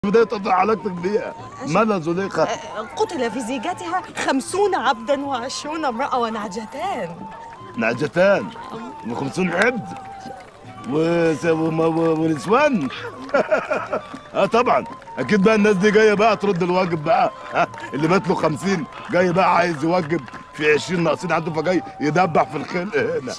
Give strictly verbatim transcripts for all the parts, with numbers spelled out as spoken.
بداية تقطع علاقتك بيها. مالها زليخة؟ قتل في زيجتها خمسون عبدا وعشرون امرأة ونعجتان. نعجتان وخمسون عبد ونسوان. اه طبعا اكيد بقى الناس دي جايه بقى ترد الواجب بقى. ها اللي مات له خمسين جاي بقى عايز يوجب في عشرين ناقصين عنده فجاي يدبح في الخلق هنا.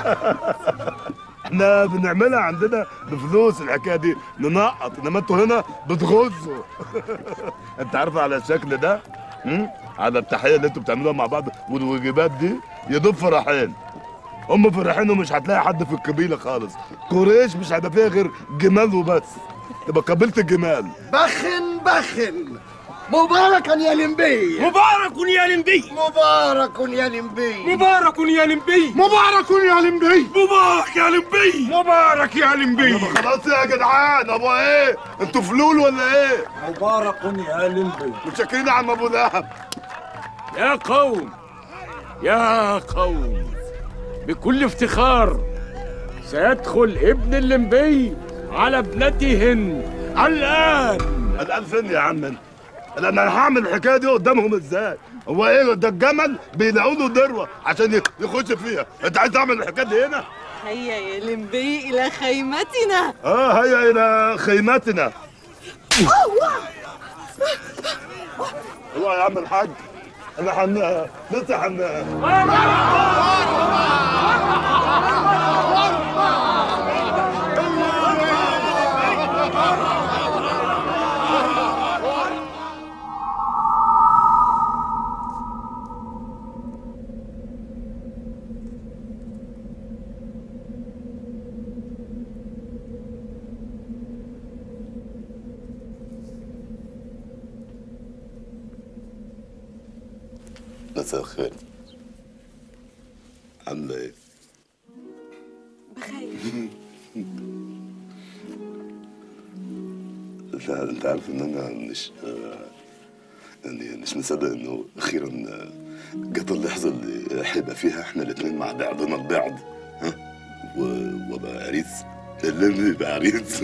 احنا بنعملها عندنا بفلوس الحكايه دي ننقط، انما انتوا هنا بتغزوا. انت عارف على الشكل ده على التحيه اللي انتوا بتعملوها مع بعض والواجبات دي يدوب فرحين. هم فرحين ومش هتلاقي حد في القبيله خالص. قريش مش هيبقى فيها غير جمال وبس، تبقى قبيله الجمال. بخن بخن مباركا يا لمبي، مبارك يا لمبي، مبارك يا لمبي، مبارك يا لمبي، مبارك يا لمبي، مبارك يا لمبي، مبارك يا لمبي. خلاص يا جدعان، ابو ايه؟ انتوا فلول ولا ايه؟ مبارك يا لمبي. متشكرين عن ابو لهب. يا قوم يا قوم، بكل افتخار سيدخل ابن اللمبي على ابنته هند الآن. الآن فين يا عم انت؟ انا هعمل الحكايه دي قدامهم ازاي؟ هو ايه ده الجمل بيلاقوا له ذروه عشان يخش فيها، انت عايز تعمل الحكايه دي هنا؟ هيا يا لمبي الى خيمتنا. اه هيا الى خيمتنا. الله يا عم الحاج، انا حن لسه حن مساء الخير. عاملة ايه؟ بخير. لا انت عارف ان انا مش يعني مش مصدق انه اخيرا جت اللحظة اللي هيبقى فيها احنا الاتنين مع بعضنا البعض، ها؟ وابقى عريس. اللي يبقى عريس.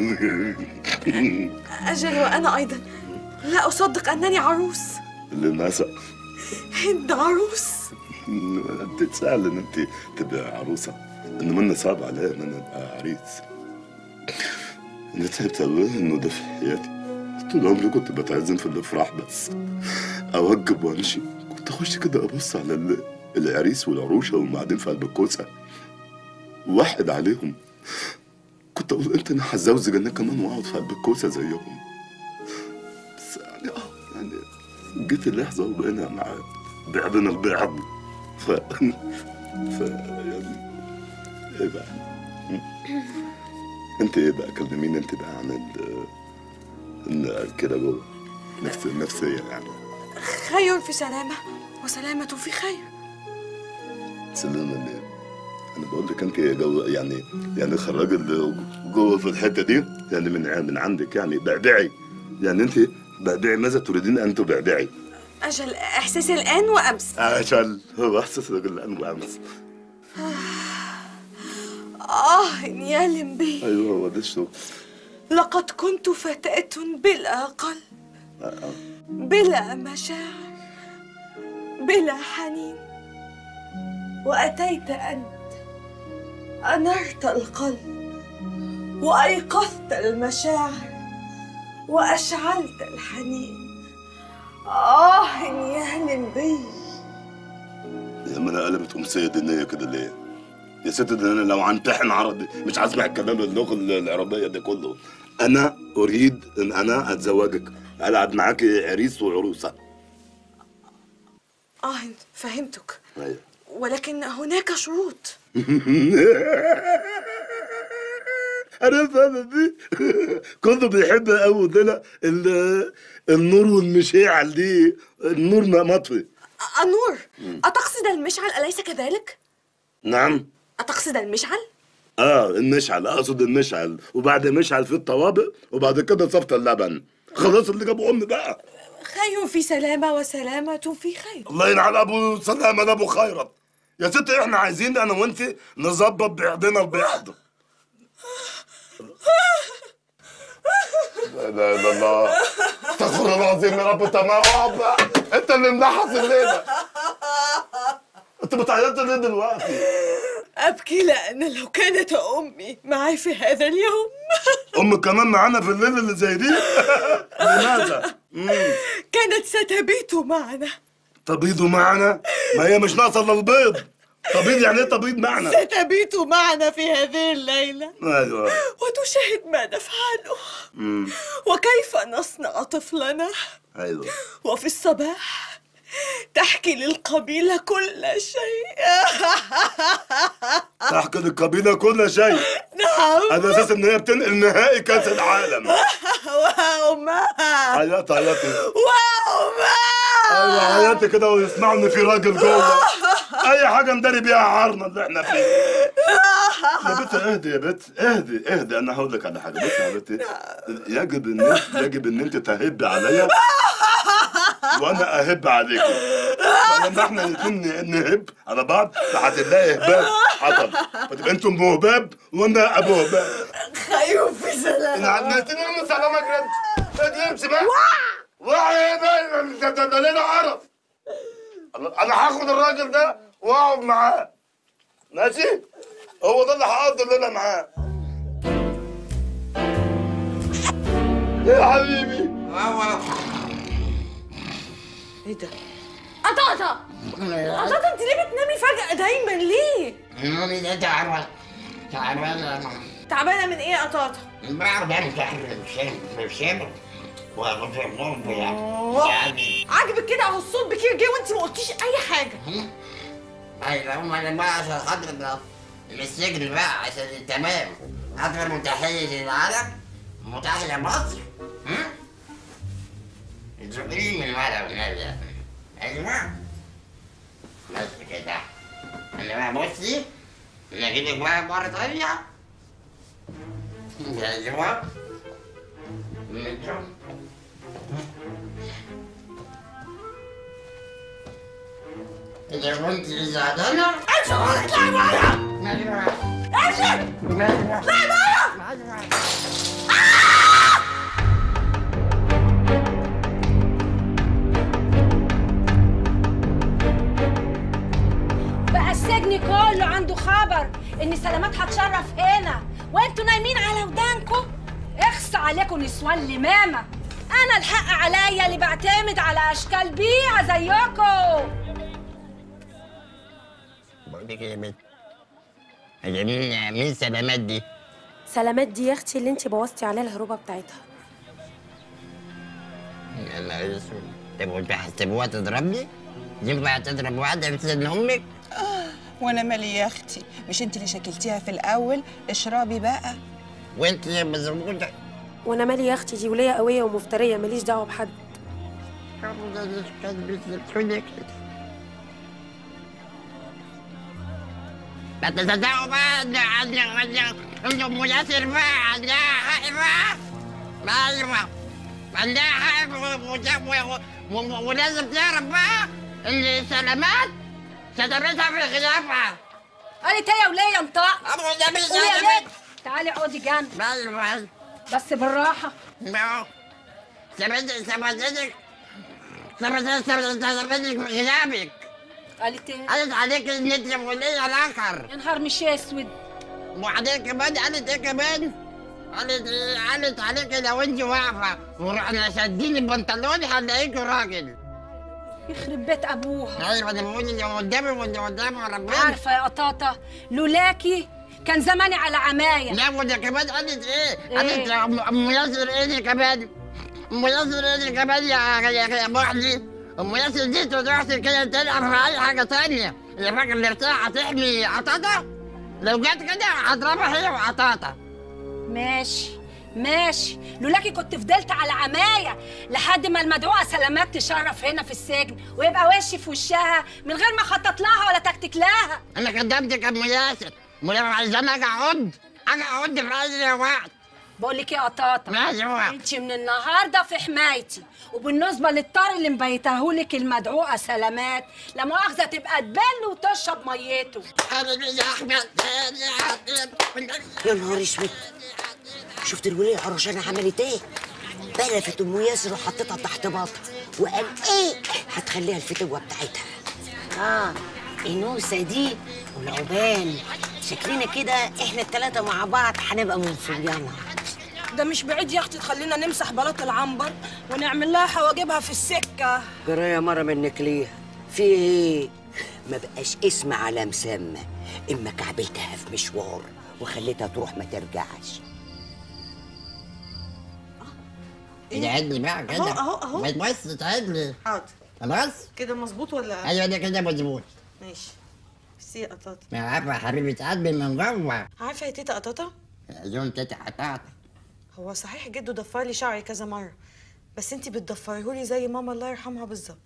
اجل وانا ايضا لا اصدق انني عروس. للأسف هند عروس. انت سهل ان انت تبقى عروسه، انما انا صعب عليا ان انا ابقى عريس. انا تعبت قوي انه ده في حياتي. طول عمري كنت بتعزم في الافراح بس، اوجب وامشي. كنت اخش كده ابص على العريس والعروشه وهم قاعدين في قلب الكوسه واحد عليهم. كنت اقول انت انا هتزوج انا كمان واقعد في قلب الكوسه زيهم. بس يعني اه يعني جيت اللحظه وبقينا مع بعضنا البعض. ف ف يعني ايه بقى؟ انت ايه بقى؟ كلميني انت بقى عن ال كده جوه نفس النفسيه يعني. خير في سلامه وسلامه في خير. سلامه ليه؟ انا بقول لك انت جو يعني يعني خرج اللي جوه في الحته دي يعني من من عندك يعني بعدعي. يعني انت بعدعي، ماذا تريدين ان تبعدعي؟ أجل إحساس الآن وأمس. أجل هو إحساس الآن وأمس. آه يا لمبي. أيوه هو ده الشغل. لقد كنت فتاة بلا قلب، آه. بلا مشاعر، بلا حنين، وأتيت أنت أنرت القلب وأيقظت المشاعر وأشعلت الحنين. آه يا لمبي. يا ما انا قلبت ام سيد النية كده ليه؟ يا ست ده انا لو هنتحن عربي مش هسمع الكلام اللغة العربية ده كله. انا اريد ان انا اتزوجك، العب معاكي عريس وعروسة. آه فهمتك. ايوه ولكن هناك شروط. انا فاهم دي. كله بيحب قوي ده النور والمشاعل دي. النور مطفي. النور؟ أتقصد المشعل أليس كذلك؟ نعم. أتقصد المشعل؟ اه المشعل، اقصد المشعل، وبعد مشعل في الطوابق وبعد كده صفة اللبن. خلاص اللي جابوا امي بقى. خير في سلامة وسلامة في خير. الله ينعل ابو سلامة ده ابو خيرت. يا ستي احنا عايزين انا وانت نظبط بعضنا البعض. لا اله الا الله، استغفر الله العظيم يا رب. تمام بقى، انت اللي منحس الليله. انت بتعيطي ليه دلوقتي؟ أبكي لأن لو كانت أمي معي في هذا اليوم. امك كمان معانا في الليله اللي زي دي؟ لماذا؟ كانت ستبيت معنا. تبيض معنا؟ ما هي مش ناقصه الا البيض. تبيض يعني ايه تبيض معنا؟ ستبيت معنا في هذه الليلة. ايوه. وتشاهد ما نفعله. امم وكيف نصنع طفلنا. ايوه. وفي الصباح تحكي للقبيلة كل شيء. تحكي للقبيلة كل شيء؟ نعم. على اساس ان هي بتنقل نهائي كاس العالم. وأمها. عيطت عيطت. وأمها. ايوه عيطت كده ويسمعوا ان في راجل جوه. اي حاجه نداري بيها عارنا اللي احنا فيه. يا بت اهدي يا بت، اهدي اهدي. انا هقول لك على حاجه. بصي يا بت، يجب ان يجب ان انت تهبي عليا وانا اهب عليكي. فلما احنا الاثنين نهب على بعض فهتلاقي هباب حصل، فتبقى انتم ابو هباب وانا ابو هباب. خيوم في سلام. عدتني انا سلامك انت. ادي امشي بقى. وعي يا بيه، ده ده ليله عرف. انا هاخد الراجل ده واقعد معاه. ماشي؟ هو ده اللي هقضي الليله معاه. يا حبيبي. ايه ده؟ قطاطة! قطاطة انت ليه بتنامي فجأة دايما ليه؟ نومي ده تعبان تعبان. تعبانة من ايه يا قطاطة؟ بعرف امسح في الشمس وكنت بنوم يعني. عاجبك كده اهو الصوت بكير جه وانت ما قلتيش اي حاجة. ايوه هم انا بقى عشان خاطر السجن بقى عشان تمام. اكبر متحيز للعالم متحيز مصر. تزقني من ورا والنبي. ايوه بس كده. انا بقى بصي انا اجيبك بقى مرة تانية. ايوه إذا كنت زعلانة امشي اطلعي برا. امشي اطلعي برا. بقى السجن كله عنده خبر ان سلامات هتشرف هنا وانتوا نايمين على ودانكم. اخص عليكم نسوان لمامه. انا الحق عليا اللي بعتمد على اشكال بيعه زيكم. بقول لك يا بنت، هي مين مين سلامات دي؟ سلامات دي يا اختي اللي انت بوظتي عليها الهروبه بتاعتها. يا نهار اسود. طب وانت هتسيبوها تضربني؟ ينفع تضرب واحده بسن امك؟ وانا مالي يا اختي، مش انت اللي شكلتيها في الاول؟ اشربي بقى. وانت يا مزروده. وانا مالي يا اختي، دي وليه قويه ومفتريه ماليش دعوه بحد. لا تصدقوا بقى ان ان ام ياسر بقى عندها حق بقى. ايوه عندها حق ولازم تعرف بقى ان سلامات سترتها في خلافها. قالت هي وليه انطق. ابو ده مش قولي يا بنت تعالي اقعدي جنبي. ايوه بس بالراحه. سبتك سبتك سبتك سبتك في خلافك. قالت ايه؟ قالت عليك ان انت وليه الاخر. يا نهار مش اسود. وبعدين كمان قالت ايه كمان؟ قالت قالت عليك لو انت واقفه ورحنا شادين البنطلون هنلاقيكوا راجل. يخرب بيت ابوها. ايوه انا بقول اللي قدامي واللي قدامي ربنا. عارفه يا قطاطه لولاكي كان زماني على عمايه. لا وده كمان قالت ايه؟ قالت ام ياسر ايه كمان؟ ام ياسر ايه كمان يا يا محلي؟ ام ياسر دي تروح كده تلعب في اي حاجه ثانيه. الراجل اللي ارتاح هتحمي قطاطه؟ لو جت كده هضربها هي وقطاطه. ماشي ماشي، لولاكي كنت فضلت على عمايه لحد ما المدعوه سلامات تشرف هنا في السجن ويبقى وشي في وشها من غير ما اخطط لها ولا تكتك لها. انا كدبتك يا ام ياسر، ولو عايزاني اجي اعد اجي اعد في اي وقت. بقول لك ايه يا قطاطه؟ ماشي بقى. انت من النهارده في حمايتي، وبالنسبه للطار اللي مبيتهولك المدعوه سلامات لا مؤاخذه تبقى تبل وتشرب ميته. يا احمد يا نهار اسود، شفت الوليه عرشانه عملت ايه؟ بلفت ام ياسر وحطيتها تحت باطها وقال ايه هتخليها الفتوه بتاعتها. اه انوسه دي والعقبال شكلنا كده احنا الثلاثه مع بعض هنبقى من صبيانها. ده مش بعيد يا اختي تخلينا نمسح بلاط العنبر ونعمل لها حواجبها في السكه. جرى يا مره منك ليه؟ في ايه؟ ما بقاش اسم على مسمى، اما كعبلتها في مشوار وخليتها تروح ما ترجعش. ادعي بقى كده. اهو اهو اهو. ما تبص تعدلي. حاضر. خلاص؟ كده مظبوط ولا؟ ايوه ده كده مظبوط. ماشي. ميرسي يا قطاطا. ما عارفه يا حبيبه قلبي من جوه. عارفه يا تيتا قطاطا؟ يوم تيتا قطاطا. هو صحيح جده ضفر لي شعري كذا مره، بس انتي بتضفريهولي زي ماما الله يرحمها بالظبط.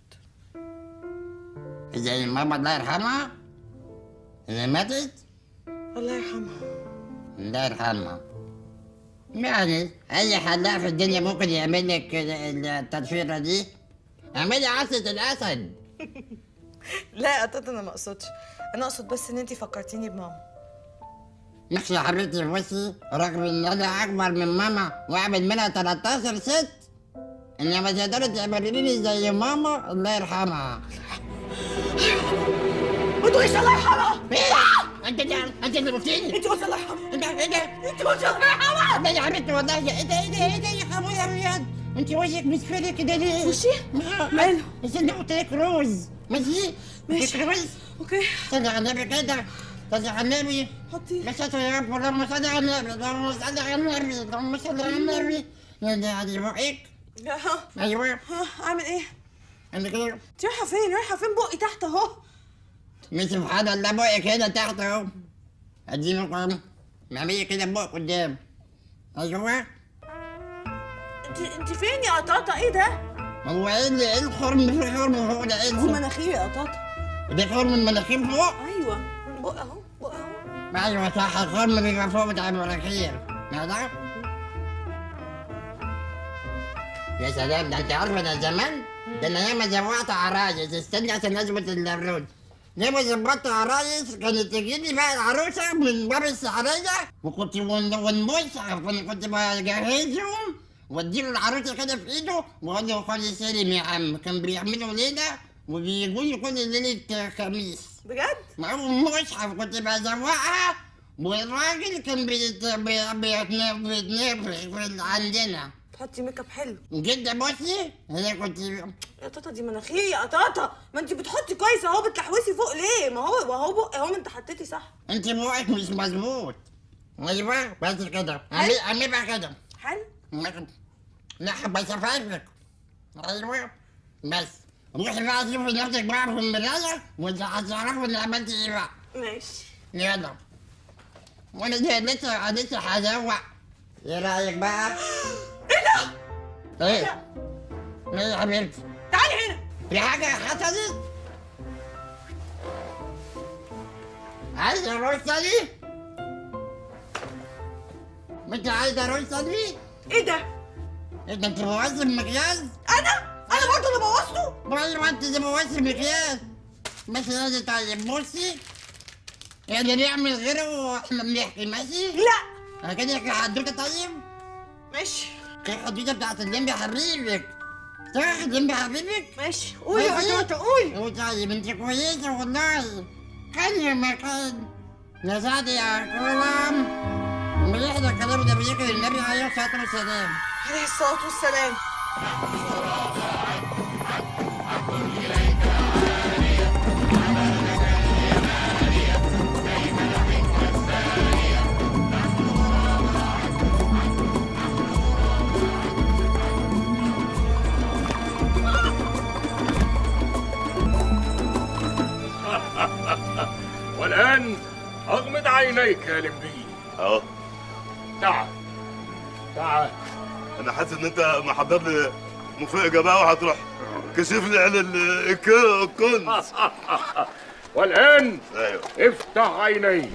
زي ماما الله يرحمها؟ اللي ماتت؟ الله يرحمها. الله يرحمها. يعني اي حلاق في الدنيا ممكن يعمل لك التضفيره دي. اعملي عصة الاسد. لا يا قطاطا انا ما اقصدش، انا اقصد بس ان انتي فكرتيني بماما. مش يا حبيبتي بصي، رغم ان انا اكبر من ماما واعمل منها تلتاشر ست، انما تقدري تعملي لي زي ماما الله يرحمها. ما تقوليش الله يرحمها. انت انت اللي قلتيلي. انت قلت الله يرحمها. انت ايه ده؟ انت قلت الله يرحمها. لا يا حبيبتي والله ايه ده ايه ده ايه ده يا خبر يا ابيض؟ انت وشك مسفر كده ليه؟ وشي؟ ماله؟ بس انا قلت لك روز. ماشي؟ ماشي. روز؟ اوكي. صلي على النبي كده. صلي على النبي. حطي. بس يا رب اللهم صل على النبي، اللهم صل على النبي، اللهم صل على النبي. يا ده على بقك. ايوه. ها اعمل ايه؟ انا كده. انت رايحه فين؟ رايحه فين؟ بقي تحت اهو. مش سبحان الله بقك هنا تحت اهو. اديني قام. اعملي كده بقك قدام. ايوه. انت انت فين يا قطاطا؟ ايه ده؟ هو ايه اللي ايه الخرم في خرم فوق ده ايه؟ دي مناخيري يا قطاطا. ده خرم المناخير فوق؟ ايوه بق اهو بق اهو. ايوه صح الخرم بيبقى فوق بتاع المناخير. ده يا سلام، ده انت عارفه ده زمان؟ ده انا ياما زوقت عرايس، استني عشان اظبط الرود. ياما ظبطت عرايس كانت تجي لي بقى العروسه من باب السحريه وكنت ونبص كنت بجهزهم واديله العروسه كده في ايده واقول له خد سلم يا عم. كان بيعملوا ليله وبيجوا لي كل ليله خميس. بجد؟ معاهم مصحف كنت بزوقها والراجل كان بيتنفخ عندنا. تحطي ميك اب حلو جدا. بصي انا كنت يا طاطا دي مناخيري يا قطاطا. ما انت بتحطي كويس اهو، بتلحوسي فوق ليه؟ ما هو اهو بق اهو، ما انت حطيتي صح. انت بقك مش مظبوط. ايوه بس كده اعملي بقى كده. حلو. لا بس افهمك. ايوه بس روحي بقى شوفي نفسك بقى في المرايه وانت هتعرفي ان عملتي ايه بقى. ماشي. يلا. وانا دي لسه لسه هزوق. ايه رايك بقى؟ ايه ده؟ ايه؟ ايه يا حبيبتي؟ تعالي هنا. في حاجة حصلت؟ عايزة رصة دي؟ انت عايزة رصة دي؟ ايه ده؟ ايه ده انت بوظت المكياج؟ انا؟ انا برضه اللي بوظته؟ ايوه انت اللي بوظت المكياج. بس لازم طيب بصي يعني نعمل غيره واحنا بنحكي ماشي؟ لا. انا كده حدوته طيب؟ ماشي. كده الحدوته بتاعت اللمبي حبيبك. صح اللمبي حبيبك؟ ماشي. قولي يا قطاطا قولي. قولي طيب انت كويسة والله. كان يا مكان. يا سعد يا كرم. امال احنا الكلام ده بيجي النبي عليه الصلاة والسلام. عليه الصلاة والسلام. والآن أغمض عينيك يا لمبي. اه تعال تعال. انا حاسس ان انت محضر لي مفاجأة بقى وهتروح كشف لي على الكنز. والآن ايوه افتح عينيك.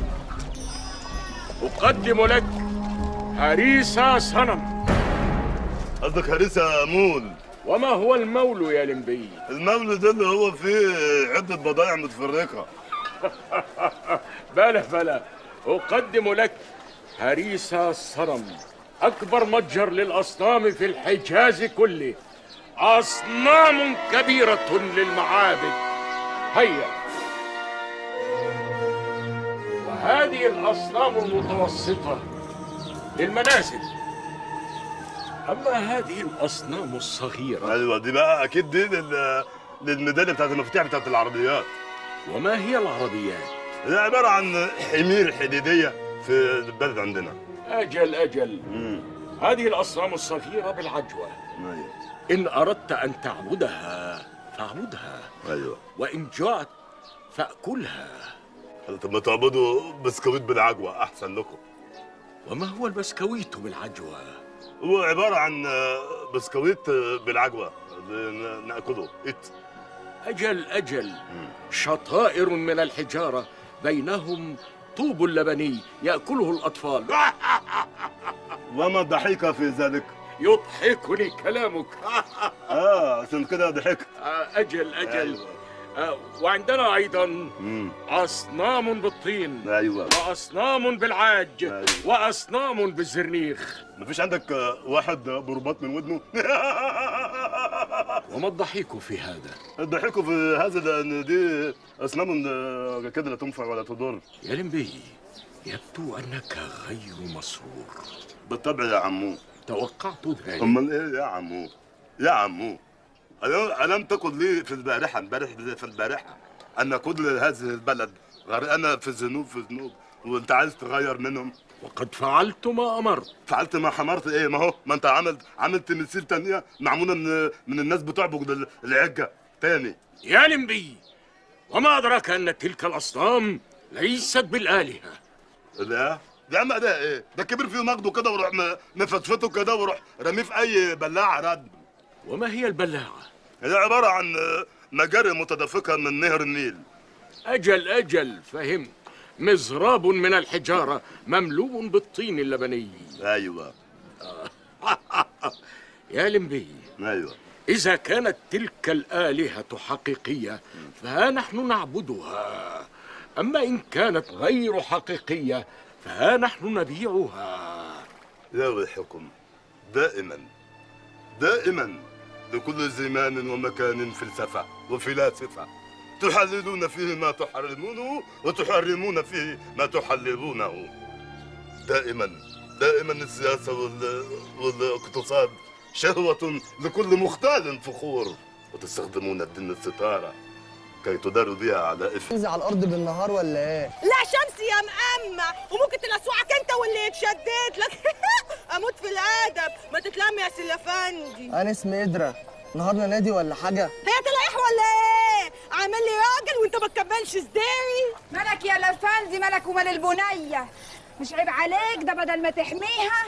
أقدم لك هريسة صنم. قصدك هريسة مول. وما هو المول يا لمبي؟ المول ده اللي هو فيه عدة بضائع متفرقة. بلا بلا، أقدم لك هريسة صنم أكبر متجر للأصنام في الحجاز كله، أصنام كبيرة للمعابد. هيا، وهذه الأصنام المتوسطة للمنازل. أما هذه الأصنام الصغيرة، ايوه دي بقى اكيد دي لل... للميداليه بتاعت المفاتيح بتاعت العربيات. وما هي العربيات؟ هي عباره عن حمير حديديه في البلد عندنا. أجل أجل. امم هذه الأصنام الصغيرة بالعجوة. ايوه إن أردت أن تعبدها فاعبدها، ايوه. وإن جعت فأكلها. طب ما تعبدوا بسكويت بالعجوه احسن لكم. وما هو البسكويت بالعجوة؟ هو عباره عن بسكويت بالعجوه ناكله ات. أجل أجل. شطائر من الحجارة بينهم طوب لبني يأكله الأطفال. وما الضحك في ذلك؟ يضحكني كلامك. اه عشان كده ضحكت. أجل أجل. أيوة. آه، وعندنا أيضا مم. أصنام بالطين، ايوه، وأصنام بالعاج، أيوة. وأصنام بالزرنيخ. مفيش عندك واحد برباط من ودنه؟ وما الضحك في هذا؟ الضحك في هذا لأن دي أصنام كده لا تنفع ولا تضر. يا لمبي، يبدو أنك غير مسرور. بالطبع يا عمو. توقعت ذلك. أمال إيه يا عمو؟ يا عمو، ألم تقل لي في البارحة امبارح في البارحة أن كل هذه البلد غرقانة في الذنوب في الذنوب وأنت عايز تغير منهم؟ وقد فعلت ما أمرت. فعلت ما حمرت إيه؟ ما هو ما أنت عملت عملت تمثيل تانية معمولة من من الناس بتعبد العجة تاني. يا لمبي، وما أدراك أن تلك الأصنام ليست بالآلهة. لا يا عم ده ايه؟ ده كبر فيه نقده كده وروح مفتفته كده وروح رميه في اي بلاعه رد. وما هي البلاعه؟ هي عباره عن مجاري متدفقه من نهر النيل. اجل اجل، فهمت. مزراب من الحجاره مملوء بالطين اللبني. ايوه. يا لمبي، ايوه، اذا كانت تلك الالهه حقيقيه فها نحن نعبدها، اما ان كانت غير حقيقيه فها نحن نبيعها. يا ويحكم، دائما دائما لكل زمان ومكان فلسفة وفلاسفة تحللون فيه ما تحرمونه وتحرمون فيه ما تحللونه. دائما دائما السياسة وال... والاقتصاد شهوة لكل مختال فخور، وتستخدمون الدين الستارة كي تداروا بها على إثم. تنزل على الأرض بالنهار ولا إيه؟ لا شمس يا مأمة، وممكن تلسوعك أنت واللي اتشديت لك. أموت في الأدب، ما تتلم يا سلافندي. أنا اسمي إدرا، نهارنا نادي ولا حاجة؟ هي تلاقيح ولا إيه؟ عامل لي راجل وأنت ما تكملش سداري؟ مالك يا لفندي، مالك ومال البنية؟ مش عيب عليك ده بدل ما تحميها؟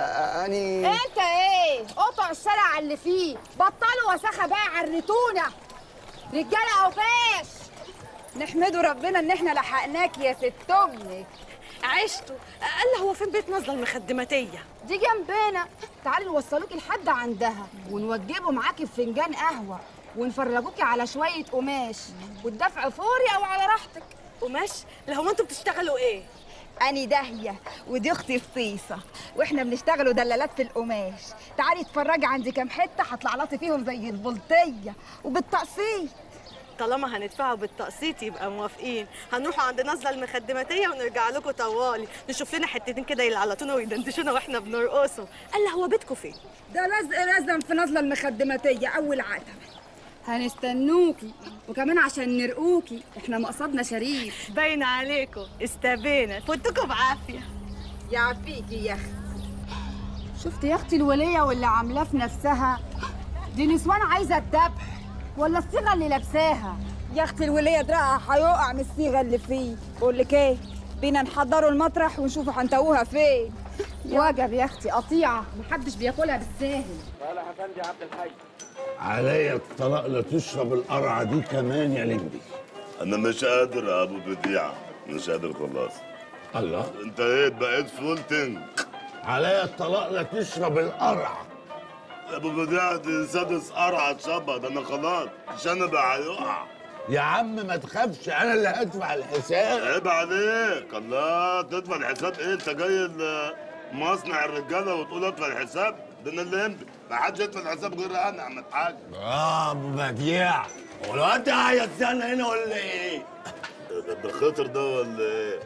أني أنت إيه؟ قطع الشارع على اللي فيه، بطلوا وسخة بقى عرتونا. رجالة أوفاش، نحمدوا ربنا إن إحنا لحقناك يا ست أمك. عشتوا. قال هو فين بيت نازله المخدماتيه؟ دي جنبنا، تعالي نوصلوكي لحد عندها ونوجبوا معاكي بفنجان قهوة ونفرجوكي على شوية قماش والدفع فوري أو على راحتك. قماش؟ لا هو انتوا بتشتغلوا إيه؟ أني داهية ودي أختي فطيسة، وإحنا بنشتغلوا دلالات في القماش. تعالي اتفرجي عندي كام حتة هطلع لطي فيهم زي البلطية وبالتقسيط. طالما هندفعوا بالتقسيط يبقى موافقين. هنروحوا عند نازله المخدماتيه ونرجع لكم طوالي نشوف لنا حتتين كده يلعلطونا ويدندشونا واحنا بنرقصوا. قال له هو بيتكم فين؟ ده لزق لازم في نازله المخدماتيه اول عتبه. هنستنوكي وكمان عشان نرقوكي، احنا مقصدنا شريف. باين عليكم استبينا، فوتكم بعافيه. يعافيكي يا اختي. شفتي يا اختي الوليه واللي عاملاه في نفسها دي؟ نسوان عايزه الذبح ولا الصيغه اللي لابساها؟ يا اختي الوليه دراعها هيقع من الصيغه اللي فيه. بقول لك ايه، بينا نحضروا المطرح ونشوفوا هنتوهها فين. وجب يا اختي، قطيعه محدش بياكلها بالساهل. صالح افندي عبد الحي، عليا الطلاق لا تشرب القرعه دي كمان يا لمبي. أنا مش قادر يا أبو بديع، مش قادر خلاص. الله، أنت إيه بقيت فول تنك. عليا الطلاق لا تشرب القرعه. يا أبو بديع دي سادس قرعة اتشبط، أنا خلاص شنب هيقع. يا عم ما تخافش، انا اللي هدفع الحساب. عيب عليك، الله تدفع الحساب ايه؟ انت جاي مصنع الرجاله وتقول ادفع الحساب؟ ده انا اللي يملك، ما حدش يدفع الحساب غير انا يا عم الحاج. اه ابو بديع، هو الواد ده هيستنى هنا ولا ايه؟ ده ده خطر ده ولا ايه؟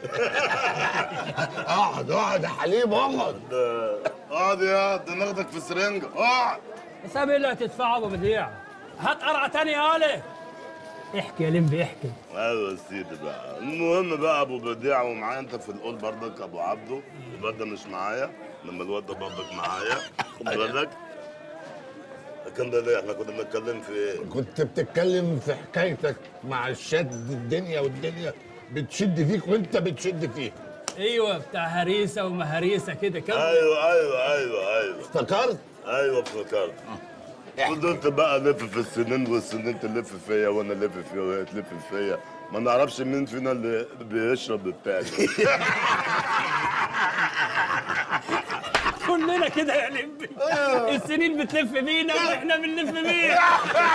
اقعد اقعد يا حليم اقعد. اقعد يا ده ناخدك في سرنجه، اقعد. حساب ايه اللي هتدفعه ابو بديع؟ هات قرعه تاني يا علي. احكي يا لمبي احكي. ايوه يا سيدي بقى، المهم بقى ابو بديع ومعايا انت في القول برضك ابو عبده، الواد ده مش معايا، لما الواد ده برضك معايا، خد بالك. كان ده ليه؟ احنا كنا بنتكلم في ايه؟ كنت بتتكلم في حكايتك مع الشد، الدنيا والدنيا بتشد فيك وانت بتشد فيها. ايوه بتاع هريسه ومهريسه كده كده. ايوه ايوه ايوه ايوه افتكرت؟ ايوه افتكرت. فضلت بقى الف في السنين والسنين تلف فيا وانا الف فيها وهي تلف فيا، ما نعرفش مين فينا اللي بيشرب التاني. كلنا كده يا لمبي. السنين بتلف بينا واحنا بنلف بيها.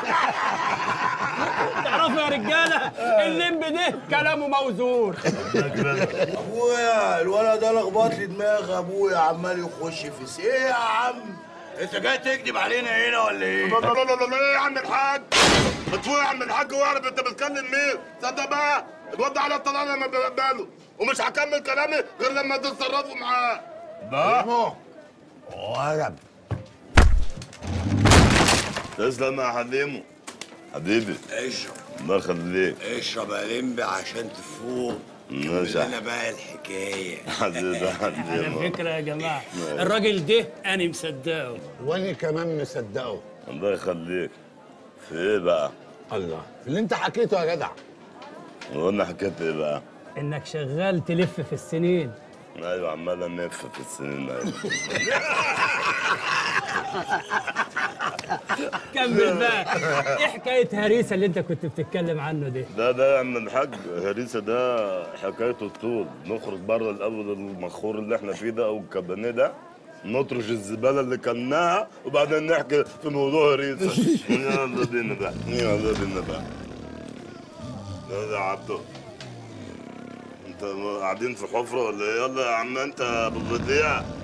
تعرفوا يا رجاله اللمبي ده كلامه موزون. ابويا الولد ده لخبط لي دماغ، ابويا عمال يخش في سي. ايه يا عم؟ انت جاي تكذب علينا هنا ولا ايه؟ لا لا لا لا لا يا عم الحاج، بتفوق يا عم الحاج واعرف انت بتكلم مين. تصدق بقى الواد ده على الطلاق لما بقبله، ومش هكمل كلامي غير لما تتصرفوا معاه. بقى ورب تسلم يا حليمو حبيبي. اشرب الله يخليك. اشرب يا لمبي عشان تفوق. ماشي لنا بقى الحكايه. حبيبي على فكره يا جماعه الراجل ده انا مصدقه. وانا كمان مصدقه. الله يخليك. في ايه بقى؟ الله، اللي انت حكيته يا جدع. وانا حكيت ايه بقى؟ انك شغال تلف في السنين. ايوه عمال انف في السنين. ايوه كمل بقى. ايه حكايه هريسه اللي انت كنت بتتكلم عنه دي؟ ده ده يا عم الحاج هريسه ده حكايته الطول. نخرج بره الاول المخور اللي احنا فيه ده او الكابانيه ده، نطرش الزباله اللي كلناها وبعدين نحكي في موضوع هريسه. يلا بينا بقى يلا بينا بقى. يلا يا عبده انت قاعدين في حفره ولا ايه؟ يلا يا عم انت يا ابو بديع، انت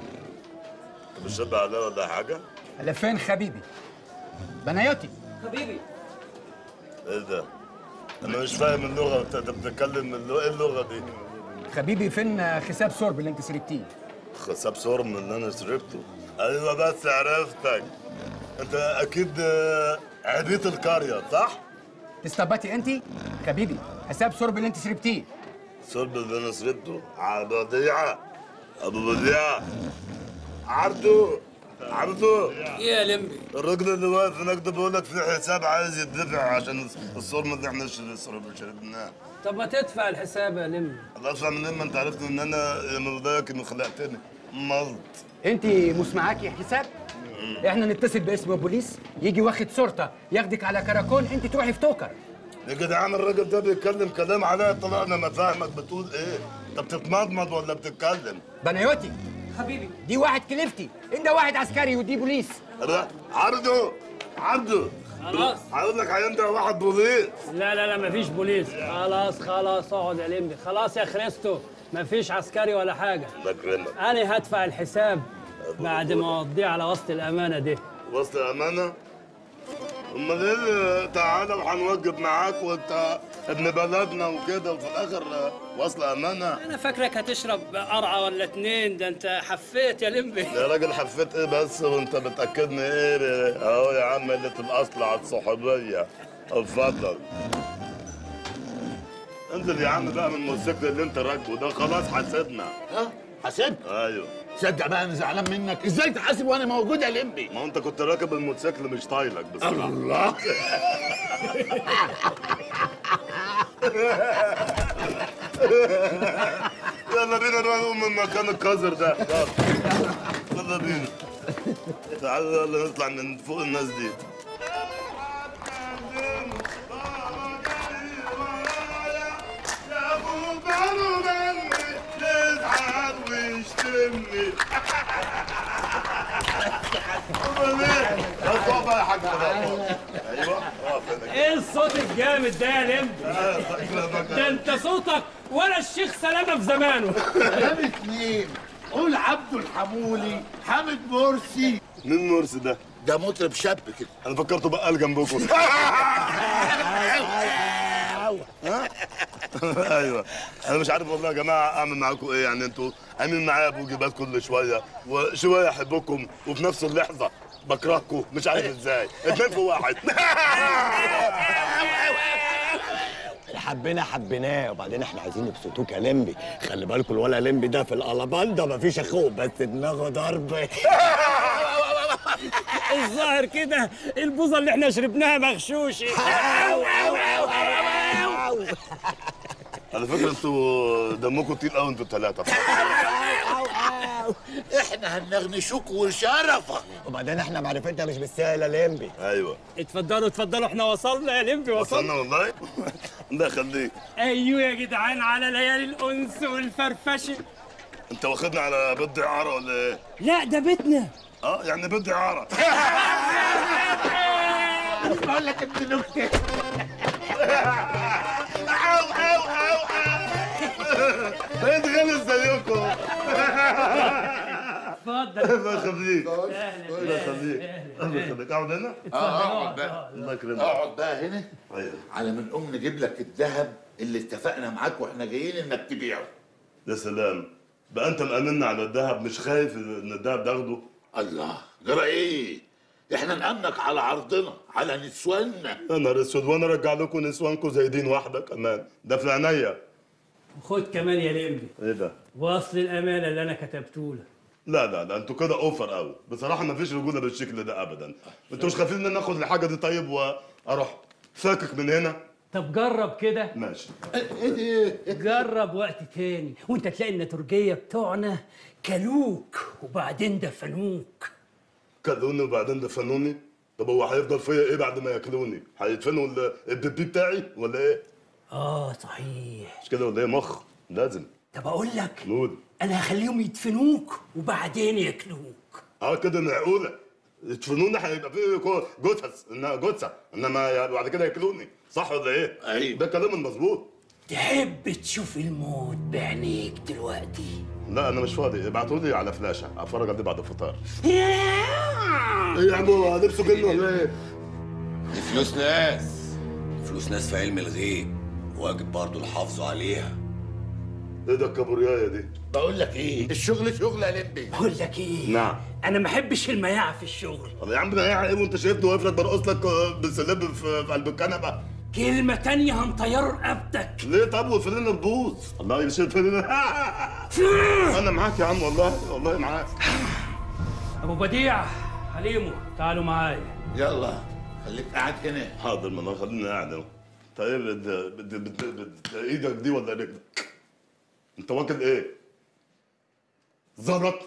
بتشبه عليا ولا حاجه؟ على فين حبيبي؟ بنايوتي حبيبي. ايه ده؟ انا مش فاهم اللغه، انت بتتكلم اللغه، ايه اللغه دي؟ حبيبي فين حساب سورب اللي انت سرقتيه؟ حساب سورب من اللي انا شربته؟ ايوه بس عرفتك. انت اكيد عبيط القريه صح؟ تستباتي انت؟ حبيبي حساب سورب اللي انت شربتيه. سورب اللي انا شربته؟ ابو بديعه ابو بديعه عبده عبده يا لمبي الراجل اللي واقف هناك ده بيقول لك في حساب عايز يدفع عشان الصرم اللي احنا شربناه. طب ما تدفع الحساب يا لمبي. الله ادفع منين؟ ما انت عرفت ان انا من رضاك انه خلقتني ملط. انت مش معاكي حساب؟ احنا نتصل باسم البوليس يجي واخد صورته ياخدك على كراكون، انت تروحي في توكر. يا جدعان الراجل ده بيتكلم كلام عليا طلعنا ما فاهمك بتقول ايه؟ انت بتتمضمض ولا بتتكلم؟ بنايوتي حبيبي دي واحد كلفتي، انت واحد عسكري ودي بوليس. عبده عبده خلاص هقول لك هينده واحد بوليس. لا لا لا مفيش بوليس. خلاص خلاص اقعد يا لمبي. خلاص يا خريستو مفيش عسكري ولا حاجه. الله يكرمك. انا هدفع الحساب بعد ما اوديه على وسط الامانه دي. وسط الامانه؟ امال ايه؟ تعالى وهنوجب معاك وانت ابن بلدنا وكده وفي الاخر وصل امانه. انا فاكرك هتشرب قرعه ولا اتنين، ده انت حفيت يا لمبي. يا راجل حفيت ايه بس وانت بتاكدني ايه؟ اهو يا عم قله الاصل على الصحوبيه. اتفضل انزل يا عم بقى من الموتوسيكل اللي انت راكبه ده، خلاص حاسبنا. ها؟ حاسب؟ ايوه. صدق بقى انا زعلان منك، ازاي تحاسب وانا موجود يا لمبي؟ ما انت كنت راكب الموتوسيكل مش طايلك بصراحه. الله يلا بينا نقوم من مكان القذر ده. يلا يلا بينا. تعالوا يلا نطلع من فوق الناس دي. ايوه ايه الصوت الجامد ده يا لمبي؟ ده انت صوتك ولا الشيخ سلامه في زمانه. كلام اتنين، قول عبده الحمولي حامد مرسي. مين مرسي ده؟ ده مطرب شاب كده. انا فكرته بقال جنبكم. ايوه انا مش عارف والله يا جماعه اعمل معاكم ايه، يعني انتوا عاملين معايا بوجبات كل شويه، وشويه احبكم وفي نفس اللحظه بكرهكم، مش عارف ازاي، اتنين في واحد. حبينا حبيناه، وبعدين احنا عايزين نبسطوك يا لمبي. خلي بالكوا الولا لمبي ده في القلبان مفيش اخوه، بس دماغه ضرب. الظاهر كده البوظه اللي احنا شربناها مغشوشه. على فكره انتوا دمكم تقيل قوي انتوا الثلاثه. احنا هنغنشوك وشرفك. وبعدين احنا معرفتنا مش بالسهل يا لمبي. ايوه اتفضلوا اتفضلوا، احنا وصلنا يا لمبي، وصلنا والله. الله يخليك. ايوه يا جدعان، على ليالي الانس والفرفشه. انت واخدنا على بيت اعاره ولا ايه؟ لا ده بيتنا. اه يعني بيت اعاره. بقول لك ابن نكته. او او او بقيت غلس زيكم. اتفضل. الله يخليك. الله يخليك. الله يخليك. اقعد هنا؟ اه اقعد بقى. الله يكرمك. اقعد بقى هنا. ايوه. على ما نقوم نجيب لك الذهب اللي اتفقنا معاك واحنا جايين انك تبيعه. يا سلام، بقى انت مأمنا على الذهب، مش خايف ان الذهب تاخده؟ الله، جرى ايه؟ احنا نأمنك على عرضنا، على نسواننا. يا نهار اسود، وانا ارجع لكم نسوانكم زي دين واحده كمان، ده في عينيا. خد كمان يا لمبي ايه ده؟ واصل الامانه اللي انا كتبته لك. لا لا لا، انتوا كده اوفر قوي، بصراحه ما فيش رجوله بالشكل ده ابدا. انتوا مش خايفين ان اخد الحاجه دي طيب واروح فاكك من هنا؟ طب جرب كده. ماشي. جرب وقت تاني وانت تلاقي النتورجيه بتوعنا كلوك وبعدين دفنوك. كلوني وبعدين دفنوني؟ طب هو هيفضل فيا ايه بعد ما ياكلوني؟ هيدفنوا البيبي بتاعي ولا ايه؟ اه صحيح. مش كده ولا ايه؟ مخ لازم. طب اقول لك، نقول انا هخليهم يدفنوك وبعدين ياكلوك. اه كده معقوله؟ يدفنوني هيبقى فيه جثث، انها جثه، انما بعد كده ياكلوني، صح ولا ايه؟ ايوه ده كلام المظبوط. تحب تشوف الموت بعينيك دلوقتي؟ لا انا مش فاضي، ابعتوا لي على فلاشه اتفرج عليه بعد الفطار. ايه يا عم، هو لبسه جن ولا ايه؟ دي فلوس ناس، فلوس ناس في علم الغيب، واجب برضه الحافظ عليها. ايه ده الكابوريايه دي؟ بقول لك ايه، الشغل شغل يا لمبي. بقول لك ايه؟ نعم. انا ما احبش المياعه في الشغل. طب يا عم مياعه ايه وانت شايفني واقف لك برقص لك بالسلاب في قلب الكنبه؟ كلمة تانية هنطيره رقبتك. ليه طب والفلينة تبوظ؟ الله يشيل الفلينة. أنا معاك يا عم، والله والله معاك. أبو بديع، حليمو، تعالوا معايا. يلا خليك قاعد هنا. حاضر، ما انا خليني قاعد اهو. طيب ايدك دي ولا رجلك؟ أنت واكل إيه؟ زلط؟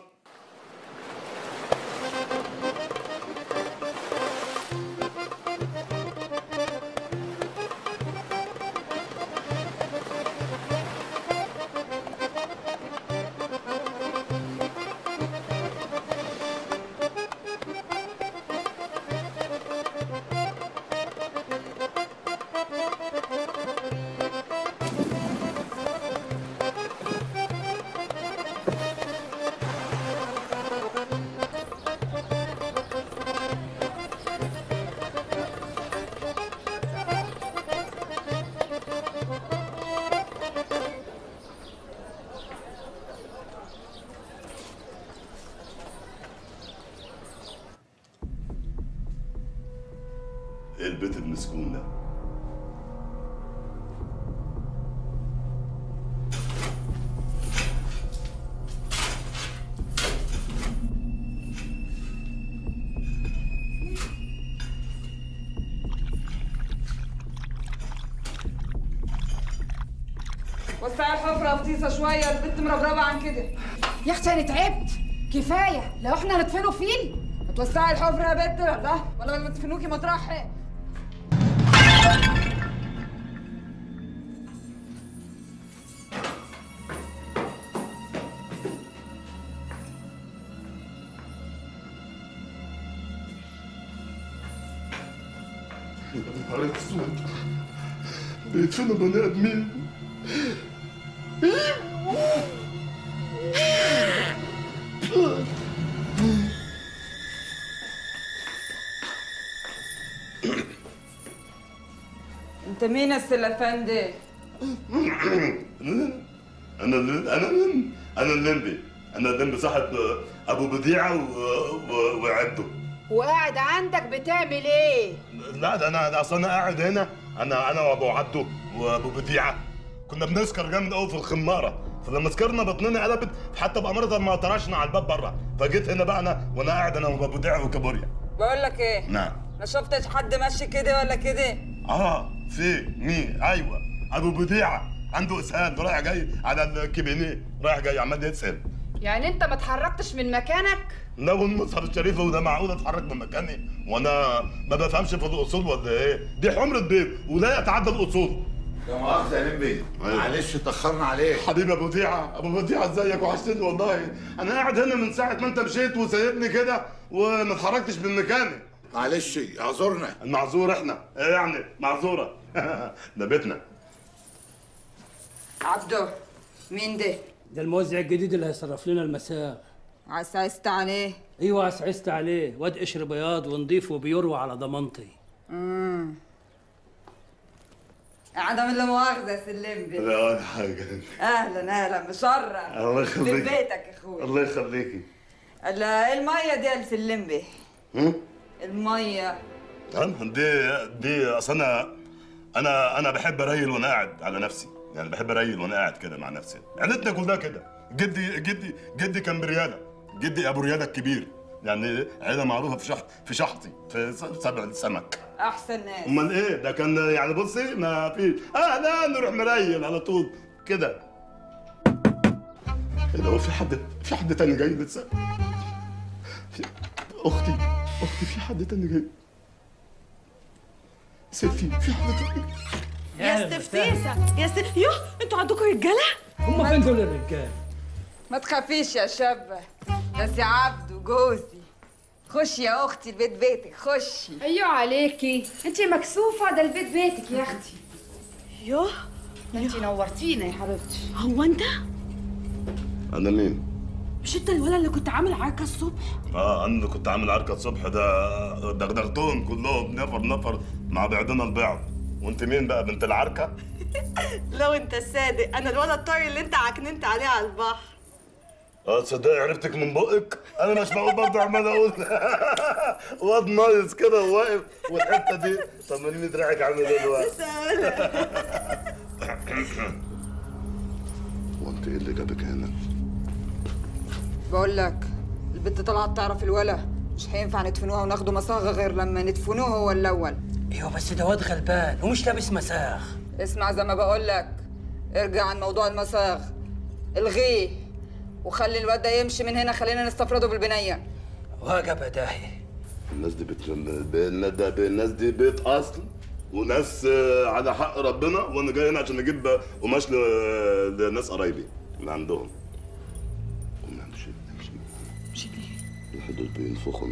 ايه البيت المسكون ده؟ وسعي الحفرة فتيسة شوية، البنت مربربة عن كده. يا اختي انا تعبت كفايه، لو احنا هندفنه فيل. هتوسعي الحفرة يا بنت ولا ولا ما تدفنوكي مطرح؟ يا نهار اسود، بيدفنوا بني ادمين. انت مين السلفندي؟ انا اللي انا انا الليمبي انا الليمبي صاحب ابو بديعه و... و... وعبده. وقاعد عندك بتعمل ايه؟ لا ده انا اصل انا قاعد هنا انا انا وابو عبده وابو بديعه كنا بنسكر جامد قوي في الخماره، فلما سكرنا بطننا قلبت حتى بأمارة ما طرشنا على الباب بره، فجيت هنا بقى انا وانا قاعد انا وابو بديعه وكابوريا. بقول لك ايه؟ نعم. ما شفتش حد ماشي كده ولا كده؟ اه في مين؟ ايوه ابو بديعه عنده اسهال رايح جاي على الكابينيه رايح جاي عمال يسهل. يعني انت ما اتحركتش من مكانك؟ لا والمصحف الشريف وده معقول اتحرك من مكاني وانا ما بفهمش في الاصول ولا ايه؟ دي حمرة بيت ولا يتعدى الاصول. يا مؤاخذة يا لمبي معلش اتأخرنا عليك. حبيبي ابو بديعه ابو بديعه ازيك وحشتني والله. انا قاعد هنا من ساعه ما انت مشيت وسايبني كده وما اتحركتش من مكاني. معلش اعذرنا. المعذور احنا ايه يعني معذوره. ده بيتنا. عبده مين ده؟ ده الموزع الجديد اللي هيصرف لنا المساغ. عسعست عليه؟ ايوه عسعست عليه، واد قشر بياض ونضيف وبيروى على ضمانتي. امم عدم اللي مؤاخذة يا سلمبي. لا ولا حاجه. اهلا اهلا مشرف. الله يخليك. بيتك يا اخويا. الله يخليكي. المية دي يا سلمبي. هم؟ المية. دي دي اصل انا انا انا بحب اريل وانا قاعد على نفسي، يعني بحب اريل وانا قاعد كده مع نفسي. عيلتنا كلها كده، جدي جدي جدي كان برياله، جدي ابو رياله الكبير، يعني عيله معروفه في شحط في شحطي في سبع السمك. احسن ناس. امال ايه ده كان يعني بصي ما في اهلا نروح مريل على طول كده. ايه ده هو في حد في حد تاني جاي لسه؟ في اختي اختي في حد تاني جاي. ستي في حد تاني جاي. يا استفتيسه يا ست يوه انتوا عندكم رجاله؟ هم فين دول الرجال؟ ما تخافيش يا شابة، ده سي عبده جوزي. خشي يا اختي البيت بيتك خشي. ايوه عليكي، انت مكسوفه، ده البيت بيتك يا اختي. يوه ده انت نورتينا يا حبيبتي. هو انت؟ انا مين؟ مش انت الولد اللي كنت عامل عركه الصبح؟ اه انا اللي كنت عامل عركه الصبح ده دغدغتهم كلهم نفر نفر مع بعضنا البعض. وانت مين بقى بنت العركه؟ لو انت الصادق انا الولد الطري اللي انت عكننت عليه على البحر. اه تصدقي عرفتك من بقك؟ انا مش معقول برضه عمال اقول واد نايس كده وواقف والحته دي طمنيني دراعك عامل ايه دلوقتي؟ وانت ايه اللي جابك هنا؟ بقول لك البنت طلعت تعرف الولا، مش هينفع ندفنوها وناخدوا مساغ غير لما ندفنوه هو الاول. ايوه بس ده واد غلبان ومش لابس مساغ. اسمع زي ما بقول لك، ارجع عن موضوع المساغ، الغيه وخلي الواد ده يمشي من هنا، خلينا نستفرده بالبنيه. وجب داهي. الناس دي بت الناس دي بيت اصل وناس على حق ربنا، وانا جاي هنا عشان اجيب قماش لناس قرايبي اللي عندهم. قوم امشي امشي امشي ليه؟ الحدود بينفخوا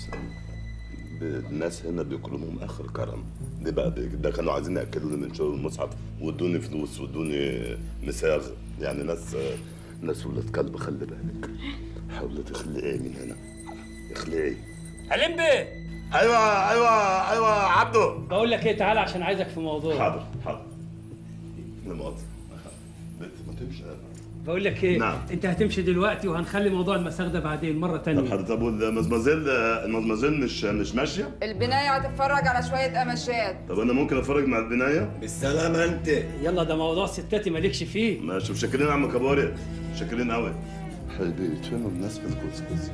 الناس هنا بيكرموهم اخر كرم. دي بقى ده كانوا عايزين ياكلوني من شغل المصحف وادوني فلوس وادوني مساغ، يعني ناس ناس ولاد كلب. خلي بالك حاولي تخلعي من هنا، اخلعي. علمبي. ايوه ايوه ايوه عبده. بقول لك ايه، تعالى عشان عايزك في موضوع. حاضر حاضر. لا مؤاخذة بنت ما تمشي. بقول لك ايه، نعم. انت هتمشي دلوقتي وهنخلي موضوع المساغ ده بعدين مره ثانيه. طب حضرتك ابو المزمزيل المزمزيل مش مش ماشيه؟ البنايه هتتفرج على شويه قماشات. طب انا ممكن اتفرج مع البنايه؟ بالسلامه انت. يلا ده موضوع ستاتي مالكش فيه. ماشي مشكلين يا عم كباري، مشكلين قوي. حبيبي فين الناس في الكوسكوس؟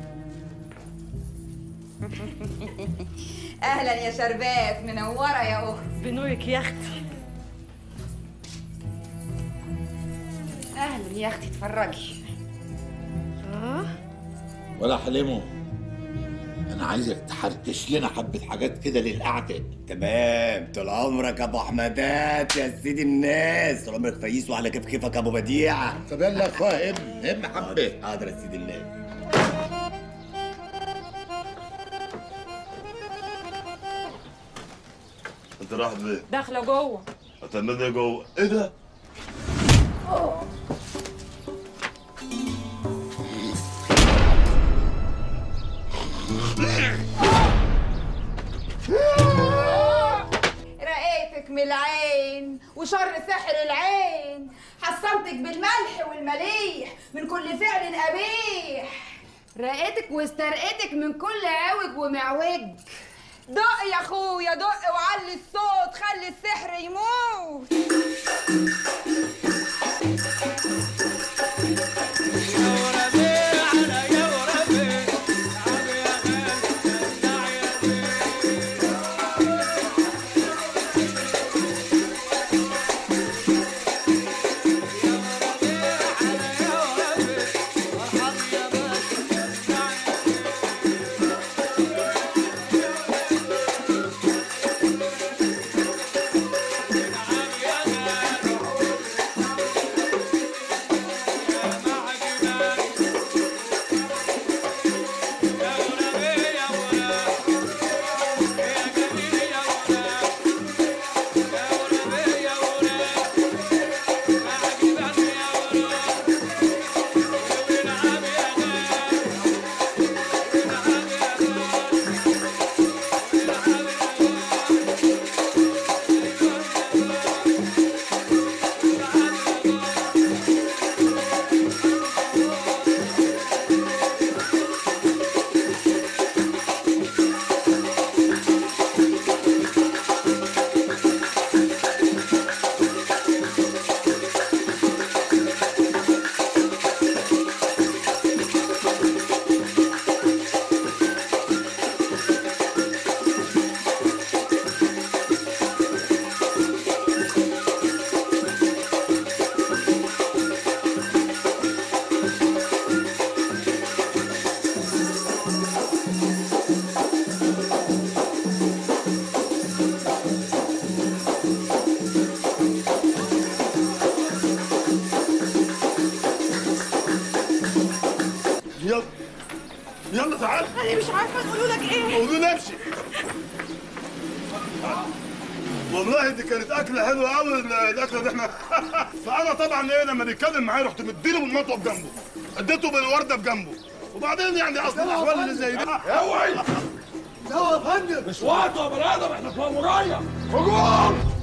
اهلا يا شربات، منوره يا اخت. بنورك يا اختي. اهلا يا اختي اتفرجي. اه ولا حليمو، انا عايزك تحركش لنا حبه حاجات كده للقعده. تمام، طول عمرك ابو احمدات يا سيدي الناس، طول عمرك فييس وعلى كيف كيفك ابو بديعه. طب يلا يا اخويا ام ام حبه. حاضر يا سيدي الناس. انت رايح فين؟ داخله جوه. هتعمل ايه جوه؟ ايه ده؟ من العين وشر سحر العين، حصنتك بالملح والمليح من كل فعل قبيح، رقتك واسترقتك من كل عوج ومعوج. دق يا اخويا دق وعلي الصوت، خلي السحر يموت. يلا تعال. انا مش عارفه نقول لك ايه. قولوا لي امشي. والله دي كانت اكله حلوه قوي الاكله دي احنا. فانا طبعا ايه لما بيتكلم معايا رحت مديله بالمطوه بجنبه، اديته بالورده بجنبه، وبعدين يعني اصل الاحوال اللي زي دي. اوعي لا يا فندم مش وقته يا بني ادم، احنا في مأمورية. هجوم.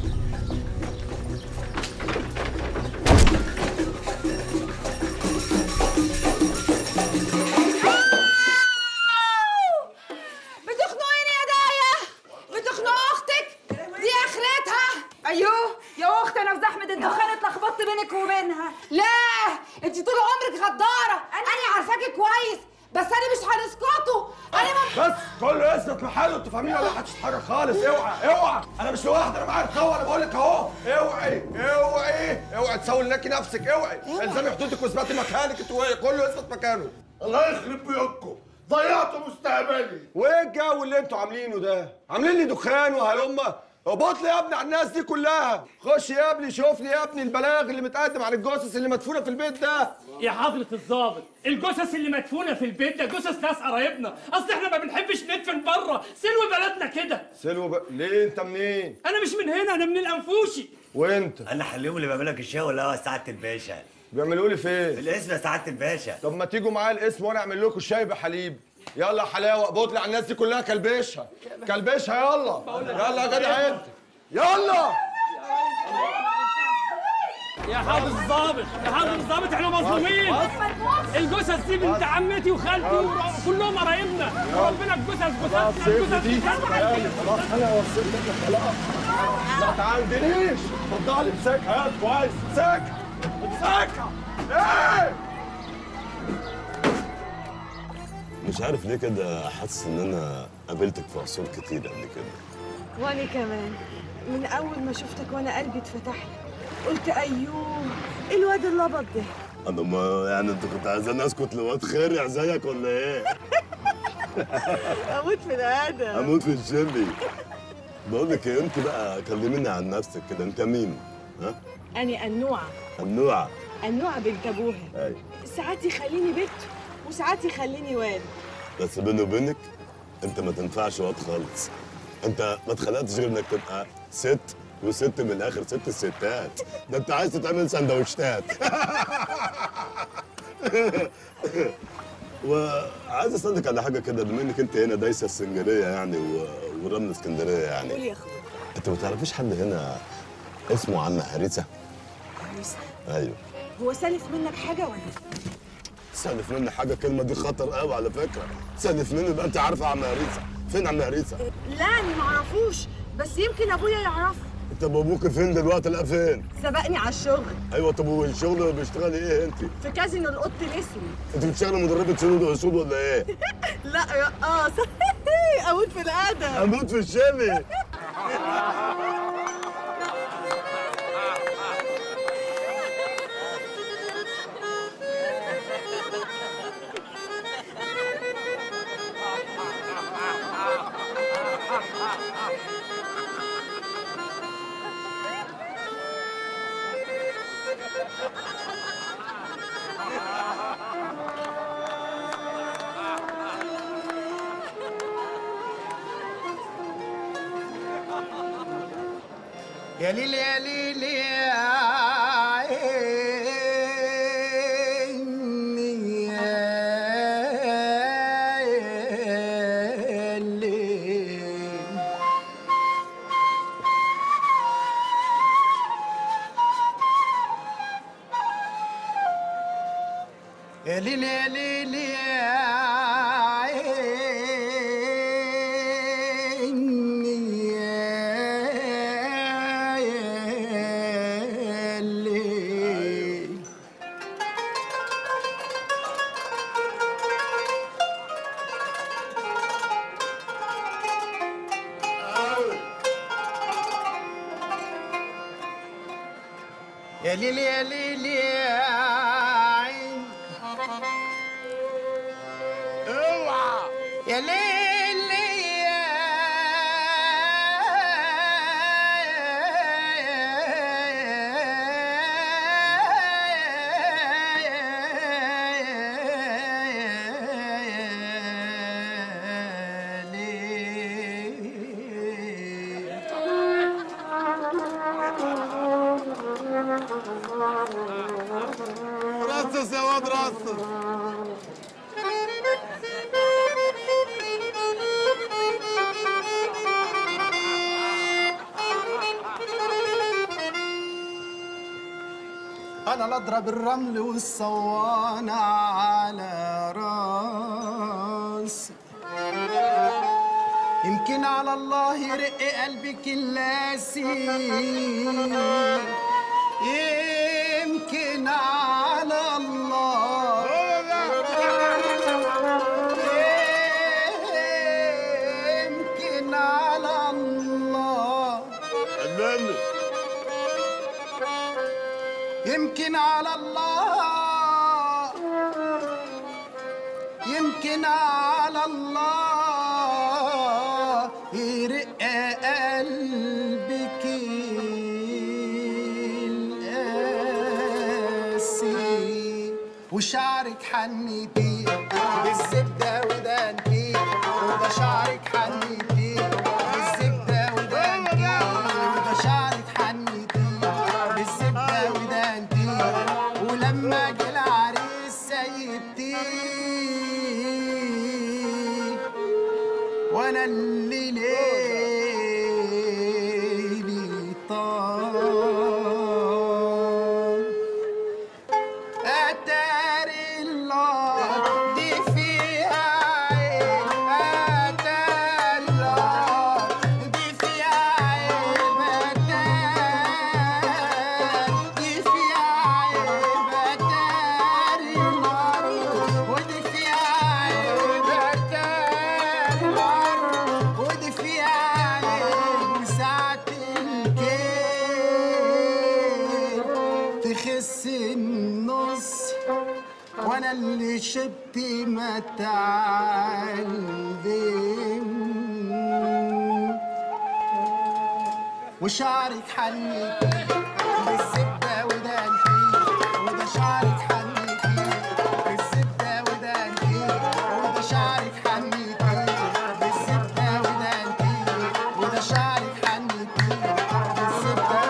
بتخنقيني يا دايا، بتخنق اختك دي اخرتها. ايوه يا اخت انا في زحمه الدخان اتلخبطت بينك وبينها. لا انت طول عمرك غداره، انا عارفاكي كويس بس انا مش هنسكتوا. انا ما بس كله يثبت محله، انتوا فاهمين ولا محدش يتحرك خالص. اوعى اوعى، انا مش لوحدي، انا معايا القوه، انا بقول لك اهو. اوعي اوعي اوعي تسوي لناكي نفسك، اوعي الزمي حدودك واثبتي مكانك، انتوا كله يثبت مكانه. الله يخرب بيوتكم، ضيعتوا مستقبلي. وايه الجو اللي انتوا عاملينه ده؟ عاملين لي دخان وهلمه. ابط لي يا ابني على الناس دي كلها. خش يا ابني شوف لي يا ابني البلاغ اللي متقدم عن الجثث اللي مدفونه في البيت ده. يا حضرة الضابط، الجثث اللي مدفونه في البيت ده جثث ناس قرايبنا، اصل احنا ما بنحبش ندفن بره، سلو بلدنا كده. سلو ب... ليه انت منين؟ انا مش من هنا، انا من الانفوشي. وانت؟ انا حليهم اللي بيعمل لك الشاي ولا هو سعاده الباشا؟ بيعملوا لي فين؟ في الاسم يا سعاده الباشا. طب ما تيجوا معايا الاسم وانا اعمل لكم شاي بحليب. يلا حلاوه، اقبض لي على الناس دي كلها، كلبشها كلبشها. يلا يلا يا جدع انت، يلا يا حضرة الضابط، يا حضرة الضابط احنا مظلومين. الجثث دي بنت عمتي وخالتي وكلهم قرايبنا، وربنا الجثث جثث جثث. خلاص انا وصلت لك خلاص. ما تعندنيش، اتفضلي امسكها يا كويس، امسكها امسكها. ايه مش عارف ليه كده حاسس ان انا قابلتك في عصور كتير قبل كده. وانا كمان من اول ما شفتك وانا قلبي اتفتح لي، قلت ايوه الواد اللبط ده. انا ما يعني انت كنت عايزاني اسكت لواد خارع زيك ولا ايه؟ اموت في الادب. اموت في الشمي. بقول لك ايه، انت بقى كلميني عن نفسك كده، انت مين؟ ها؟ انا النوعه. النوعه. النوعه بنت ابوها. ايوه. ساعات يخليني بنت وساعات يخليني واد. بس بيني وبينك انت ما تنفعش واد خالص. انت ما اتخلقتش غير انك تبقى ست، وست من الاخر ست الستات. ده انت عايز تتعمل سندوتشات. وعايز اسالك على حاجه كده، بما انك انت هنا دايسه السنجريه يعني ورمل اسكندريه يعني. قول يا اخويا. انت ما تعرفيش حد هنا اسمه عم هريسه؟ هريسه؟ ايوه. هو سالف منك حاجه ولا؟ سالف مني حاجه؟ الكلمه دي خطر قوي على فكره. سالف مني يبقى انت عارفه عم هريسه. فين عم هريسه؟ لا انا ما اعرفوش، بس يمكن ابويا يعرفه. طب ابوك فين دلوقتي؟ لا فين؟ سبقني على الشغل. ايوه. طب والشغل بيشتغلي ايه انت؟ في كازينو القط الاسود. انت بتشتغلي مدربه سنود واسود ولا ايه؟ لا رقاصه. اموت في الادب. اموت في الشمي. يا ليل يا ليل يا عيني يا ليل. يا ليل يا ليل يا يا ليل يا ليل يا عين. اوعى يا ليل يا رصص يا واد رصص. انا لا اضرب الرمل والصوانه على راسي. يمكن على الله يرق قلبك اللاسي. يمكن على الله يمكن على الله يمكن على الله يمكن على الله يرق قلبك القاسي. وشعرك حنيتي بالزبدة ودانتي. وده شعرك حنيتي بالزبدة ودانتي. وده شعرك حنيتي بالزبدة ودانتي. ولما جه العريس سيبتيه وانا اللي ليلي طال. اتاري الله دي فيها عين. اتاري الله دي فيها عين. اتاري دي فيها عين. اتاري النار ودي فيها عين. اتاري النار ودي فيها عين. ساعة الكيل تخس النص وانا اللي شبت متعلم. وشعرك حنيتي بالزبدة ودانتي. وده شعرك حنيتي بالزبدة ودانتي. وده شعرك حنيتي بالزبدة ودانتي. وده شعرك حنيتي بالزبدة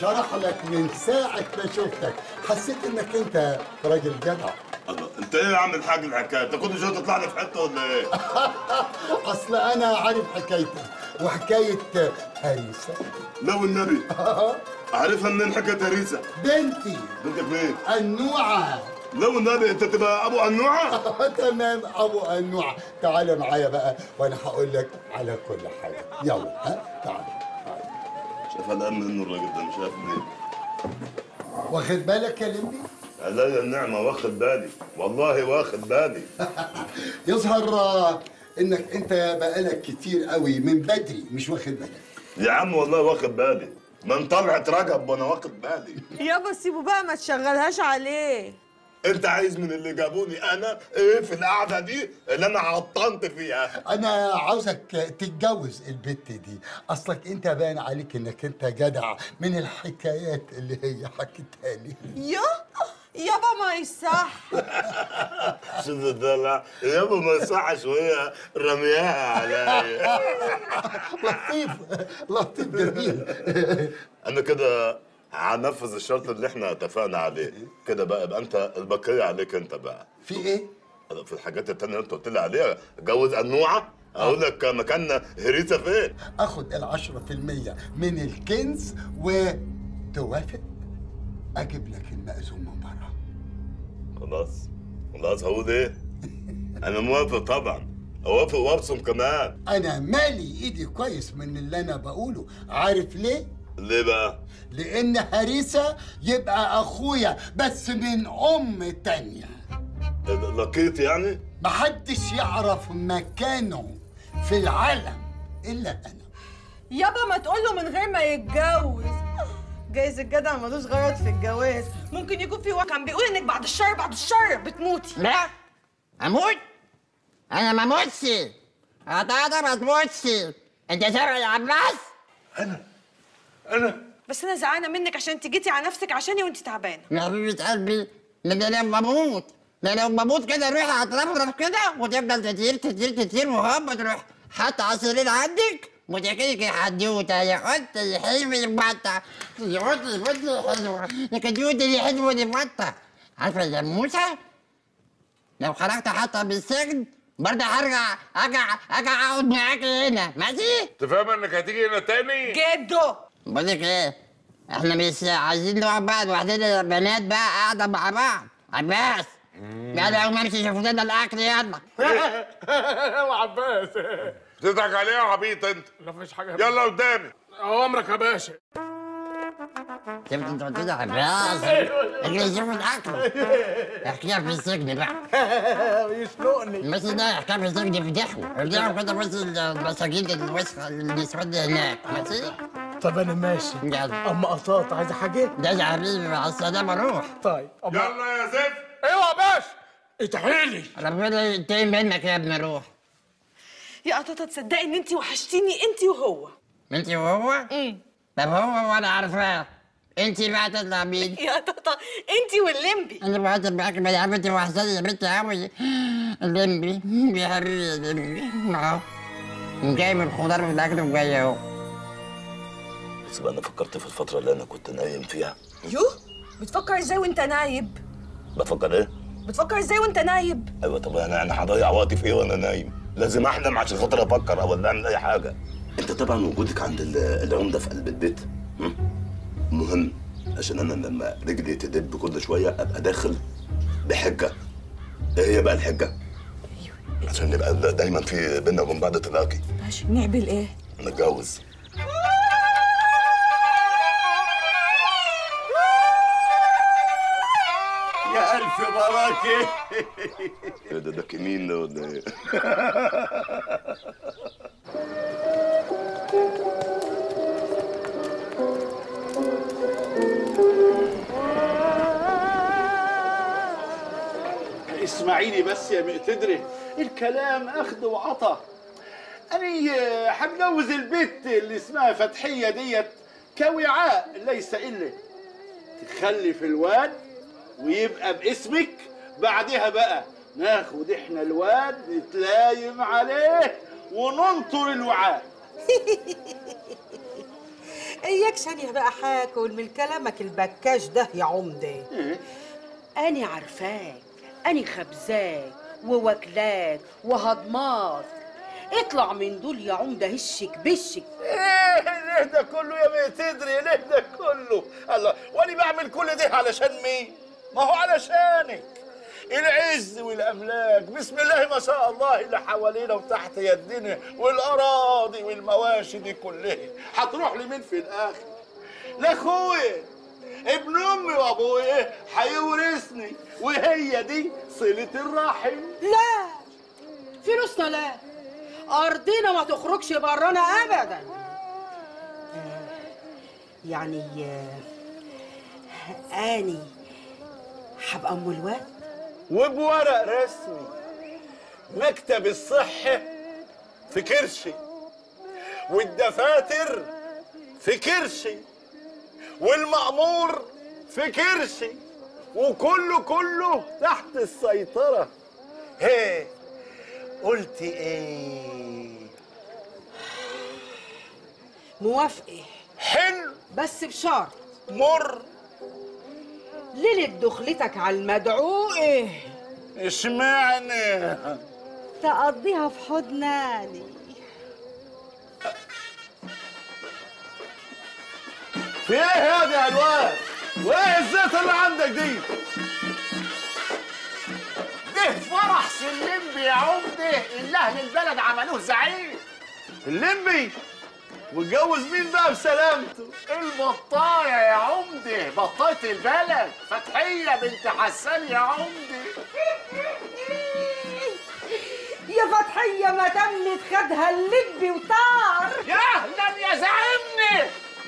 شرح لك من ساعة ما شفتك، حسيت انك انت راجل جدع. الله، انت ايه يا عم الحاج الحكايه؟ انت كل شويه تطلع لي في حته ولا ايه؟ اصل انا عارف حكايتك وحكاية هريسة. لا والنبي عارفها منين حكايه هريسه؟ بنتي. بنتك مين؟ النوعة. لا والنبي انت تبقى ابو النوعه؟ تمام ابو النوعه. تعالى معايا بقى وانا هقول لك على كل حاجه. يلا ها تعالى. شايف قلقان منه الراجل ده، مش عارف ليه. واخد بالك يا لمبي؟ عليا النعمه واخد بالي، والله واخد بالي. يظهر انك انت بقالك كتير قوي من بدري مش واخد بالك. يا عم والله واخد بالي، من طلعت رجب وانا واخد بالي. يابا سيبه بقى ما تشغلهاش عليه. انت عايز من اللي جابوني انا ايه في القعده دي اللي انا عطنت فيها؟ انا عاوزك تتجوز البت دي، اصلك انت باين عليك انك انت جدع من الحكايات اللي هي حكيتها لي. يا يابا ما يصح. شوف الدلع يابا ما يصحش وهي رمياها عليا. لطيف لطيف جميل. انا كده هنفذ الشرط اللي احنا اتفقنا عليه كده بقى. يبقى انت البقيه عليك انت بقى. في ايه؟ في الحاجات التانية اللي انت قلت لي عليها، اتجوز النوعه، اقول لك مكان هريسه فين؟ اخد العشرة في المية من الكنز وتوافق اجيب لك المأذون من بره. خلاص خلاص هقول ايه؟ انا موافق طبعا، اوافق وابصم كمان. انا مالي ايدي كويس من اللي انا بقوله، عارف ليه؟ ليه بقى؟ لان هريسه يبقى اخويا بس من ام تانية. لقيت يعني؟ محدش يعرف مكانه في العالم الا انا. يابا ما تقوله من غير ما يتجوز، جايز الجدع ملوش غرض في الجواز، ممكن يكون في واحد كان بيقول انك بعد الشر بعد الشر بتموتي. لا اموت؟ انا ما اموتش. انا ما تموتش. انت سامع يا عباس؟ انا انا بس انا زعلانه منك عشان انت جيتي على نفسك عشاني وانت تعبانه. يا حبيبه قلبي، ده لما بموت ده لما بموت كده روح هترفرف كده وتفضل تطير تطير تطير وهوب تروح حتى على السرير عندك وتحكي حدوته يا حط الحلم البطه يحط البطه الحلوه الكدوته اللي حلوه البطه. عارفه الجاموسه؟ لو خرجت حتى من السجن برضه هرجع ارجع ارجع اقعد معاك هنا، ماشي؟ انت فاهم انك هتيجي هنا تاني؟ جدو بقول لك ايه؟ احنا مش عايزين نقعد بقى لوحدنا بنات بقى قاعده مع بعض. عباس يلا قوم امشي شوف لنا الاكل يلا. يلا عباس بتضحك عليه يا عبيط انت؟ لا مفيش حاجه. يلا قدامي. اوامرك يا باشا. شفت انت قلت لي عباس اللي يشوف الاكل احكيها في السجن بقى. يسلقني. بس ده حكايه في السجن يفضحوا يفضحوا كده بس المساجين الوسخه اللي يسود هناك، ماشي؟ طب انا ماشي. يلا. اما قطاط عايزه حاجه؟ ده يا حبيبي مع السلامه روح. طيب يلا يا زفت. ايوه يا باشا اتحيلي. ربنا ينتقم منك يا ابني روح. يا قطاطه تصدقي ان انت وحشتيني انت وهو. انت وهو؟ امم طب هو وانا عارفاه. انت بقى تطلع مين؟ يا قطاطه انت واللمبي. انا بقعد معاك يا بنتي وحشاني يا بنتي قوي. اللمبي يا حبيبي يا لمبي اهو جاي من الخضار والاكل وجاي اهو. بس بقى انا فكرت في الفتره اللي انا كنت نايم فيها. يوه بتفكر ازاي وانت نايب؟ بفكر ايه؟ بتفكر ازاي وانت نايب؟ ايوه طب انا انا هضيع وقتي في ايه وانا نايم؟ لازم احلم عشان خاطر افكر او اعمل اي حاجه. انت طبعا وجودك عند العمده في قلب البيت مهم عشان انا لما رجلي تدب كل شويه ابقى داخل بحجه. ايه هي بقى الحجه؟ عشان نبقى دايما في بينا وبين بعض تلاقي. ماشي نعمل ايه؟ نتجوز. يا ألف بركة. ايه ده ده كمين ده ولا ايه؟ اسمعيني بس يا مقتدري، الكلام اخذ وعطا. أنا حنجوز البت اللي اسمها فتحية ديت كوعاء ليس إلا تخلف الواد ويبقى باسمك، بعدها بقى ناخد احنا الواد نتلايم عليه وننطر الوعاء. اياك ثانيه بقى هاكل من كلامك البكاش ده يا عمده. أنا عارفاك، أنا خبزاك وواكلاك وهضماك. اطلع من دول يا عمده، هشك بشك. ايه ليه ده كله يا بنت تدري؟ ليه ده كله؟ الله، وانا بعمل كل ده علشان مين؟ ما هو علشانك. العز والاملاك بسم الله ما شاء الله اللي حوالينا وتحت يدنا، والاراضي والمواشي دي كلها هتروح لمين في الاخر؟ لاخويا ابن امي وابويا هيورثني، وهي دي صله الرحم. لا فلوسنا لا، ارضنا ما تخرجش برانا ابدا. يعني اني هبقى ام الواد وبورق رسمي. مكتب الصحة في كرشي، والدفاتر في كرشي، والمأمور في كرشي، وكله كله تحت السيطرة. هي قلت ايه؟ موافقة. حلو بس بشرط. مر. ليلة دخلتك على المدعو ايه؟ اشمعنى؟ تقضيها في حضناني. في ايه هذا يا الواد؟ وايه الزيت اللي عندك دي؟ ده فرح سلمبي يا عمده اللي اهل البلد عملوه زعيم. اللمبي؟ واتجوز مين بقى بسلامته؟ البطايه يا عمده، بطايه البلد فتحيه بنت حسان يا عمده. يا فتحيه ما تمت خدها اللبي وطار. يا اهلا يا زعيمني.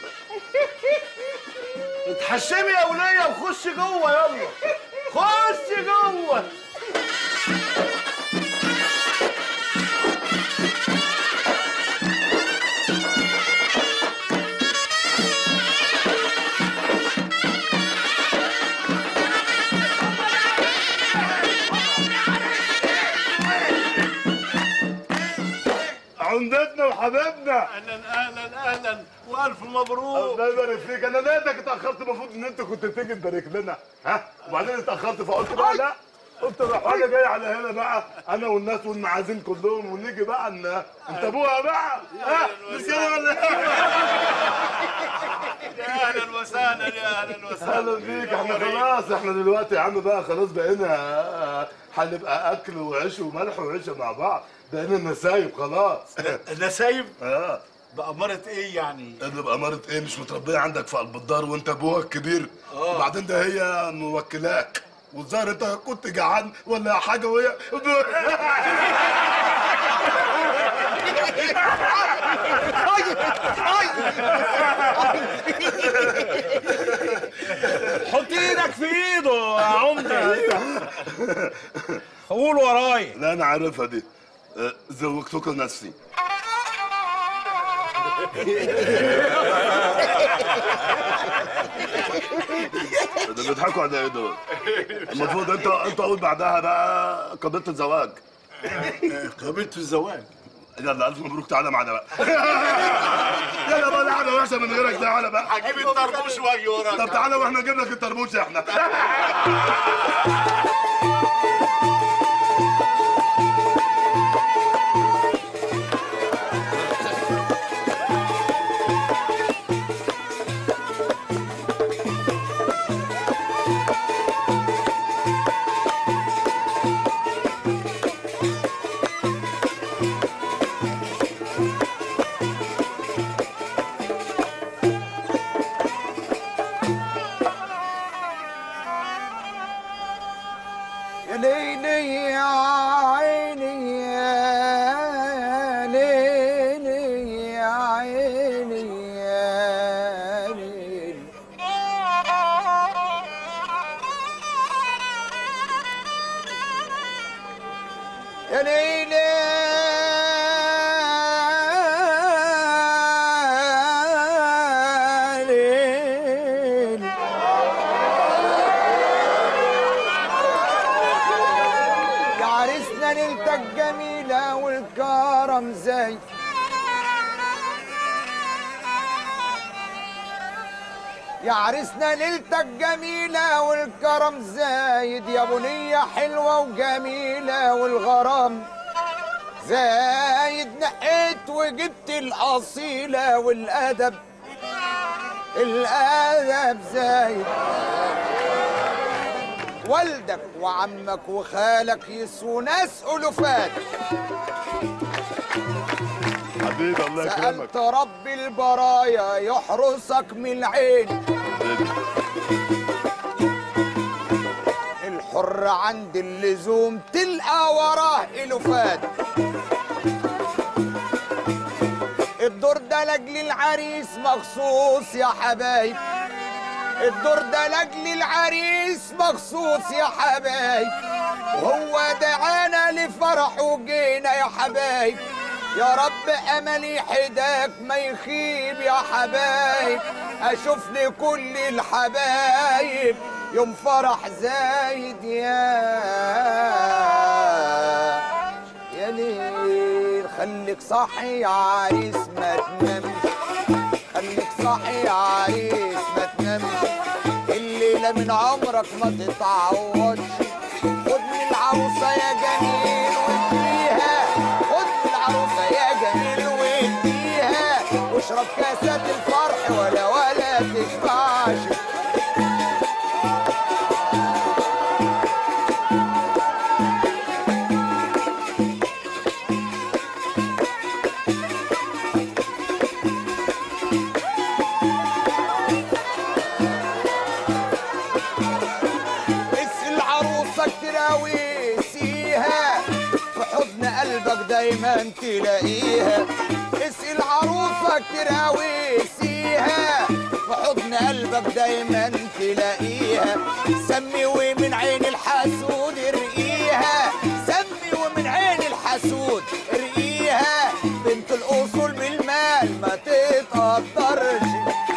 اتحشمي يا وليه وخشي جوه، يلا خشي جوه. عمدتنا وحبايبنا، اهلا اهلا اهلا والف مبروك. الله يبارك فيك. انا لقيتك اتاخرت، المفروض ان انت كنت تيجي تبارك لنا، ها؟ وبعدين اتاخرت فقلت بقى لا، قلت روح انا جاي على هنا بقى انا والناس والمعازيم كلهم، ونيجي بقى ان انت ابوها بقى، ها؟ مش كده ولا يا اهلا وسهلا يا اهلا وسهلا. اهلا بيك. احنا خلاص، احنا دلوقتي يا عم بقى خلاص بقينا هنبقى اكل وعيش وملح وعيشه مع بعض، بقينا نسايب خلاص. نسايب؟ اه. بأمارة ايه يعني؟ اللي بأمارة ايه؟ مش متربية عندك في قلب الدار وانت ابوها الكبير؟ اه. وبعدين ده هي موكلاك، والظاهر انت كنت جعان ولا حاجة وهي حط ايدك في ايده يا عمده. قول ورايا. لا انا عارفها دي. زوجتك نفسي. ده بيضحكوا على ايه دول؟ المفروض انت انت قول بعدها بقى قضية الزواج. قضية الزواج؟ يلا الف مبروك، تعالى معانا بقى. يلا بقى، قاعدة وحشة من غيرك، تعالى بقى. هجيب الطربوش واجي وراك. طب تعالى واحنا نجيب لك الطربوش احنا. يا عريسنا ليلتك جميلة والكرم زايد، يا بنية حلوة وجميلة والغرام زايد، نقيت وجبت الأصيلة والأدب الأدب زايد. والدك وعمك وخالك يسووا ناس ألوفات، حبيبي الله يكرمك. سألت رب البرايا يحرسك من العين، الحر عند اللزوم تلقى وراه ألوفات. الدور ده لاجل العريس مخصوص يا حبايب، الدور ده لاجل العريس مخصوص يا حبايب، وهو دعانا لفرح وجينا يا حبايب. يا رب املي حداك ما يخيب يا حبايب، اشوف لي كل الحبايب يوم فرح زايد يا يا ليل. خليك صاحي يا عريس ما تنامش، خليك صاحي يا عريس ما تنامش، الليله من عمرك ما تتعوضش. خد من العروسه يا جميل واديها، خد من العروسه يا جميل واديها، واشرب كاسات الفرح ولا ولا تشبعش. تراويسيها في حضن قلبك دايما تلاقيها، اسقي عروسك تراويسيها في حضن قلبك دايما تلاقيها. سمي ومن عين الحسود ارقيها، سمي ومن عين الحسود ارقيها، بنت الاصول بالمال ما تتقدرش.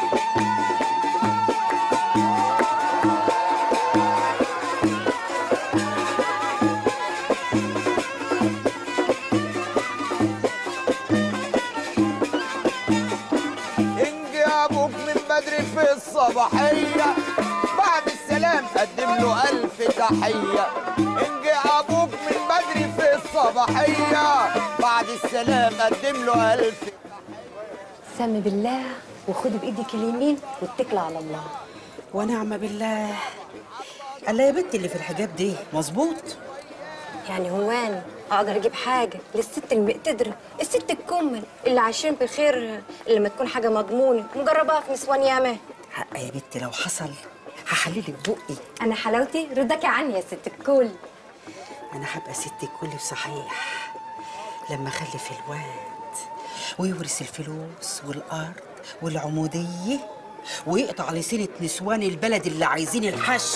في الصباحية بعد السلام قدم له ألف تحية، انجي أبوك من بدري في الصباحية بعد السلام قدم له ألف تحية. سمي بالله وخدي بإيدك اليمين واتكلي على الله. ونعم بالله. الله يا بنتي اللي في الحجاب دي مظبوط؟ يعني هو أنا أقدر أجيب حاجة للست المقتدرة، الست الكمل اللي عايشين بخير، اللي ما تكون حاجة مضمونة مجرباها في نسوان ياما؟ حق يا بنتي لو حصل هحللك بقي. أنا حلاوتي رضاكي عني يا ست الكل. أنا هبقى ست الكل صحيح لما أخلف الواد ويورث الفلوس والأرض والعمودية ويقطع لسنة نسوان البلد اللي عايزين الحش.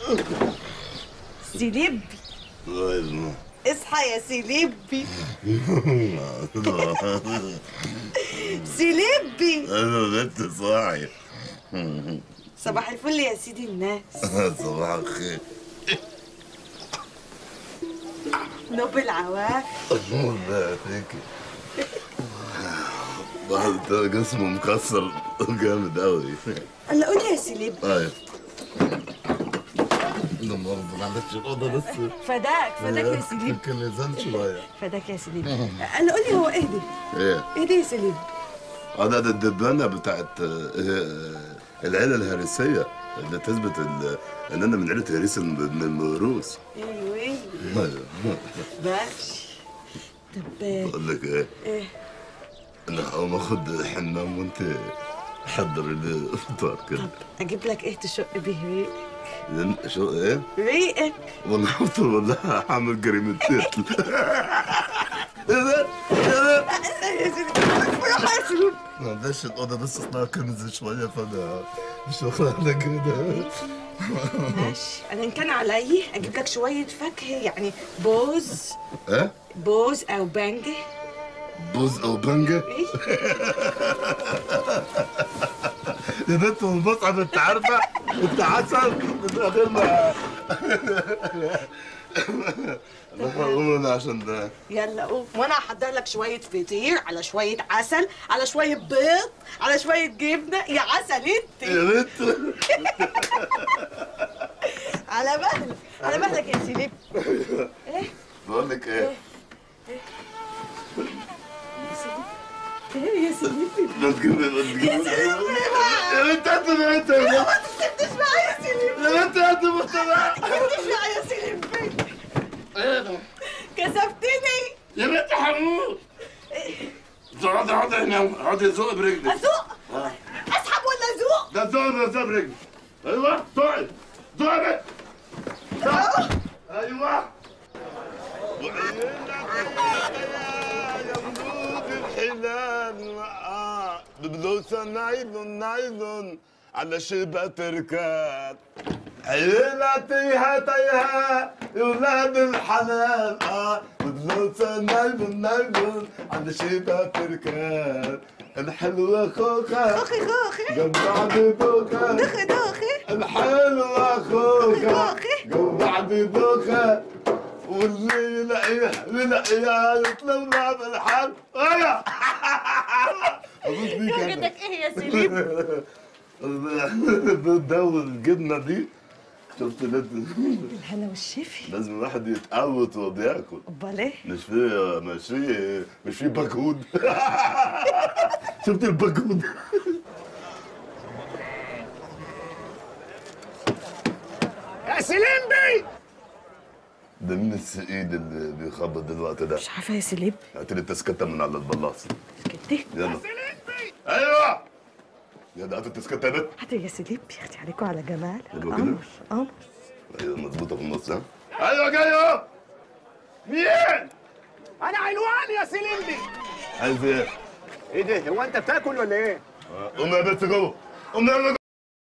سيليبي اصحى يا سيليبي. سيليبي انا بنت صاحي. صباح الفل يا سيدي الناس. صباح الخير. نوب العواف. الله فيكي. انت جسمه مكسر جامد قوي. الله قول لي يا سيليبي. ايوه. لا مؤاخذة معلش الأوضة بس. فداك فداك يا سيليبي. يمكن لزان شوية. فداك يا سيليبي. الله قول لي هو ايه دي؟ ايه؟ ايه دي يا سيليبي؟ هذا الدبانة بتاعت العيلة الهرسية اللي تثبت ان انا من عيلة هريس من الموروث. ايوه ايوه. ماشي. طب بقول لك ايه؟ ايه؟ انا هقوم اخد حمام وانت حضري لي فطار كده. اجيب لك ايه تشق بيه ريقك؟ شو ايه؟ ريقك. والله قلت والله هعمل جريمتين. ايه ده؟ ايه ده؟ يا سيدي بروح يا سيدي. معلش الأوضة بس اسمها كنز شوية فأنا مش واخد على كده. ماشي، أنا إن كان عليا أجيب لك شوية فاكهة يعني بوز. إيه؟ بوز أو بانجة. بوز أو بانجة؟ يا بنت المصعب أنت عارفة؟ أنت عسل من غير ما قوم انا عشان ده. يلا قوم وانا هحضر لك شويه فطير على شويه عسل على شويه بيض على شويه جبنه يا عسل انت. يا بنت على مهلك على مهلك يا سيليب. ايه؟ بقول لك ايه؟ ايه يا سيليب؟ ما تجيبي ما تجيبي يا سيليب يا بنت انت يا بنت ما تسيبنيش معايا يا سيليب. يا بنت انت مستمع. ما تسيبنيش معايا يا سيليب. كسفتني يا بنت حمود. اقعدي اقعدي هنا اقعدي زق برجلك. ازق؟ اسحب ولا ازق؟ ده زق ولا زق برجلك. ايوه زقي زقي زق. ايوه. الحلال ببلوسه نايلون نايلون على شبه تركات. عيلة تيها تيها يا ولاد الحلال اه ببلوسه نايلون نايلون على شبه تركات. الحلوة خوخة خوخي خوخي جمعت دوخة دوخي دوخي الحلوة خوخة جمعت دوخة واللي يلاقيها يلاقيها يطلبنا بالحل. ايوه درجتك ايه يا سيليب؟ بتدور الجبنه دي شفت لازم بالهنا والشفي لازم الواحد يتقوت وهو بياكل. امال ايه؟ مش في مش في مش في باكود. شفت الباكود؟ يا سليمبي ده مين السقيد اللي بيخبط دلوقتي ده؟ مش عارفه يا سليب. هات لي التسكته من على البلاص. تسكتي؟ يلا ايوه يا ده هات التسكته يا بنت. هاتوا يا سليب يا اختي عليكم على جمال. حلوة كده؟ قمر قمر. ايوه مظبوطه في النص ها؟ ايوه جاي اهو. مين؟ انا علوان يا سليمبي. عايز ايه؟ ايه ده هو انت بتاكل ولا ايه؟ قوم يا بنت جوه قوم يلا جوه.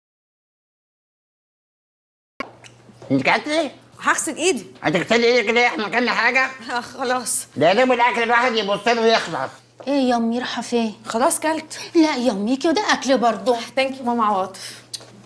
انت كلت ايه؟ هغسل ايدي. هتغسلي ايدك ليه؟ احنا اكلنا حاجه؟ آه خلاص. ده ليه الاكل الواحد يبص له ويخلص. ايه يا امي رايحه فين؟ خلاص كلت. لا يا امي كده اكل برضه. ثانك يو ماما عواطف.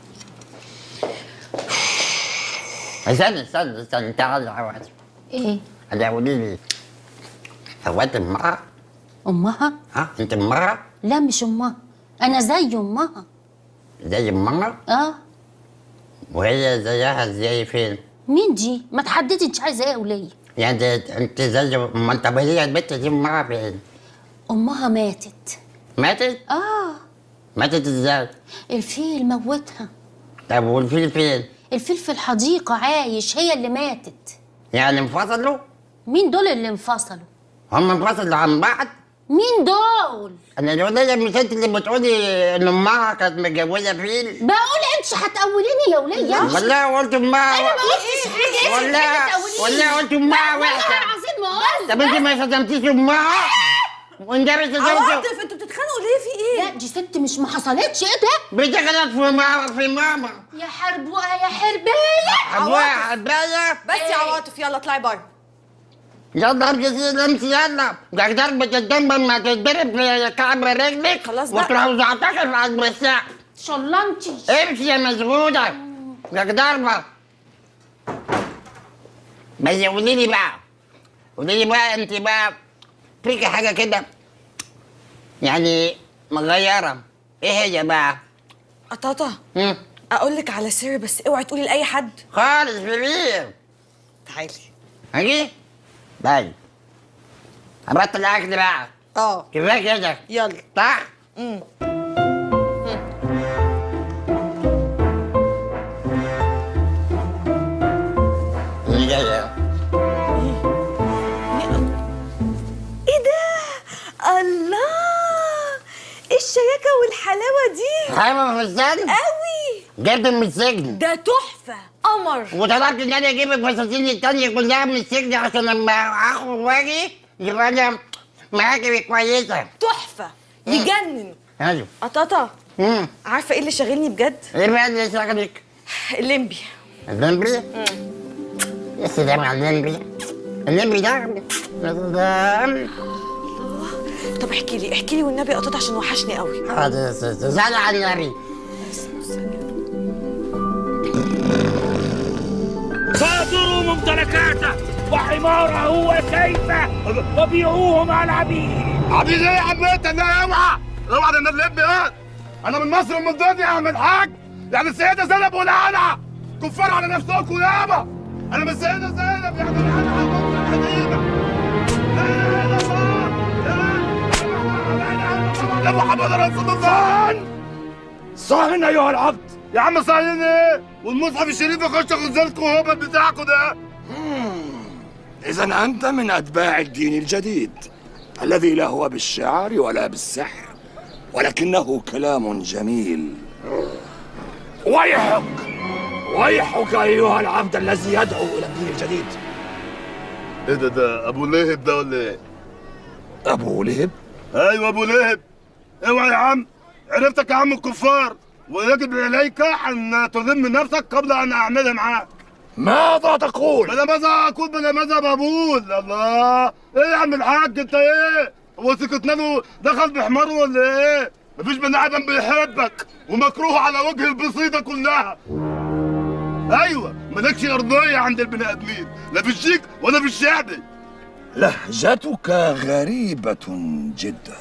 استنى استنى استنى تعالى يا عواطف. ايه؟ هلا قولي لي هو انت امها؟ امها؟ ها انت امها؟ لا مش امها، انا زي امها. زي امها؟ اه. وهي زيها زي فين؟ مين دي؟ ما تحددي انت عايزه ايه وليه؟ يعني انت زي ما انت هي البنت دي امها فين؟ امها ماتت. ماتت؟ اه. ماتت ازاي؟ الفيل موتها. طب والفيل فين؟ الفيل في الحديقه عايش، هي اللي ماتت. يعني انفصلوا؟ مين دول اللي انفصلوا؟ هم انفصلوا عن بعض؟ مين دول؟ انا الوليه مش انت اللي بتقولي ان امها كانت متجوزه فيل؟ بقول انت هتقوليني يا وليه؟ والله قلت امها انا ما قلتش حاجه. والله والله قلت امها وحشه. والله العظيم ما قلت. طب انت ما شتمتيش امها؟ والنبي عواطف انتوا بتتخانقوا ليه في ايه؟ لا دي ست مش ما حصلتش، ايه ده؟ بتغلط في ماما في ماما يا حربوقه يا حربايه. حربوقه حربايه. بس يا عواطف يلا اطلعي بره. يلا امشي امشي يلا، ده ضربة الجنب لما تتضرب في كعب رجلك خلاص بقى وتروح زعتك في عظم الساعة. شلنتي امشي يا مزغودة، ده ضربة. بس قولي لي بقى، قولي لي بقى انت بقى فيكي حاجة كده يعني مغيرة، ايه هي بقى؟ قطاطة اقول لك على سر بس اوعي تقولي لاي حد خالص. كبير تعالي. هاجي؟ طيب هبطل اكل بقى. اه كفايه كده. يلا. صح؟ امم اللي جايه ايه ده؟ الله، ايه الشياكه والحلاوه دي؟ حاجه في السجن؟ قوي. جبت من السجن. ده تحفه قمر. وطلبت ان انا اجيب الفساتين التانية كلها من السجن عشان لما اخرج واجي يبقى انا معاكي كويسه. تحفه يجنن. حلو. قطاطة امم عارفه ايه اللي شاغلني بجد؟ ايه بقى اللي شغلك؟ الليمبي. الليمبي؟ يا سلام على الليمبي. الليمبي ده طب احكي لي احكي لي والنبي قطاطة عشان وحشني قوي. حاضر. زعل على النبي. صادروا ممتلكاته وحماره وسيفه وبيعوه مع العبيد. عبيد ايه يا عم انت؟ لا اوعى اوعى، ده انا الليمبي ايه؟ انا من مصر ومن الدنيا يا عم الحاج. يعني السيده زينب ولا انا كفار على نفسكم يابا. انا من السيده زينب يعني انا مصر القديمه. لا اله الا الله، لا اله الا الله محمد رسول الله. صاهن ايها العبد. يا عم صاهن ايه؟ والمصحف الشريف يخش غزالكم وهبل بتاعكم ده. إذا أنت من أتباع الدين الجديد الذي لا هو بالشعر ولا بالسحر ولكنه كلام جميل. ويحك ويحك أيها العبد الذي يدعو إلى الدين الجديد. ايه ده ده ابو لهب ده ولا ايه؟ ابو لهب؟ ايوه ابو لهب. اوعى يا عم، عرفتك يا عم الكفار ويجب عليك ان تذم نفسك قبل ان اعملها معاك. ماذا تقول؟ بلا ماذا اقول بلا ماذا بقول. الله، ايه يا عم الحاج انت ايه؟ هو سكتنا له دخل بحماره ولا ايه؟ مفيش بني ادم بيحبك ومكروه على وجه البسيطه كلها. ايوه مالكش ارضيه عند البني ادمين، لا في الشيك ولا في الشعبي. لهجتك غريبة جدا.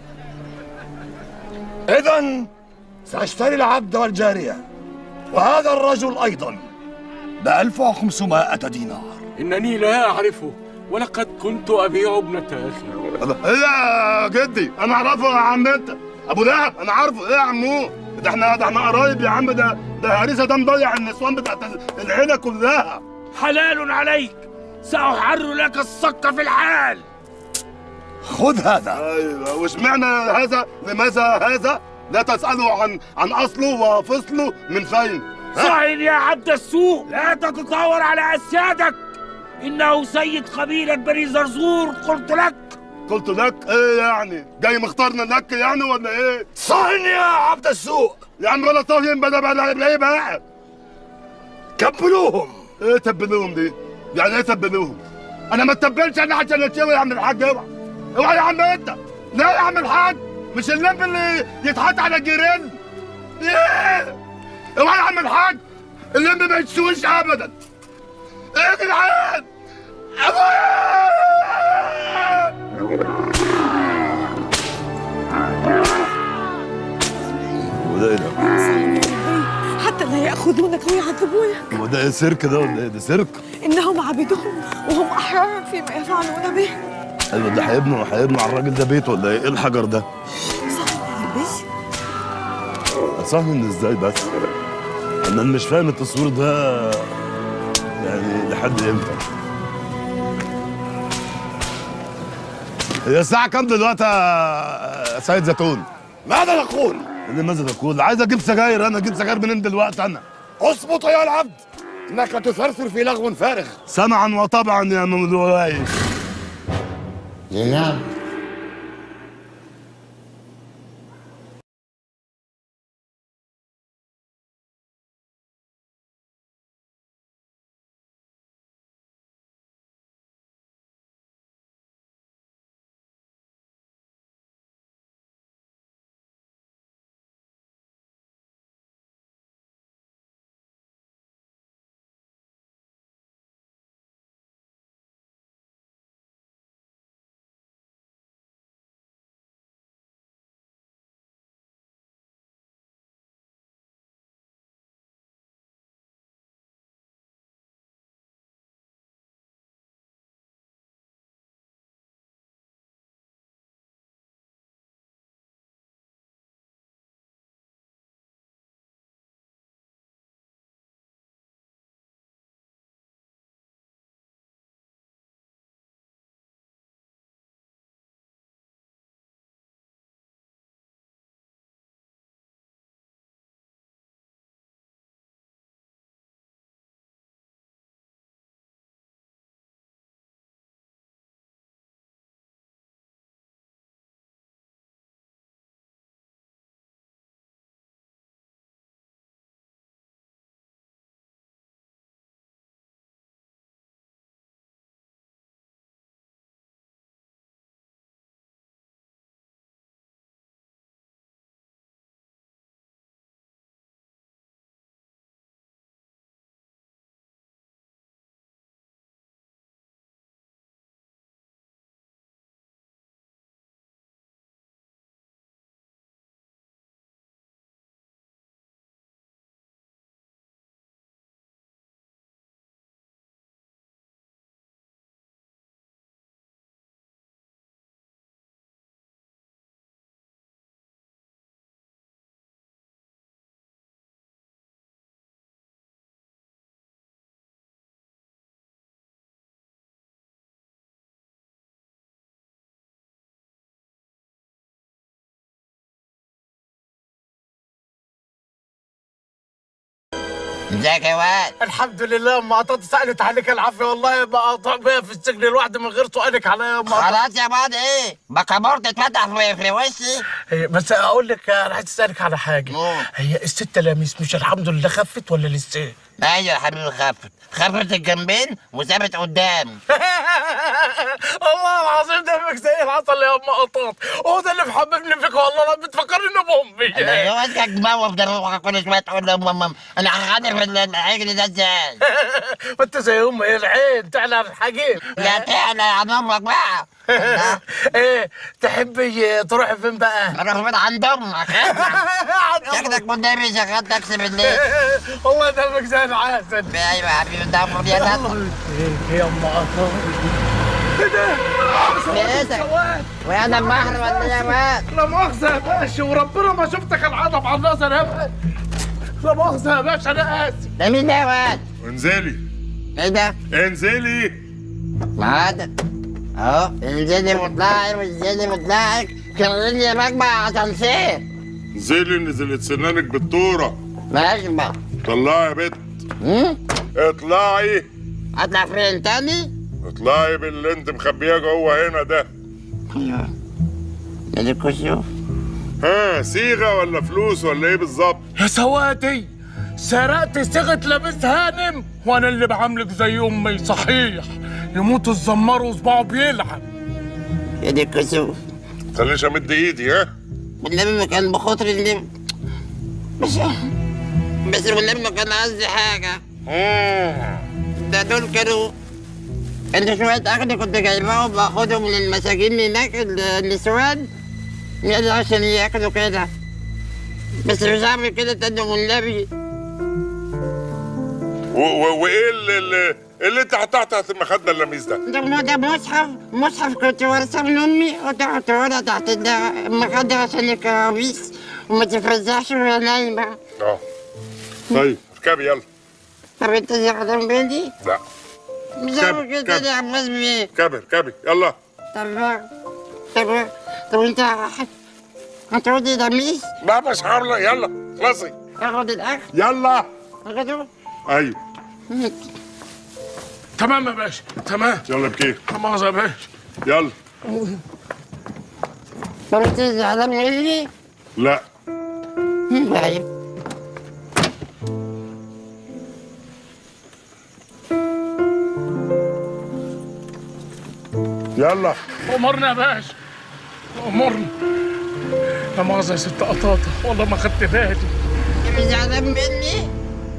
إذا سأشتري العبد والجارية وهذا الرجل أيضا بألف وخمسمائة دينار. إنني لا أعرفه ولقد كنت أبيع ابنة أخي. ايه يا جدي؟ انا اعرفه يا عم انت ابو لهب، انا عارفه. ايه يا عمو؟ ده احنا ده احنا قرايب يا عم. ده ده هريسه ده مضيع النسوان بتاعت العيله كلها. حلال عليك، سأحر لك الصك في الحال. خذ هذا. ايوه، واشمعنى هذا؟ لماذا هذا؟ لا تسأله عن عن اصله وفصله من فين. صاحب يا عبد السوق، لا تتطاول على اسيادك، انه سيد قبيله بني زرزور. قلت لك قلت لك ايه يعني؟ جاي مختارنا لك يعني ولا ايه؟ صهن يا عبد السوق. يا عم ولا صهن بلا بلا بلا ايه بقى؟ كبلوهم. ايه تبلوهم دي؟ يعني ايه تبلوهم؟ انا ما اتبلش انا عشان اتشوي يا عم الحاج. اوعى اوعى يا عم انت. لا يا عم الحاج، مش اللمب اللي يتحط على الجيران. ايه؟ اوعى يا عم الحاج، اللمب ما يتسويش ابدا. ايه يا جدعان؟ ابويا! وده ايه ده؟ حتى لا ياخذونك ويعذبونك. هو ده ايه سيرك ده ولا ايه؟ ده سيرك؟ انهم عبيدهم وهم احرار فيما يفعلون به. ايوه ده هيبنوا هيبنوا على الراجل ده بيت ولا ايه؟ ايه الحجر ده؟ صهن ازاي بس؟ انا مش فاهم التصوير ده يعني لحد امتى؟ هي الساعة كام دلوقتي يا سيد زيتون؟ ماذا تقول؟ اللي ماذا تقول؟ عايز اجيب سجاير. انا اجيب سجاير منين دلوقتي انا؟ اصمت يا العبد، انك تثرثر في لغو فارغ. سمعا وطبعا يا ممدوحي. زينب ازيك يا واد؟ الحمد لله. ام قطاط سالت عليك العافيه والله، بقطع بيا في السجن لوحدي من غير سؤالك عليا يا ام قطاط. خلاص يا واد ايه؟ بكابورت اتفتح في, في وشي. بس اقول لك انا عايز اسالك على حاجه. مم. هي الست لميس مش الحمد لله خفت ولا لسه؟ ايوه يا حبيبي خفت، خفت الجنبين وثابت قدام. والله العظيم دمك زي العسل يا ام قطاط، هو ده اللي محببني فيك والله، بتفكرني بامي. انا عايزك تموت ده كل شويه تقول لام انا هخدر في العجل ده ازاي؟ ما انت زي امي، ايه العين تعلى على الحجيب. لا تعلى يا عم امك بقى. ايه تحبي تروحي فين بقى؟ اروح فين؟ عند امك. شكلك قدامي شغال تاكسي بالليل. والله دمك زي العسل. ايوه يا حبيبي ده امر يا ناس. ايه يا ام قطاط؟ ايه ده؟ ايه ده؟ ويا البحر ولا يا واد؟ لا مؤاخذة يا باشا، وربنا ما شفتك العضب على النظر يا باشا. لا مؤاخذة يا باشا انا اسف. ده مين ده يا واد؟ انزلي. ايه ده؟ انزلي. ما هذا اهو انزلي واطلعي وانزلي واطلعي، كملي يا مجمع عشان سير. انزلي نزلت سنانك بالطورة. ماشي بقى. طلعي يا بت. امم اطلعي. اطلع فين تاني؟ اطلعي باللي انت مخبياه جوه هنا ده. ايوه. ادي الكشوف. ها صيغة ولا فلوس ولا ايه بالظبط؟ يا سواتي، سرقت صيغة لميس هانم وانا اللي بعاملك زي امي صحيح. يموت الزمار وصباعه بيلعب. ادي الكسوف. خليش امد ايدي ها؟ والنبي ما كان بخاطري اللي بس بس والنبي ما كان قصدي حاجة. ده دول كانوا انت شوية اخدي كنت جايباهم باخدهم للمساجين هناك النسوان يعني عشان ياكلوا كده، بس مش هعمل كده تاني والنبي. وايه اللي, اللي اللي انت حطها تحت المخده اللميس ده؟ ده ده مصحف مصحف كنت وارثه من امي وتحط ورقه تحت المخده عشان الكرابيس وما تفزعش وهي نايمه. اه طيب اركبي يلا. طب انت زعلان مني؟ لا مش عارف كده يا عباس بيه. اركبي اركبي يلا. طب طب طب انت هتقعدي لميس؟ لا مش هعمل. يلا خلصي. اخد الاكل؟ يلا. اخده؟ ايوه. تمام يا باشا تمام. يلا بكير. لا مؤاخذة يا باشا. يلا. طب انت زعلان مني؟ لا. طيب. يلا. امرنا يا باشا امرنا. لا مؤاخذة يا ست قطاطة والله ما خدت بالي. انت مش زعلان مني؟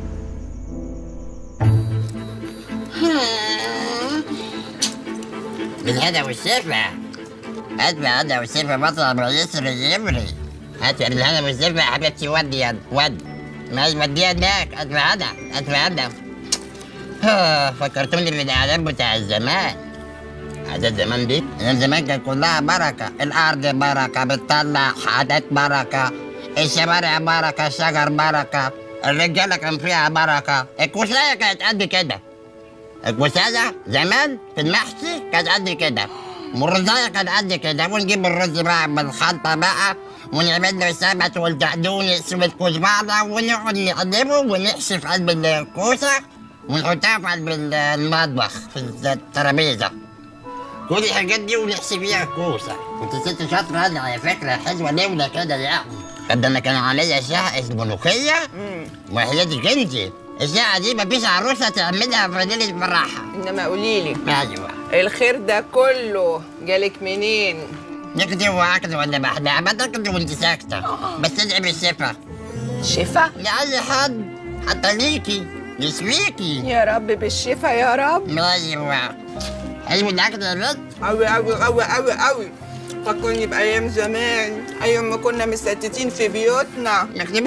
بالهدى والشفا. هات بالهدى والشفا بطلع باليسر اليمري. هات بالهدى والشفا يا حبيبتي. ودي يد ود ما وديها هناك. هات بالهدى هات بالهدى. فكرتوني بالاعلام بتاع الزمان. عادات زمان دي ايام زمان كانت كلها بركه، الارض بركه بتطلع حاجات بركه، الشوارع بركه، الشجر بركه، الرجاله كان فيها بركه، الكوسايه كانت قد كده. الكوسايه زمان في المحشي كانت قد كده، والرزايه كانت قد كده، ونجيب الرز بقى بالخلطه بقى ونعمل له السمك والدقدونس والكزبره ونقعد نقلبه ونحشي في قلب الكوسه ونحطها في قلب المطبخ في الترابيزه. كل الحاجات دي ونحشي فيها الكوسه. كنت ست شاطره انا على فكره، حلوه لوله كده يعني. قد انا كان عليا شقه اسمه ملوخيه وحياه كنزي. الشقه دي مفيش عروسه تعملها في ليله فرحها. انما قولي لي ايوه الخير ده كله جالك منين؟ نكتب واكل ولا بحلى؟ ما تكتب وانت ساكته، بس ادعي بالشفا. شفا؟ لاي حد حتى ليكي يسويكي. يا رب بالشفا يا رب. ايوه حلو الاكل يا بنت؟ أوي أوي أوي أوي أوي. فكرني بأيام زمان، أيام ما كنا مستتتين في بيوتنا.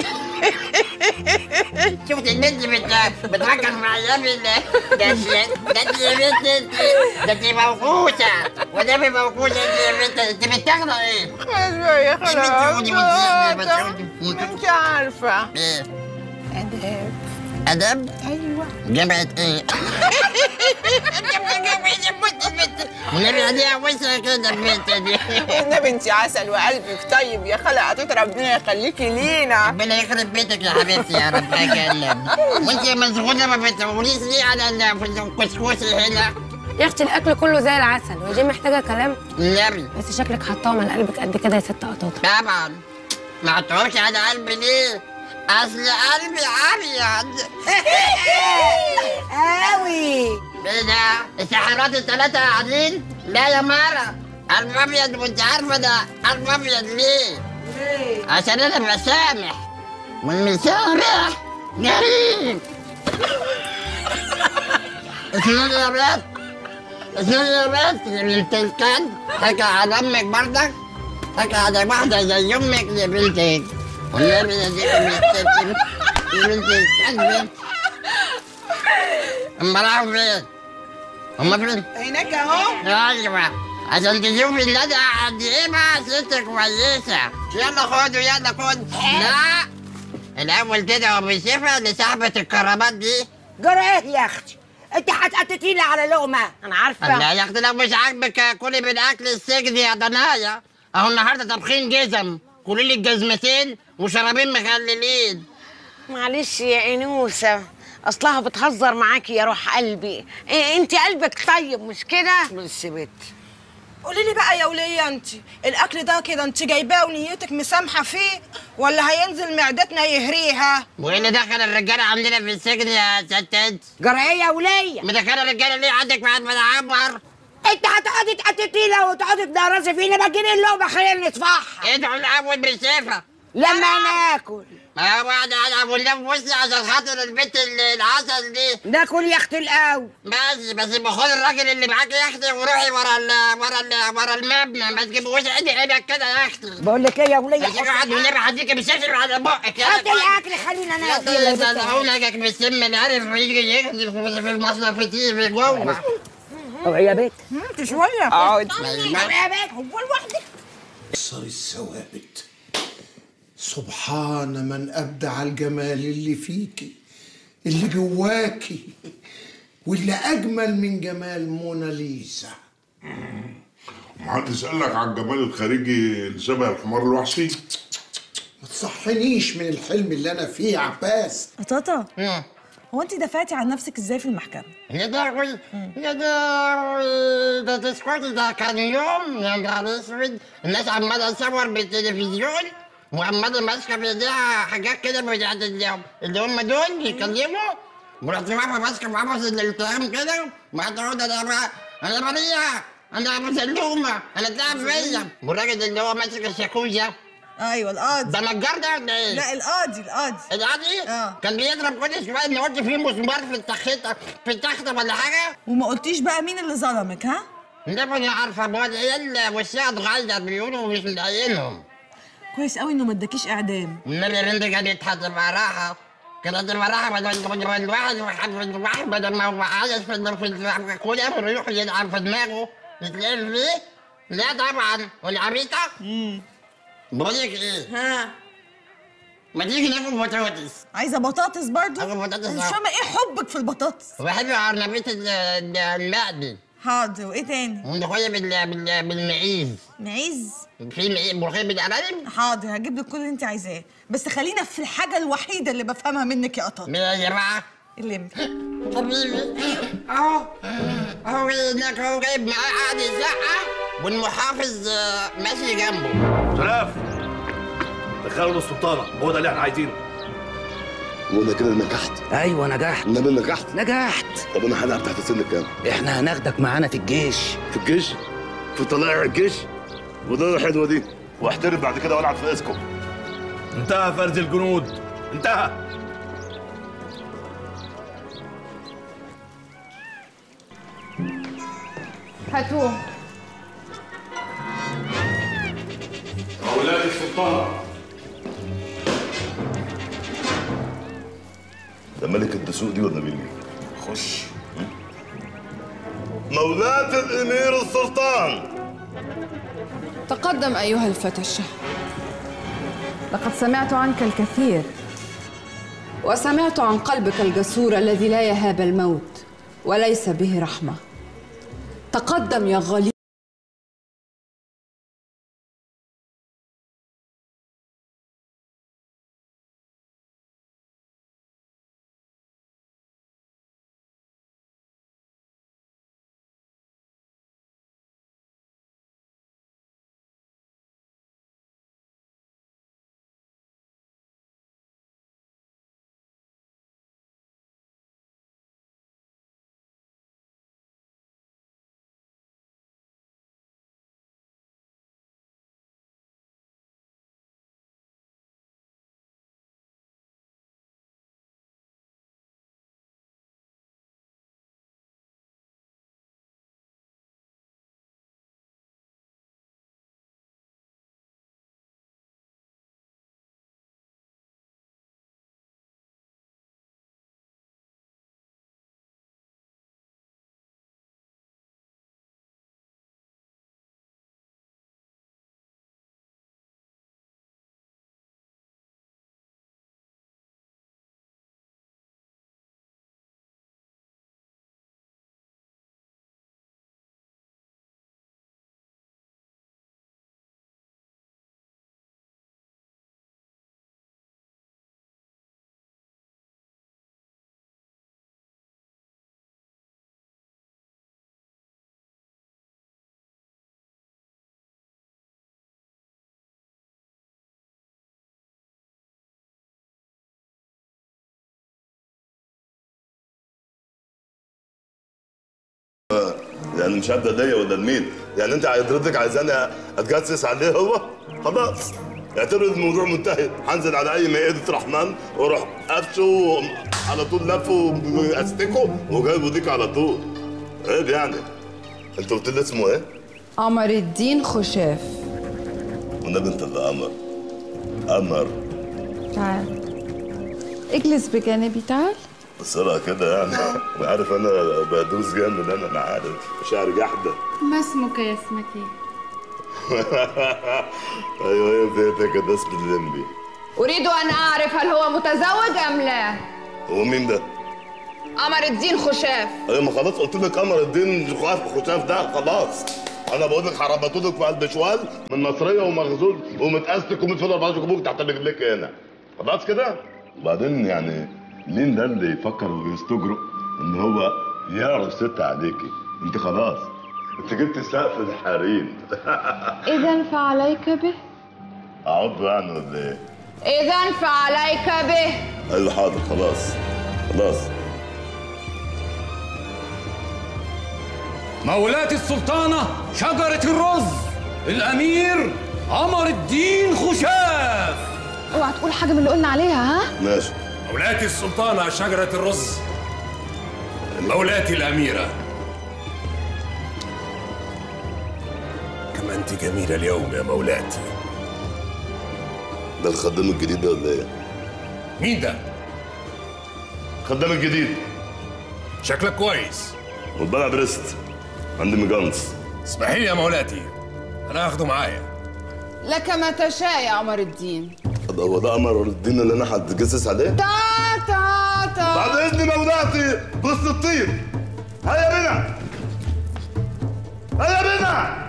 شفت البنت بتفكر في أيام ال ده انت ده انت يا بنت انت ده انت موقوسة والنبي موقوسة انت يا بنت. انت بتاخدة ايه؟ يا خلاص انت عارفة. ايه؟ أداب. أداب؟ أيوه. جامعة ايه؟ جامعة البت والنبي اديها وسخه كده البت دي. والنبي انت عسل وقلبك طيب يا خالة عطيت ربنا يخليكي لينا. ربنا يخرب بيتك يا حبيبتي يا رب اكلم. وانت يا مسغوله ما بتقوليش ليه على الكسكسي هنا؟ يا اختي الاكل كله زي العسل ودي محتاجه كلام. النبي بس شكلك حطاهم على قلبك قد كده يا ست قطاطه. طبعا ما حطوهمش على قلبي ليه؟ اصل قلبي ابيض قوي. ايه ده؟ السحرات الثلاثه قاعدين؟ لا يا مارا قلب ابيض وانت عارفه ده قلب ابيض ليه؟ ليه؟ عشان انا بسامح والمسامح جريم. اسمعي يا بنت اسمعي يا بنت اللي بتتكلم حكى على امك برضك حكى على واحده زي امك يا بنتي. والنبي يا دي بنتي يا بنتي الكلب. اما راحوا فين؟ هما فين؟ هناك اهو. ايوه عشان تشوفي ان انا قد ايه بقى ست كويسه. يلا خدوا يلا خدوا. لا الاول كده ابو شفا لصاحبه الكرامات دي. جرى ايه يا اختي؟ انت هتقتتيني على لقمه انا عارفه. لا يا اختي لو مش عاجبك كلي من اكل السجن يا ضنايا. اهو النهارده طبخين جزم كلي لي الجزمتين وشرابين مخللين. معلش يا انوسه اصلها بتهزر معاكي يا روح قلبي. إيه انت قلبك طيب مش كده؟ بس بت قولي لي بقى يا وليه انت الاكل ده كده انت جايباه ونيتك مسامحه فيه ولا هينزل معدتنا يهريها؟ وايه اللي دخل الرجاله عندنا في السجن يا ستات؟ جرى ايه يا وليه؟ مدخله الرجاله ليه عندك بعد ما نعبر؟ انت هتقعدي تقتتينا وتقعدي تدرسي فينا ما تجيني اللقمه خلينا نصفحها. ادعوا الاول بالشفا لما ناكل. ما هو بعد انا والنبي بصي عشان خاطر البنت العسل دي. ناكل يا اختي الاول. بس بس باخد الراجل اللي معاكي يا اختي وروحي ورا ال ورا ال ورا المبنى ما تجيبوش عيني عينك كده يا اختي. بقول لك ايه يا وليه؟ هتيجي واحد والنبي هديكي بالسفر على بقك يا هات الاكل خلينا ناكل. يا ده هقولك بالسم العارف ويجي يغزل في المصنع في تي جوه. اوعي يا بيت. انت شويه اقعد. اوعي يا بيت. هو لوحدك. كسر الثوابت. سبحان من أبدع الجمال اللي فيكي اللي جواكي واللي أجمل من جمال موناليزا. محدش قال لك على الجمال الخارجي اللي شبه الحمار الوحشي؟ ما تصحنيش من الحلم اللي أنا فيه يا عباس. قطاطه هو انت دفعتي عن نفسك ازاي في المحكمه؟ يا داوي يا داوي ده تسكتي ده كان يوم يا نهار اسود الناس عماله تصور بالتلفزيون وعماله ماسكه في ايديها حاجات كده بتاعت اللي هم دول يتكلموا ورحت واقفه ماسكه في قفص الالتهام كده وقعدت اقول انا بقى انا بريئه انا مسلومه انا تعب فيا والراجل اللي هو ماسك الشاكوزه. ايوه القاضي ده نجار ده ولا ايه؟ لا القاضي القاضي القاضي؟ اه كان بيضرب كل شويه ان قلت فيه مسمار في التخته في التخته ولا حاجه؟ وما قلتيش بقى مين اللي ظلمك ها؟ ده انا عارفه بقى العيال وشها اتغير بيقولوا مش مضايقينهم. كويس قوي انه ما اداكيش اعدام. النبي يا بنتي كانت هتبقى راحه كانت هتبقى راحه بدل الواحد الواحد بدل ما هو عايش في في كل يوم يروح يلعب في دماغه يتلعب فيه. لا طبعا والعبيطه. امم بقول لك ايه؟ ها ما تيجي ناكل بطاطس. عايزه بطاطس برضه؟ اكل بطاطس. مش فاهمه ايه حبك في البطاطس؟ بحب عرنبيط المقلي. حاضر وايه تاني؟ وملوخيه بالمعيز. معيز؟ في ملوخيه بالارانب؟ حاضر هجيب لك كل اللي انت عايزاه بس خلينا في الحاجه الوحيده اللي بفهمها منك يا قطاطه. مين يا جماعه؟ اللمبي. حبيبي اهو اهو هناك اهو جايب معاه قاعد يزعق والمحافظ ماشي جنبه. شرف دخلوا السلطانه هو ده اللي احنا عايزينه. وانا كده نجحت. ايوه نجحت. انما نجحت نجحت. طب انا هلعب تحت سن كام؟ احنا هناخدك معانا في الجيش. في الجيش؟ في طلائع الجيش؟ وده الحلوه دي واحترف بعد كده والعب في اسكو. انتهى فرز الجنود انتهى. هاتوه. أولاد السلطان. ده ملك الدسوق دي ولا مين؟ خش. مولاة الأمير السلطان. تقدم أيها الفتى الشهم. لقد سمعت عنك الكثير وسمعت عن قلبك الجسور الذي لا يهاب الموت وليس به رحمة. تقدم يا غالي. يعني مش هبدا ليا ولا لمين؟ يعني انت حضرتك عايزاني اتجسس عليه هو؟ خلاص اعتبر الموضوع منتهي، هنزل على اي مائده رحمن واروح قفشه على طول لفه واستكه وجايبه ديك على طول. عيب يعني. انت قلت لي اسمه ايه؟ قمر الدين خشاف. والنبي انت اللي قمر. قمر. تعال اجلس بجانبي، تعال. بسرعة كده يعني. أنا عارف أنا بدوس جامد، أنا أنا عارف شعر جحدة. ما اسمك يا اسمك ايه؟ أيوه هي بدايتها كده اسم الليمبي. أريد أن أعرف هل هو متزوج أم لا؟ هو مين ده؟ قمر الدين خشاف. أيوه ما خلاص قلت لك قمر الدين خشاف ده خلاص. أنا بقول لك حربته لك في قلب شوال من مصرية ومغزول ومتأستك ومتفضل بعض كبوك تحت رجليك هنا. خلاص كده؟ وبعدين يعني مين ده اللي يفكر ويستجرؤ ان هو يعرف ست عليكي؟ انت خلاص انت جبت سقف الحريم. اذا فعليك به. اقعد يعني ولا ايه؟ اذا فعليك به. ايوه حاضر خلاص خلاص. مولاتي السلطانة شجرة الرز الأمير قمر الدين خشاف. اوعى تقول حاجة من اللي قلنا عليها. ها؟ ماشي. مولاتي السلطانة شجرة الرز، مولاتي الأميرة، كما أنت جميلة اليوم يا مولاتي. ده الخدام الجديد ده ولا إيه؟ مين ده؟ الخدام الجديد. شكلك كويس. والبلع برست، عندي مجانس. اسمحي لي يا مولاتي، أنا هاخده معايا. لك ما تشاء يا قمر الدين. هو ده قمر الدين اللي انا هتجسس عليه؟ تا تا تا بعد اذن مولاتي بص الطير. هيا بنا هيا بنا.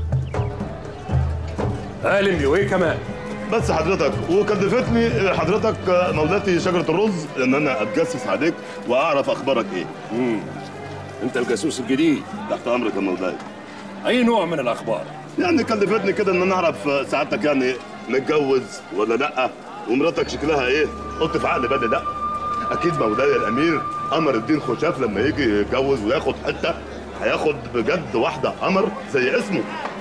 قالم وايه كمان؟ بس حضرتك وكلفتني حضرتك مولاتي شجره الرز ان انا اتجسس عليك واعرف اخبارك ايه. امم انت الجاسوس الجديد. تحت امرك يا مولاي. اي نوع من الاخبار؟ يعني كلفتني كده ان انا اعرف سعادتك يعني متجوز ولا لا، ومراتك شكلها ايه؟ قلت في عقل بالي لا اكيد مولاي الامير قمر الدين خشاف لما يجي يتجوز وياخد حته هياخد بجد واحده قمر زي اسمه.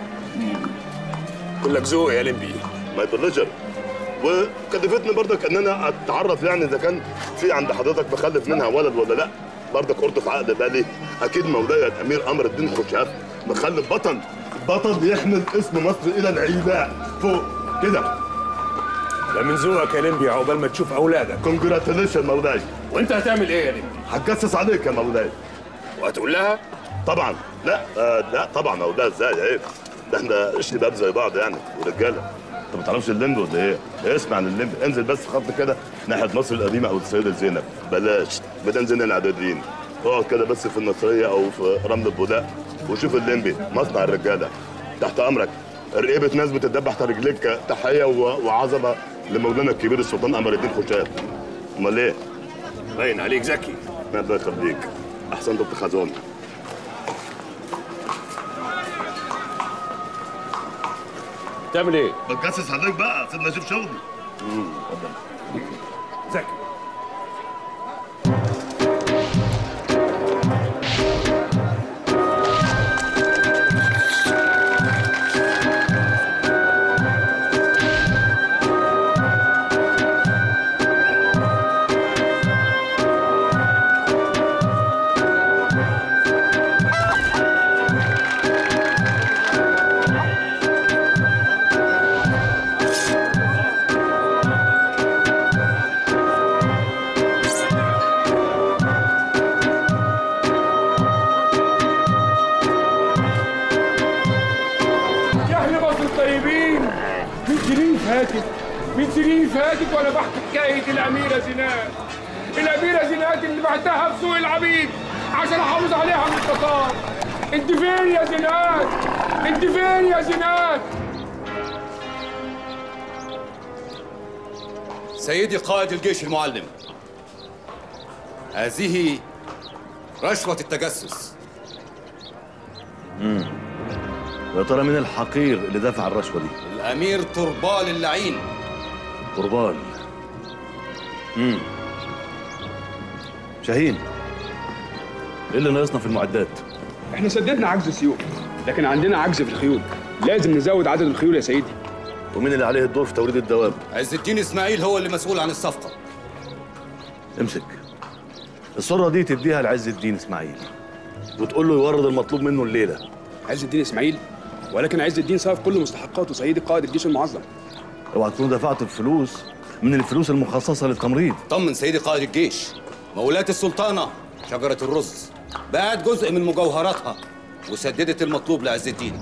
كلك ذوق يا لمبي. ماي بليجر. وكلفتني برضك ان انا اتعرف يعني اذا كان في عند حضرتك مخلف منها ولد ولا لا. برضك قلت في عقل بالي اكيد مولاي الامير قمر الدين خشاف مخلف بطل، بطل يحمل اسم مصر الى العيباء فوق كده. لا من ذوقك يا لمبي عقبال ما تشوف اولادك. كونجراتيليشن مولاي. وانت هتعمل ايه يا لمبي؟ هتجسس عليك يا مولاي. وهتقول لها؟ طبعا. لا آه لا طبعا مولاي ازاي عيب. ده احنا شباب زي بعض يعني ورجاله. انت ما تعرفش الليمبي ولا ايه؟ اسمع عن الليمبي، انزل بس خط كده ناحيه مصر القديمه او السيده زينب، بلاش بدل زين العدادين. اقعد كده بس في النصريه او في رمل البولاق وشوف الليمبي مصنع الرجاله تحت امرك. رقيبه ناس بتدبح تحت رجليك تحيه وعظمه لمولانا الكبير السلطان قمر الدين خشاب. امال ايه؟ باين عليك ذكي. الله يخليك، احسنت ابن خزون. تعمل ايه؟ بتجسس عليك بقى، سيبني اشوف شغلي. امم ذكي. من سنين فاتت وانا بحكي حكايه الاميره زينات. الاميره زينات اللي بعتها في سوق العبيد عشان احافظ عليها من التتار. انت فين يا زينات؟ انت فين يا زينات؟ سيدي قائد الجيش المعلم، هذه رشوة التجسس. امم يا ترى مين الحقير اللي دافع الرشوة دي؟ الأمير طربال اللعين. طربال. امم شاهين، ايه اللي ناقصنا في المعدات؟ احنا سددنا عجز السيوف، لكن عندنا عجز في الخيول. لازم نزود عدد الخيول يا سيدي. ومين اللي عليه الدور في توريد الدواب؟ عز الدين اسماعيل هو اللي مسؤول عن الصفقة. امسك الصورة دي تديها لعز الدين اسماعيل وتقول له يورد المطلوب منه الليلة. عز الدين اسماعيل؟ ولكن عز الدين صرف كل مستحقاته سيدي قائد الجيش المعظم. اوعى تكونوا دفعتوا الفلوس من الفلوس المخصصة للتمريض. طمن سيدي قائد الجيش، مولاة السلطانة شجرة الرز باعت جزء من مجوهراتها وسددت المطلوب لعز الدين.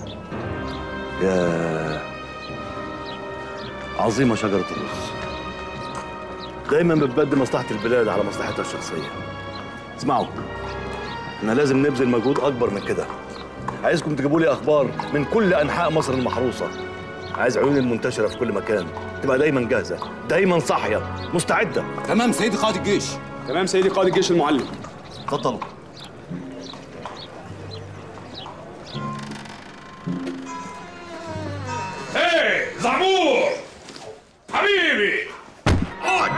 يا عظيمة شجرة الرز، دايما بتبدي مصلحة البلاد على مصلحتها الشخصية. اسمعوا، احنا لازم نبذل مجهود أكبر من كده. عايزكم تجيبوا لي أخبار من كل أنحاء مصر المحروسة. عايز عيون المنتشرة في كل مكان تبقى دايما جاهزة، دايما صاحية، مستعدة. تمام سيدي قائد الجيش. تمام سيدي قائد الجيش المعلم. اتفضلوا. ايه زعمور حبيبي اقعد.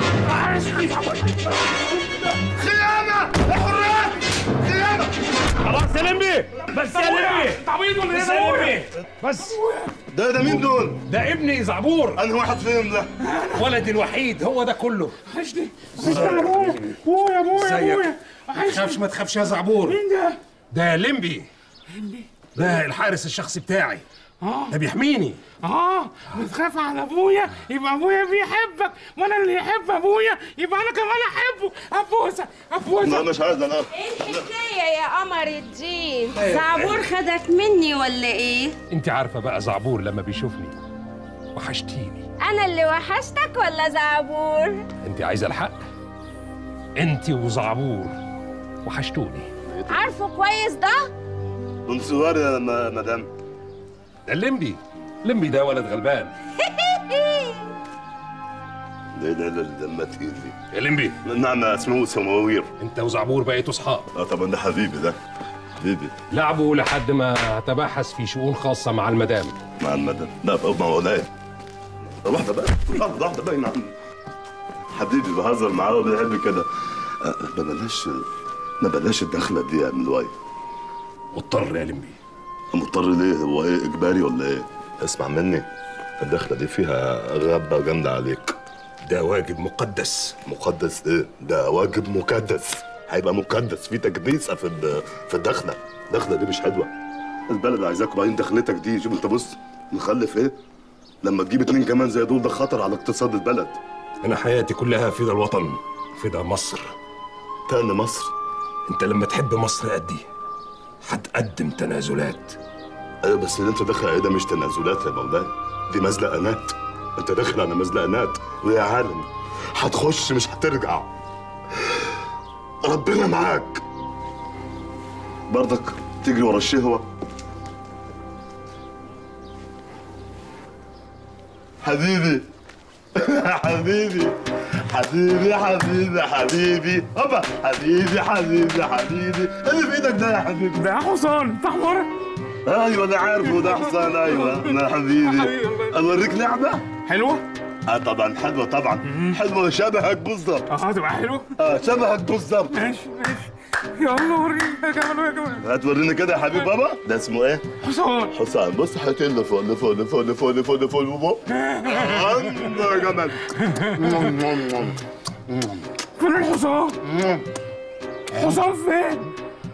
خيانة حرية خيانة. خلاص يا لمبي، بس يا لمبي. تعويض ولا بس يا لمبي بس. ده ده مين دول؟ ده ابني زعبور. أنهي واحد فيهم ده؟ ولدي الوحيد هو ده كله. وحشني وحشني يا ابويا. ابويا ابويا ابويا. ما تخافش ما تخافش يا زعبور. مين ده؟ ده لمبي. لمبي؟ ده الحارس الشخصي بتاعي. اه ده بيحميني. اه بتخاف على ابويا يبقى ابويا بيحبك، وانا اللي يحب ابويا يبقى انا كمان احبه. ابوسه ابوسه. لا مش عايز انا. ايه الحكايه يا قمر الدين؟ زعبور خدك مني ولا ايه؟ انت عارفه بقى زعبور لما بيشوفني وحشتيني. انا اللي وحشتك ولا زعبور؟ انت عايزه الحق؟ انت وزعبور وحشتوني. عارفه كويس ده؟ من صغري يا مدام. ده الليمبي. الليمبي ده ولد غلبان. ده ده ده دمها تقيل دي. يا لمبي. نعم اسمه سماوير. انت وزعبور بقيتوا اصحاب. اه طبعا ده حبيبي ده. حبيبي. لعبوا لحد ما تباحث في شؤون خاصة مع المدام. مع المدام؟ لا بقى مع ولاية. واحدة بقى، واحدة واحدة بقى نعم. حبيبي بهزر معاه وبيحب كده. أه ما بلاش ما بلاش الدخلة دي يا ابن الواي. مضطر يا لمبي. مضطر ليه؟ هو ايه اجباري ولا ايه؟ اسمع مني، الدخلة دي فيها غبة جامدة عليك. ده واجب مقدس. مقدس ايه؟ ده واجب مكدس. هيبقى مكدس في تكديسة في في الدخلة. الدخلة دي مش حلوة. البلد عايزاك وبعدين دخلتك دي شوف انت بص مخلف ايه؟ لما تجيب اتنين كمان زي دول ده خطر على اقتصاد البلد. أنا حياتي كلها فدا الوطن، فدا مصر. تاني مصر؟ أنت لما تحب مصر قدي هتقدم تنازلات. ايوه بس اللي انت داخل عليه ده مش تنازلات يا مولاي، دي مزلقانات. انت داخل على مزلقانات ويا عالم هتخش مش هترجع. ربنا معاك. برضك بتجري ورا الشهوه؟ حبيبي حبيبي حبيبي حبيبي حبيبي هوبا حبيبي حبيبي حبيبي اللي في ايدك ده يا حبيبي ده حصان بتاع حمار. ايوه انا عارفه ده حصان. ايوه انا حبيبي اوريك لعبه حلوه؟ اه طبعا حلوه طبعا حلوه شبهك بالظبط. اه هتبقى حلوه؟ اه شبهك بالظبط. ماشي ماشي يلا وريني يا جمال يا جمال. هتوريني كده يا حبيب بابا؟ ده اسمه ايه؟ حصان. حصان. بص حيطين لفوق لفوق لفوق لفوق لفوق لفوق لفوق. الله يا جمال. فين الحصان؟ حصان فين؟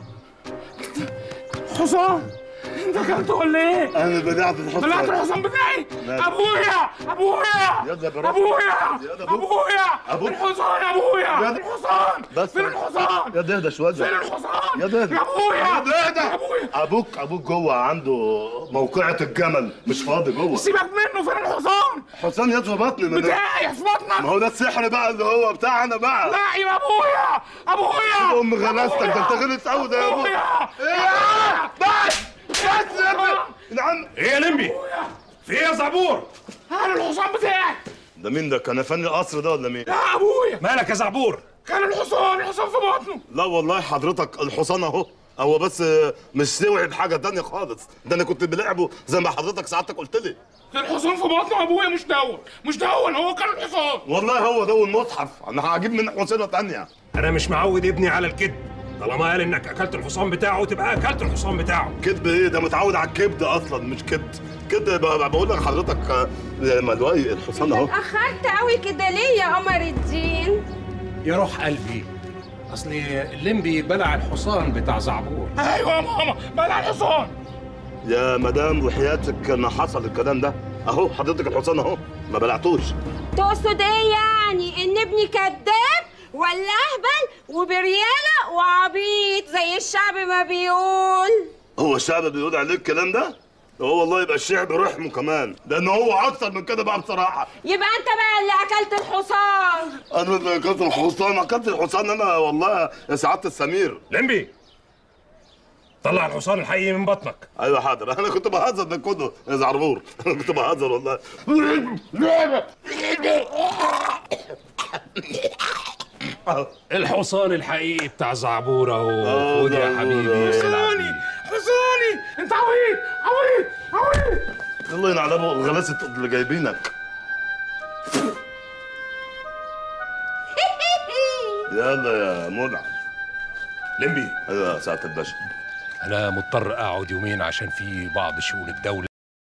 حصان انت اكلته ولا ايه؟ انا بلعت الحصان. بلعت الحصان بتاعي؟ ابويا ابويا يلا برافو. ابويا ابويا أبوك. الحصان يا ابويا الحصان. بس فين الحصان؟ يا ده اهدى شويه. فين الحصان؟ يا ده اهدى. يا ابويا يا ده اهدى. يا ابويا. ابوك ابوك جوه عنده موقعة الجمل مش فاضي جوه. سيبك منه. فين الحصان؟ حصان يد في بطني. من بتاعي في بطنك. ما هو ده السحر بقى اللي هو بتاعنا بقى. لا يا ابويا ابويا. ام غلاستك ده انت غلط قوي ده يا ابويا. ايه بس بس يا ابني. نعم. ايه يا لمبي؟ في ايه يا زعبور؟ انا الحصان بتاعي. ده مين ده؟ كان فني القصر ده ولا مين؟ يا ابويا. مالك يا زعبور؟ كان الحصان الحصان في بطنه. لا والله حضرتك الحصان اهو. هو بس مش سوعي بحاجه تانية خالص. ده انا كنت بلعبه زي ما حضرتك سعادتك قلت لي. الحصان في بطنه ابويا مش دون مش دون هو كان الحصان. والله هو ده المصحف. انا هجيب من حصينه تانية. انا مش معود ابني على الكذب. طالما قال انك اكلت الحصان بتاعه تبقى اكلت الحصان بتاعه. كذب ايه؟ ده متعود على الكبد اصلا مش كبد. كده بقول لك حضرتك ملوي الحصان اهو. اتأخرت قوي كده ليه يا قمر الدين؟ يا روح قلبي اصل الليمبي بلع الحصان بتاع زعبور. ايوه يا ماما بلع الحصان. يا مدام وحياتك ما حصل الكلام ده اهو. حضرتك الحصان اهو ما بلعتوش. تقصد ايه يعني؟ ان ابني كذاب ولا اهبل وبرياله وعبيط زي الشعب ما بيقول؟ هو الشعب بيقول عليك الكلام ده؟ هو والله يبقى الشعب رحمه كمان، لان هو اكتر من كده بقى بصراحه. يبقى انت بقى اللي اكلت الحصان. انا اللي اكلت الحصان. اكلت الحصان انا والله يا سعاده السمير. لمبي طلع الحصان الحقيقي من بطنك. ايوه حاضر. انا كنت بهزر ده كله يا زعربور. انا كنت بهزر والله. الحصان الحقيقي بتاع زعبور اهو. خد يا حبيبي. حصاني حصاني. انت عويط عويط عويط. الله ينعلمه غلاسه اللي جايبينك. يلا يا منعم. لمبي. ايوه يا سعاده الباشا. انا مضطر اقعد يومين عشان في بعض شؤون الدوله.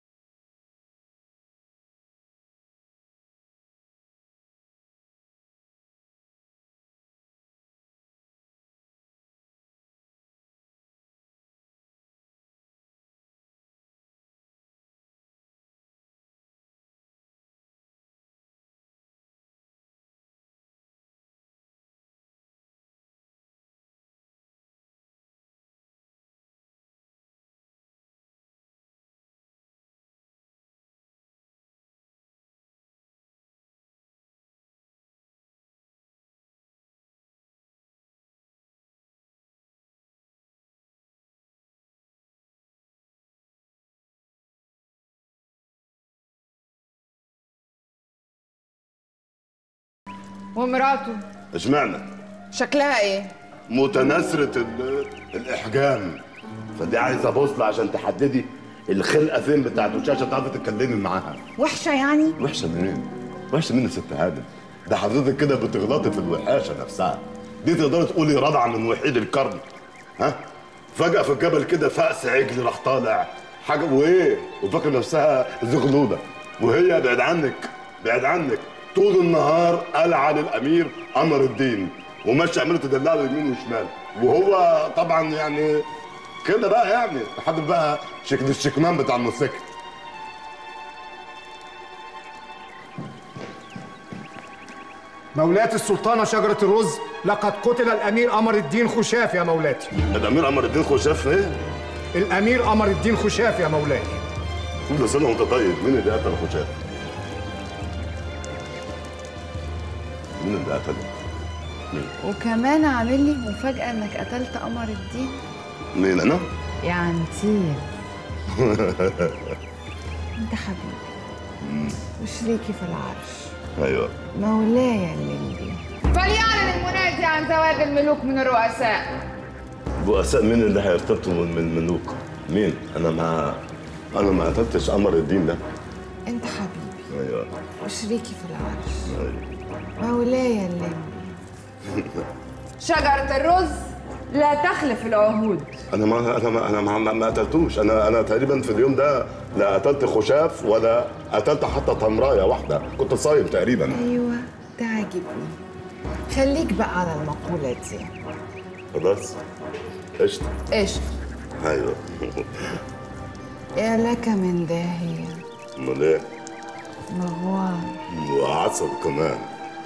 ومراته اشمعنى؟ شكلها ايه؟ متناثرة ال- الإحجام. فدي عايزة بوصلة عشان تحددي الخلقة فين بتاعت وشها عشان تعرفي تتكلمي معاها. وحشه يعني؟ وحشة منين؟ وحشة منين يا ست هادم؟ ده حضرتك كده بتغلطي في الوحاشة نفسها. دي تقدري تقولي رضعة من وحيد القرن. ها؟ فجأة في الجبل كده فأس عجل راح طالع حاجة وإيه؟ وفاكرة نفسها زغلولة. وهي بعد عنك بعد عنك طول النهار قلعة للأمير قمر الدين وماشي عماله تدلع له يمين وشمال. وهو طبعا يعني كده بقى يعني لحد بقى شكل الشكمان بتاع الموتوسيكل. مولاتي السلطانة شجرة الرز، لقد قتل الأمير قمر الدين خشاف يا مولاتي. الأمير قمر الدين خشاف إيه؟ الأمير قمر الدين خشاف يا مولاي. كل سنة وأنت طيب. مين اللي قتل خشاف؟ مين اللي قتله؟ مين؟ وكمان عامل لي مفاجأة انك قتلت قمر الدين. مين أنا؟ يا عنتيل انت حبيبي وشريكي في العرش. ايوه مولاي الليمبي. فليعلن المنادي عن زواج الملوك من الرؤساء. رؤساء مين اللي هيرتبطوا من الملوك؟ مين؟ انا ما انا ما قتلتش قمر الدين ده. انت حبيبي ايوه وشريكي في العرش. ايوه مولاي الليمبي. شجرة الرز لا تخلف العهود. انا ما انا ما انا ما, ما قتلتوش. انا انا تقريبا في اليوم ده لا قتلت خشاف ولا قتلت حتى تمرايه واحده، كنت صايم تقريبا. ايوه ده عاجبني. خليك بقى على المقوله دي. خلاص قشطه قشطه. ايوه يا لك من داهيه. امال ايه؟ مغوار وعسل كمان.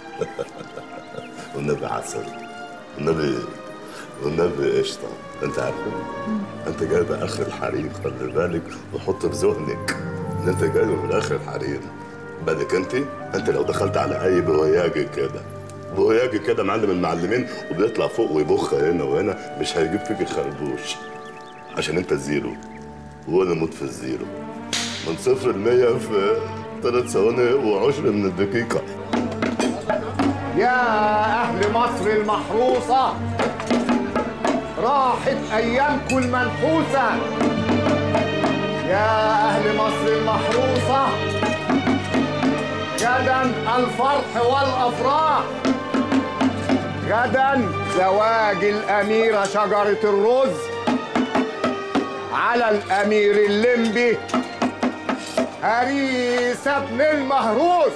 والنبي عسل، والنبي والنبي قشطه. انت عارفه انت جايبه اخر الحريم، خلي بالك وحط في ذهنك ان انت جايبه من اخر الحريم. بالك انت انت لو دخلت على اي بوياجي كده بوياجي كده معلم المعلمين وبيطلع فوق ويبخ هنا وهنا، مش هيجيب فيك خربوش عشان انت زيرو وانا موت في الزيرو. من صفر لمية في ثلاث ثواني وعشر من الدقيقة. يا أهل مصر المحروسة، راحت أيامكم المنحوسة. يا أهل مصر المحروسة، غدا الفرح والأفراح. غدا زواج الأميرة شجرة الرز على الأمير الليمبي عريس ابن المهروس،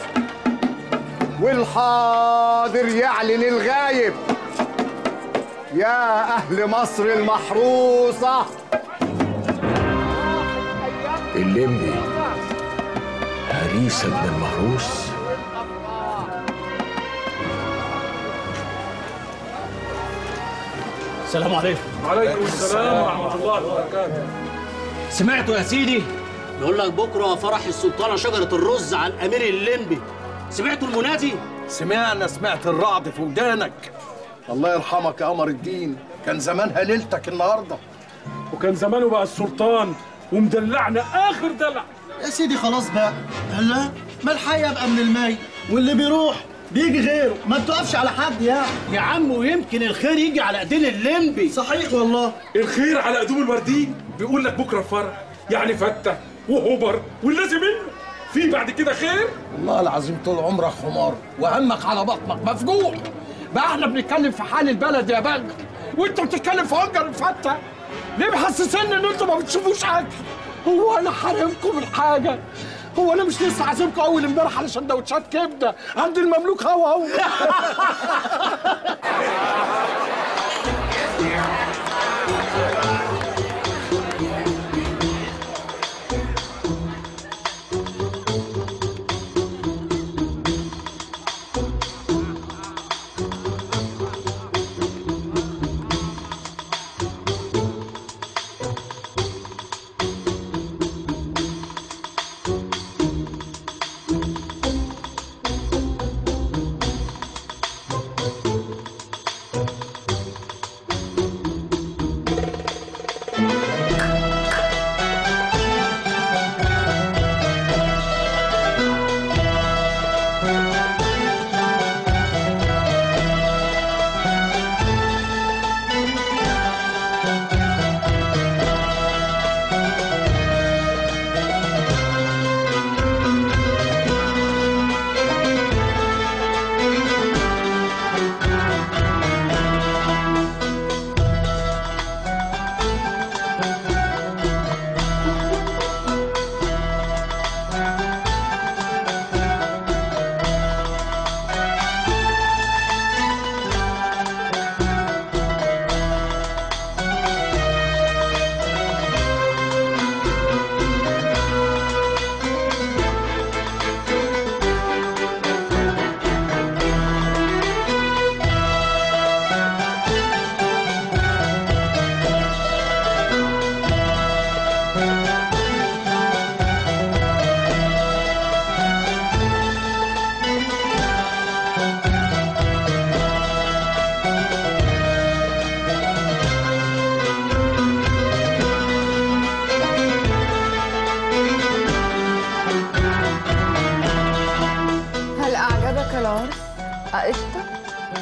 والحاضر يعلن الغايب. يا أهل مصر المحروسة، الليمبي عريس ابن المهروس. السلام عليكم. وعليكم السلام ورحمة الله وبركاته. سمعتوا يا سيدي؟ بيقول لك بكره فرح السلطانة شجرة الرز على الأمير الليمبي. سمعتوا المنادي؟ سمعنا، سمعت الرعد في ودانك. الله يرحمك يا قمر الدين، كان زمانها ليلتك النهارده. وكان زمانه بقى السلطان ومدلعنا آخر دلع. يا سيدي خلاص بقى. هلا ما الحي يبقى من المي، واللي بيروح بيجي غيره، ما بتقفش على حد يعني. يا عم ويمكن الخير يجي على ايدين الليمبي. صحيح والله. الخير على قدوم الوردين. بيقول لك بكره الفرح، يعني فتة وهبر واللازم منه. في بعد كده خير؟ والله العظيم طول عمرك حمار وهمك على بطنك مفجوع. بقى احنا بنتكلم في حال البلد يا بنج، وانت بتتكلم في هجر الفتة. ليه محسسني ان انتوا ما بتشوفوش اكل؟ هو انا حارمكم من حاجه؟ هو انا مش لسه عازمكم اول امبارح على سندوتشات كبده عند المملوك هو هو.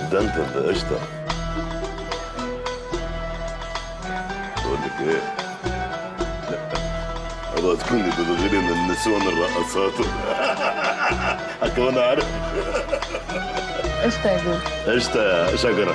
ده انت اللي قشطه. بقول لك ايه؟ اوعى تكوني بتغيري من النسوان الرقصات. حتى وانا عارف. قشطه يا جو. قشطه يا شجره.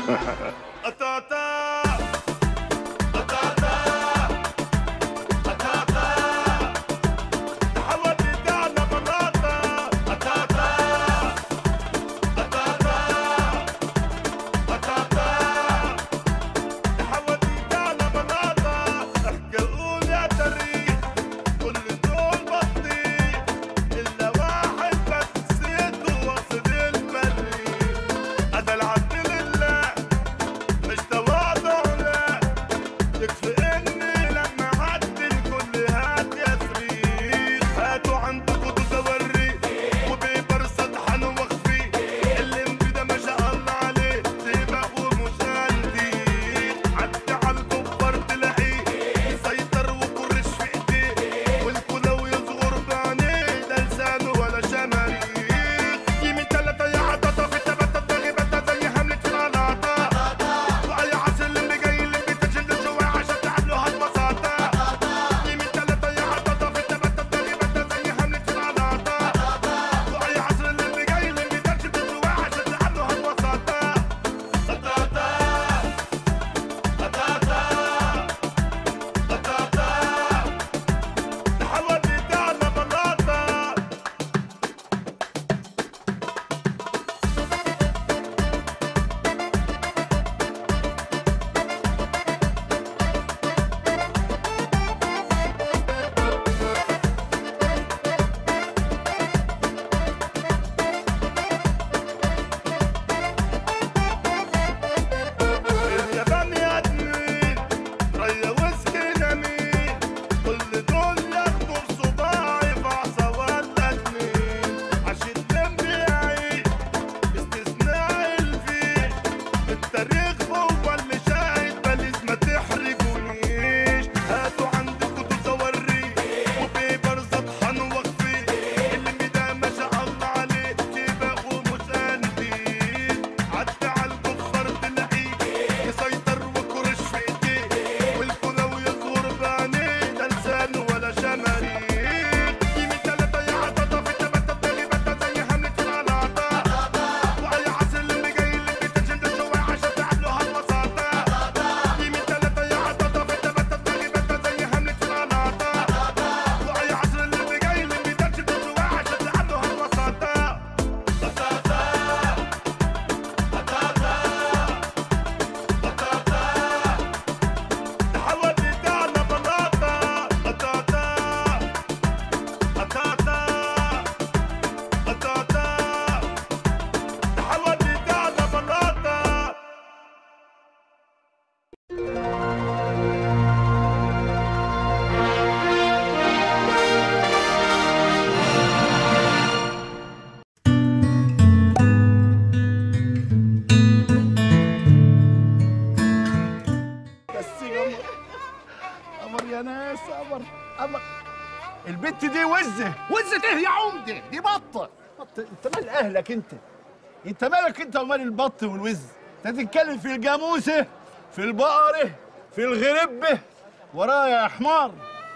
البت دي وزه. وزه ايه يا عمده؟ دي بطه. بط انت مال اهلك انت؟ انت مالك انت ومال البط والوز؟ انت تتكلم في الجاموسه، في البقره، في الغربه، ورايا يا حمار.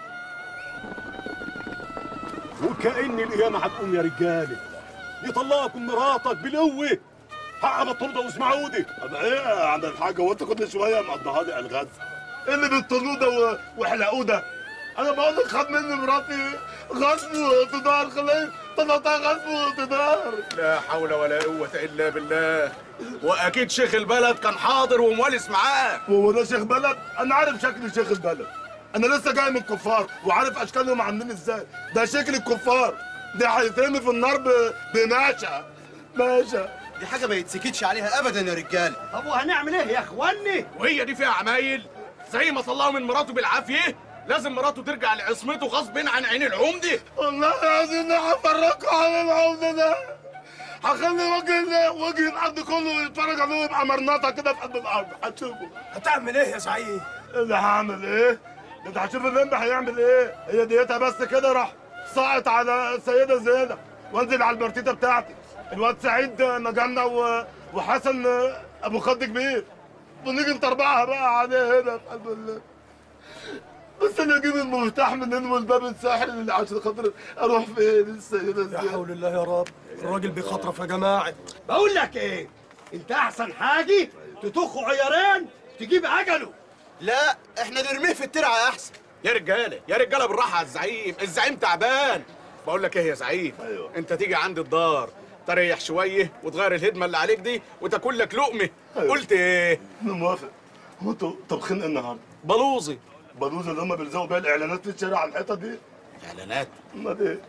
وكأن القيامة هتقوم يا رجالة. يطلقكم مراتك بالقوة. حق بطردة واسمعودي. انا ايه يا عم الحاج؟ هو انت كل شويه مقضيها لي الغاز؟ ايه اللي بيطردوه ده وحلقوه ده؟ انا بقول لك خد مني مراتي غصب واقتدار، خليه طلعتها غصب واقتدار. لا حول ولا قوة الا بالله. واكيد شيخ البلد كان حاضر وموالس معاه. هو ده شيخ بلد؟ انا عارف شكل شيخ البلد. انا لسه جاي من الكفار وعارف اشكالهم عاملين ازاي. ده شكل الكفار، ده هيترمي في النار بماشة ماشة. دي حاجه ما يتسكتش عليها ابدا يا رجاله. طب وهنعمل ايه يا اخواني؟ وهي دي فيها عمايل؟ زي ما طلعوا من مراته بالعافيه لازم مراته ترجع لعصمته غصب عن عين العمده. والله العظيم هفرجكوا على العمده ده. هخلي وجه وجه الارض كله يتفرج عليه ويبقى مرنطه كده في قلب الارض. هتشوفوا. هتعمل ايه يا سعيد؟ اللي هعمل ايه؟ انت هتشوف اللمبي هيعمل ايه؟ هي ديتها بس كده راح ساقط على السيده زينب وانزل على البرتيته بتاعتي. الواد سعيد نجمنا و... وحسن ابو خد كبير، ونيجي نطربعها بقى عليه هنا في قلب ال بس انا اجيب المفتاح منين والباب الساحل اللي عشان خاطر اروح فين السيده زينب؟ لا حول الله يا رب، الراجل بيخطرف يا جماعه. بقول لك ايه؟ انت احسن حاجه تطخوا عيارين تجيب اجله. لا احنا نرميه في الترعه احسن. يا رجاله يا رجاله بالراحه على الزعيم، الزعيم تعبان. بقول لك ايه يا زعيم؟ ايوه انت تيجي عندي الدار تريح شويه وتغير الهدمه اللي عليك دي وتاكل لك لقمه. أيوة. قلت ايه؟ انا موافق. هو انتوا طبخين النهارده؟ بلوزي. بلوزي اللي هم بيلزقوا بيها الاعلانات في الشارع على الحيطه دي؟ اعلانات؟ امال ايه؟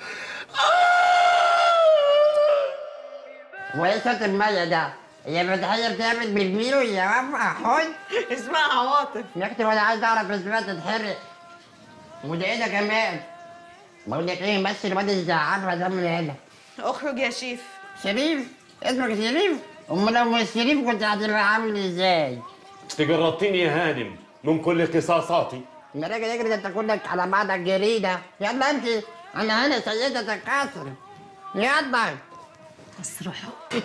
وايه صوت الميه ده؟ هي فتحية بتعمل بالبيرو يا وفا حوي؟ اسمها عواطف يا اختي وانا عايز اعرف اسمها تتحرق. وده ايه ده كمان؟ بقول لك ايه بس الواد الزعافه ده من هنا. اخرج يا شيف. شريف؟ اسمك شريف؟ امال لو مش شريف كنت هتبقى عامل ازاي؟ تجربتيني يا هانم من كل قصاصاتي. يا راجل اجري ده انت كلك على بعضك جريده. يلا انت انا هنا سيده القصر. يلا قصر حقك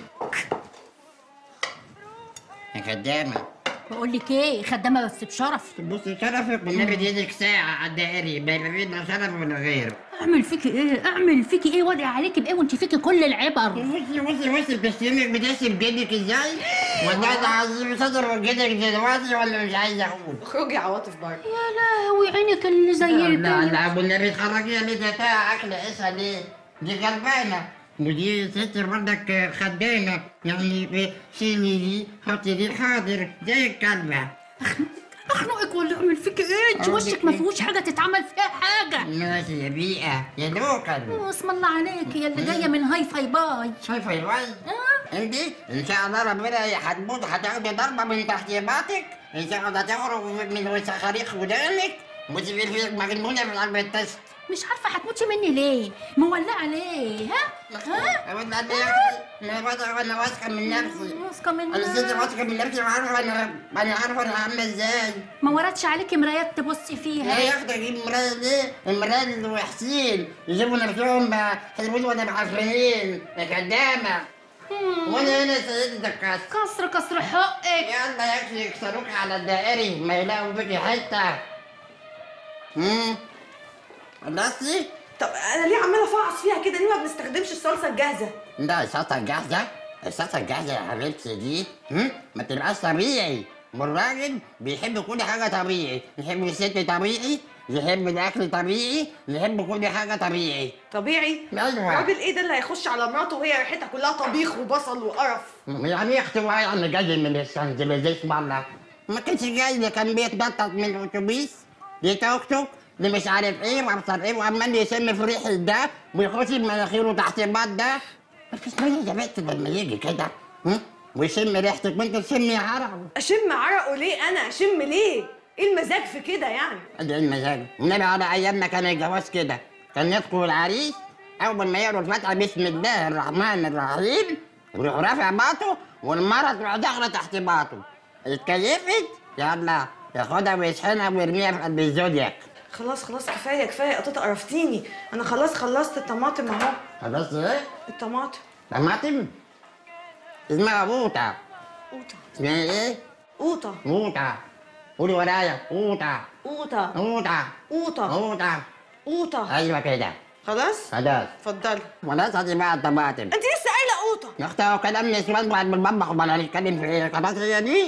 يا خدامه. بقول لك ايه خدامه بس بشرف. بصي شرفك والنبي دي ايدك ساعه على الدائري ما بينا شرف ولا غيره. اعمل فيكي ايه؟ اعمل فيكي ايه؟ وادعي عليكي بايه وانت فيكي كل العبر؟ بصي بصي بصي بتشتمك بتشتم جدك ازاي؟ والله ده عظيم صدر جدك دلوقتي ولا مش عايزه اقول؟ اخرجي عواطف بره. يا لهوي عينك اللي زي لا البيت. لا ابو النبي اتخرجي ليه تاع اكل اسها ليه؟ دي غلبانه. ودي ست برضك خدامه يعني شيلي دي حطي دي حاضر زي الكلبه. اخنقك ولا اعمل فيكي ايه؟ انت وشك ما فيهوش حاجه تتعمل فيها حاجه. ماشي يا بيئه يا دوكل. اسم الله عليك يا اللي جايه من هاي فاي باي. هاي فاي باي؟ انت ان شاء الله ربنا هتموت هتاخدي ضربه من تحت باطك. ان شاء الله تخرج من وسط خريخ ودانك وتبقي في مجنونه في قلب التست. مش عارفه هتموتي مني ليه؟ مولعه ليه؟ ها؟ ها؟ والله قد ايه يا اختي؟ انا واثقه انا واثقه من نفسي. واثقه من انا ست واثقه من نفسي وعارفه انا انا عارفه انا عامله ازاي. ما وردش عليكي مرايات تبصي فيها؟ لا يا اختي اجيب مرايه ليه؟ المرايه وحشين يجيبوا نفسهم حلوين وانا معفنين يا خدامه. وانا هنا سيدة الكسر. كسر كسر حقك. يلا يا اختي يكسروك على الدائري ما يلاقوا بيكي حته. امم خلصتي؟ طب انا ليه عماله افعص فيها كده؟ ليه ما بنستخدمش الصلصه الجاهزه؟ لا الصلصه الجاهزه؟ الصلصه الجاهزه يا حبيبتي دي هم؟ ما تبقاش طبيعي. والراجل بيحب كل حاجه طبيعي، يحب الست طبيعي، يحب الاكل طبيعي، يحب كل حاجه طبيعي. طبيعي؟ ايوه. راجل ايه ده اللي هيخش على مراته وهي ريحتها كلها طبيخ وبصل وقرف؟ يعني اختي يعني جاي من السنزليزيش والله. ما كانش جاي ده كان بيتنطط من الاتوبيس يتوك توك اللي مش عارف ايه وابصر ايه وعمال يشم في ريحه ده ويخش بمناخيره تحت البط ده. بتسمعي يا بنت لما يجي كده ويشم ريحتك وانت تشمي عرقه. اشم عرقه ليه؟ انا اشم ليه؟ ايه المزاج في كده يعني؟ ايه المزاج؟ النبي على ايامنا كان الجواز كده، كان يدخل العريس اول ما يقروا الفاتحه بسم الله الرحمن الرحيم يروح رافع باطه والمره تروح داخله تحت باطه. اتكيفت يلا ياخدها ويشحنها ويرميها في قلب الزودياك. خلاص خلاص كفايه كفايه قطط قرفتيني. انا خلاص خلصت الطماطم اهو. خلاص ايه؟ الطماطم. طماطم؟ اسمها قوطه. قوطه. اسمها ايه؟ قوطه. قوطه. قولي ورايا قوطه. قوطه. قوطه. قوطه. قوطه. قوطه. ايوه كده. خلاص؟ خلاص. اتفضلي. خلاص هاتي بقى الطماطم. انت لسه قايله قوطه. يا اختي هو كلام نسوان بعد من المطبخ امال هنتكلم في ايه؟ خلاص هي دي؟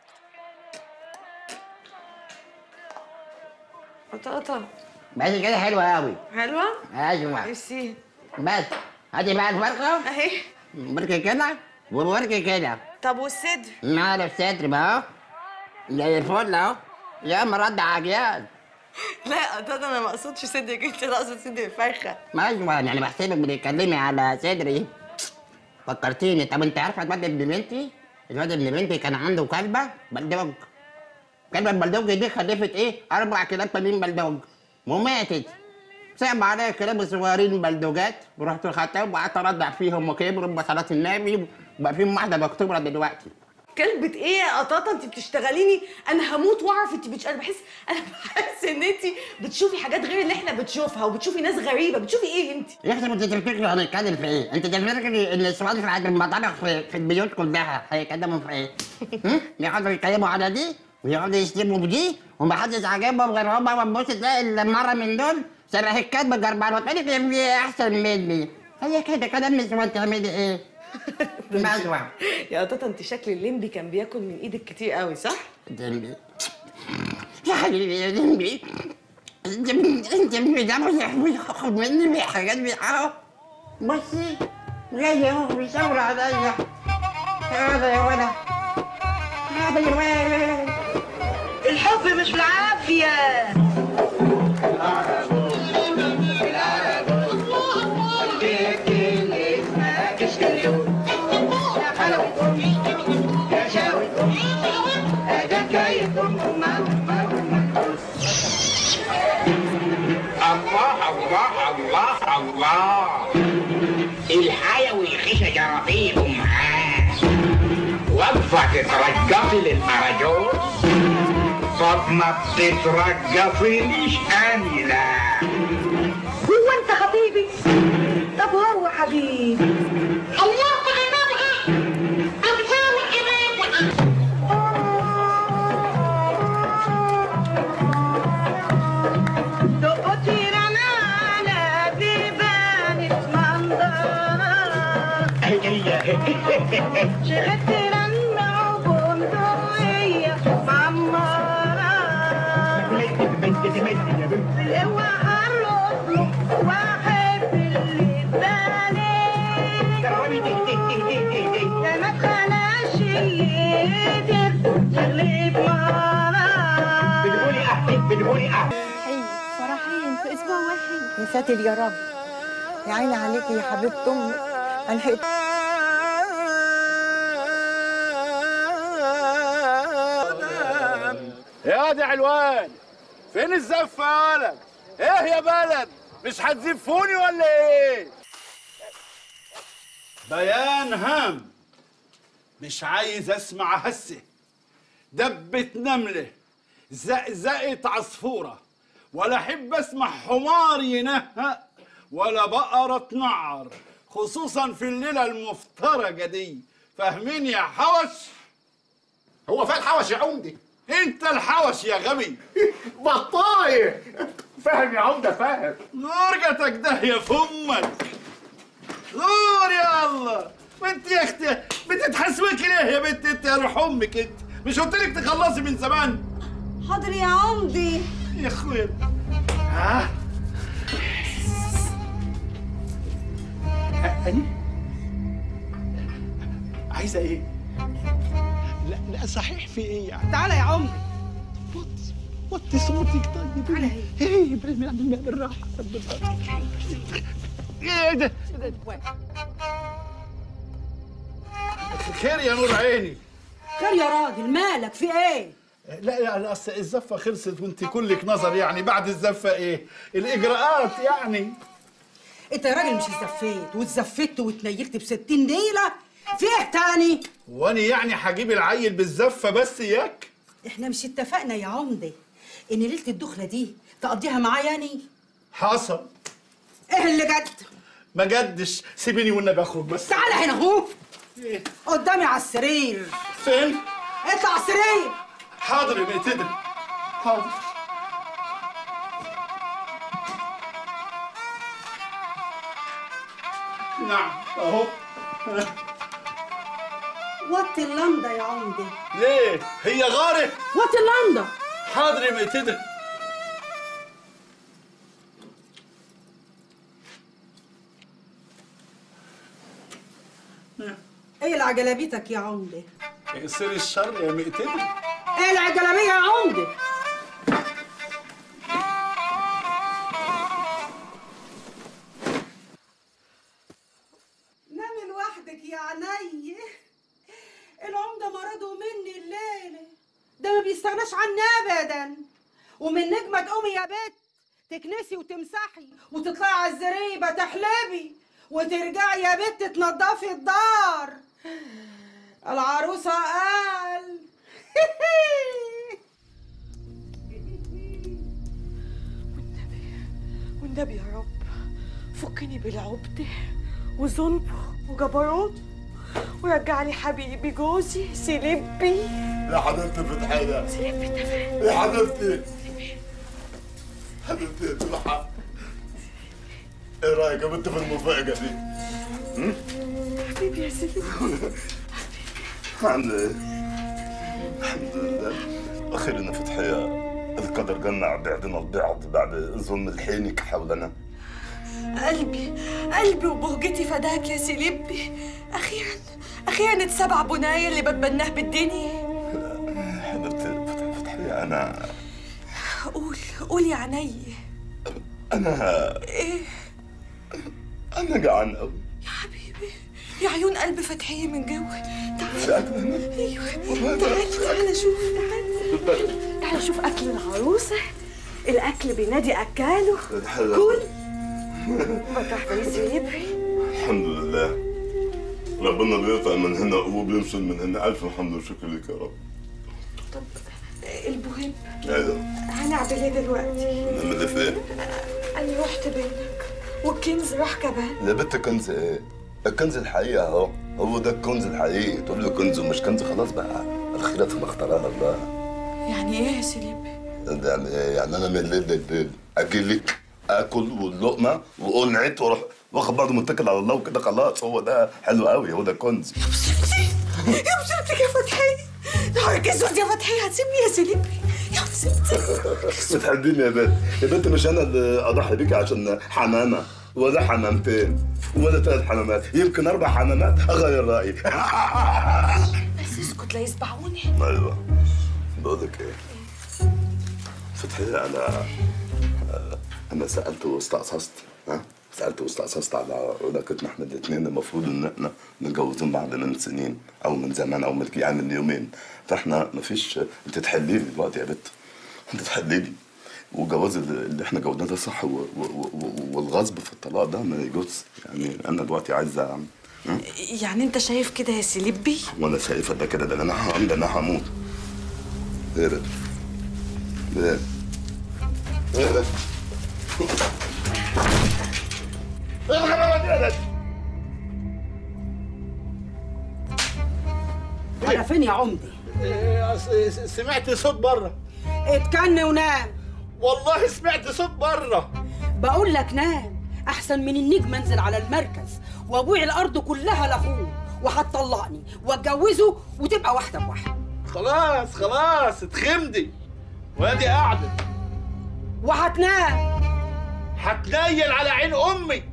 قطقطه. بس كده حلوه قوي. حلوه؟ ايوه. ميرسي. بس هاتي بقى الفرخه. اهي. بركي كده وبركي كده. طب والصدر؟ معنا الصدر بقى اهو زي الفل اهو. يا مرد عجيان. لا قطقطه انا ما اقصدش صدرك، انت اللي اقصد صدر الفرخه. ايوه يعني بحسبك بتتكلمي على صدري. فكرتيني. طب انت عارفه الواد ابن بنتي؟ الواد ابن بنتي كان عنده كلبه بلدوج. كلبه البلدوج دي خلفت ايه؟ اربع كلاب تانيين بلدوج وماتت. صعب عليا الكلاب الصغيرين بلدوجات ورحت خدتهم وقعدت ارضع فيهم وكبروا بصلاه النبي وبقى فيهم واحده مكتوبه دلوقتي. كلبة ايه يا قطاطه؟ انت بتشتغليني، انا هموت واعرف انت بتش... انا بحس انا بحس ان انت بتشوفي حاجات غير اللي احنا بتشوفها، وبتشوفي ناس غريبه. بتشوفي ايه انت؟ يا اختي انت تفتكري هنتكلم في ايه؟ انت تفتكري ان السؤال في عند المطابخ في, في البيوت كلها هيتكلموا في ايه؟ يقعدوا يتكلموا على دي ويقعدوا يشتموا بدي ومحدش عاجبهم غير هما، وتبص تلاقي المره من دول شبه الكلب جربان وتقولي في احسن مني. هي كده كلام نسوان، تعملي ايه؟ مزوع يا قطاطه انت شكل الليمبي كان بياكل من ايدك كتير قوي صح؟ الليمبي يا حبيبي يا ليمبي انت انت مش خد مني حاجات اهو بصي جاي اهو بيشاور عليا. هذا يا ولد هذا يا ولد الحب مش بالعافيه. الله الله الله الله الحيوي والخشة جرابيهم معاه وقفة تترجفي للأراجوز طب ما بتترجفينيش أنا لا. هو أنت خطيبي؟ طب هو حبيبي. الله تغنبها أبزاوي إرادة شغلت لما وبندقية معمرة اوعى اطلب واحب اللي بالي ده ما تخلاش يقدر يغلب مرة. بتقولي احلف بتقولي احلف حلو فرحين في اسبوع واحد. يا ساتر يا رب، يا عيني عليكي يا حبيبة امي. انا حقيقة يا دي علوان، فين الزفة يا ولد؟ ايه يا بلد؟ مش هتزفوني ولا ايه؟ بيان هام، مش عايز اسمع هسه دبة نملة زقزقة عصفورة، ولا احب اسمع حمار ينهق ولا بقرة تنعر، خصوصا في الليلة المفترجة دي. فاهمين يا حوش؟ هو فين الحوش يا عمدي؟ انت الحوش يا غبي. بطاية. فاهم يا عمدة فاهم. نورجتك ده يا فمك. نور يا الله. وانت يا اختي بتتحسوكي ليه يا بنت انت يا روح امك انت؟ مش قلت لك تخلصي من زمان؟ حاضر يا عمدي. يا اخويا. ها؟ أني؟ عايزة إيه؟ لا لا صحيح في إيه يعني؟ تعالى يا عمدي. وطي وطي صوتك طيب. تعالى إيه بالراحة بالراحة. إيه ده؟ خير يا نور عيني. خير يا راجل، مالك في إيه؟ لا يعني اصل الزفه خلصت وانت كلك نظر، يعني بعد الزفه ايه؟ الاجراءات يعني. انت يا راجل مش اتزفيت واتزفت واتنيلت بستين نيله، في ايه تاني؟ وانا يعني هجيب العيل بالزفه بس ياك؟ احنا مش اتفقنا يا عمده ان ليله الدخله دي تقضيها معايا يعني؟ حصل. ايه اللي جد؟ ما جدش، سيبيني والنبي اخرج بس. تعالى هنا اهو. ايه؟ قدامي على السرير. فين؟ اطلع على السرير. حاضر يا بنت ادري. حاضر. نعم اهو. وطي اللمضه يا عمده. ليه؟ هي غارت؟ وطي اللمضه. حاضر يا بنت ادري. ايه العجلبيتك يا عمده؟ يصير الشر يا مقتدي. ايه العجلبيه يا عمده؟ نامي لوحدك يا عيني. العمده مرضه مني الليله، ده ما بيستغناش عني ابدا. ومن نجمه تقومي يا بت تكنسي وتمسحي وتطلعي على الزريبه تحلبي وترجعي يا بت تنضفي الدار. العروسة قال والنبي يا رب فكني بالعبدة وظلمه وجبروته ورجع لي حبيبي جوزي سيلبي. يا حبيبتي فتحية سيلبي انت فين؟ يا حبيبتي حبيبتي يا تلحق. ايه رايك يا بنت في المفاجأة دي؟ هم؟ حبيبي يا سيلبي. الحمد لله الحمد لله. اخيرا فتحية القدر جمع بعدنا البعض بعد ظلم الحينك حولنا. قلبي قلبي وبهجتي فداك يا سيلبي. اخيرا اخيرا اتسبع بناية اللي بتبناه بالدنيا. حبيبتي فتحية انا قول قول يا عيني. انا ايه؟ انا جعان قوي يا حبيبي يا عيون قلب فتحية من جوه. تعال ايوه تعال تعال شوف تعال تعال شوف اكل العروسة. الاكل بينادي اكاله. كل فتح يا سيلبي. الحمد لله ربنا بيقطع من هنا وبيمشي من هنا. الف حمد وشكر لك يا رب. طب المهم ايوه هنعمل ايه دلوقتي؟ نعمل ايه فين؟ انا رحت بينك والكنز راح كمان. يا بنت كنز ايه؟ الكنز الحقيقي اهو. هو ده الكنز الحقيقي. تقول له كنز ومش كنز خلاص بقى الخيرة فيما اختارها الله. يعني ايه يا سيلبي؟ يعني ايه؟ يعني انا من الليل للليل اجي لك اكل واللقمه وقنعت واروح واخد بعضه متكل على الله وكده خلاص. هو ده حلو قوي. هو ده كنز. يا مصيبتي يا مصيبتك يا فتحية. نهارك اسود يا فتحية. هتسيبني يا سيلبي يا مصيبتي. بتحبيني يا بنت. يا بنت مش انا اللي اضحي بيكي عشان حمامه ولا حمامتين ولا ثلاث حمامات يمكن اربع حمامات اغير رايي. بس اسكت لا يسبعوني. ايوه بقول لك ايه فتحية انا انا سالت واستقصصت. ها سالت واستقصصت على علاقتنا احنا الاثنين. المفروض ان احنا متجوزين بعض من سنين او من زمان او من يعني من يومين. فاحنا مفيش. انت تحلي لي دلوقتي يا بت. انت تحلي لي. والجواز اللي احنا جوزناه ده صح. و... و... و... والغصب في الطلاق ده ما يجوز. يعني انا دلوقتي عايز اعمل. يعني انت شايف كده يا سيلبي؟ وانا شايفه ده كده. ده انا هعمل. ده انا هموت. ايه ده؟ ايه ايه ده؟ على فين يا عمدي؟ سمعت صوت بره. اتكن ونام. والله سمعت صوت بره. بقول لك نام احسن من النجم انزل على المركز وابيع الارض كلها لاخوه وهتطلقني واتجوزه وتبقى واحده بواحده. خلاص خلاص اتخمدي وادي قاعده. وهتنام. هتنيل على عين امي.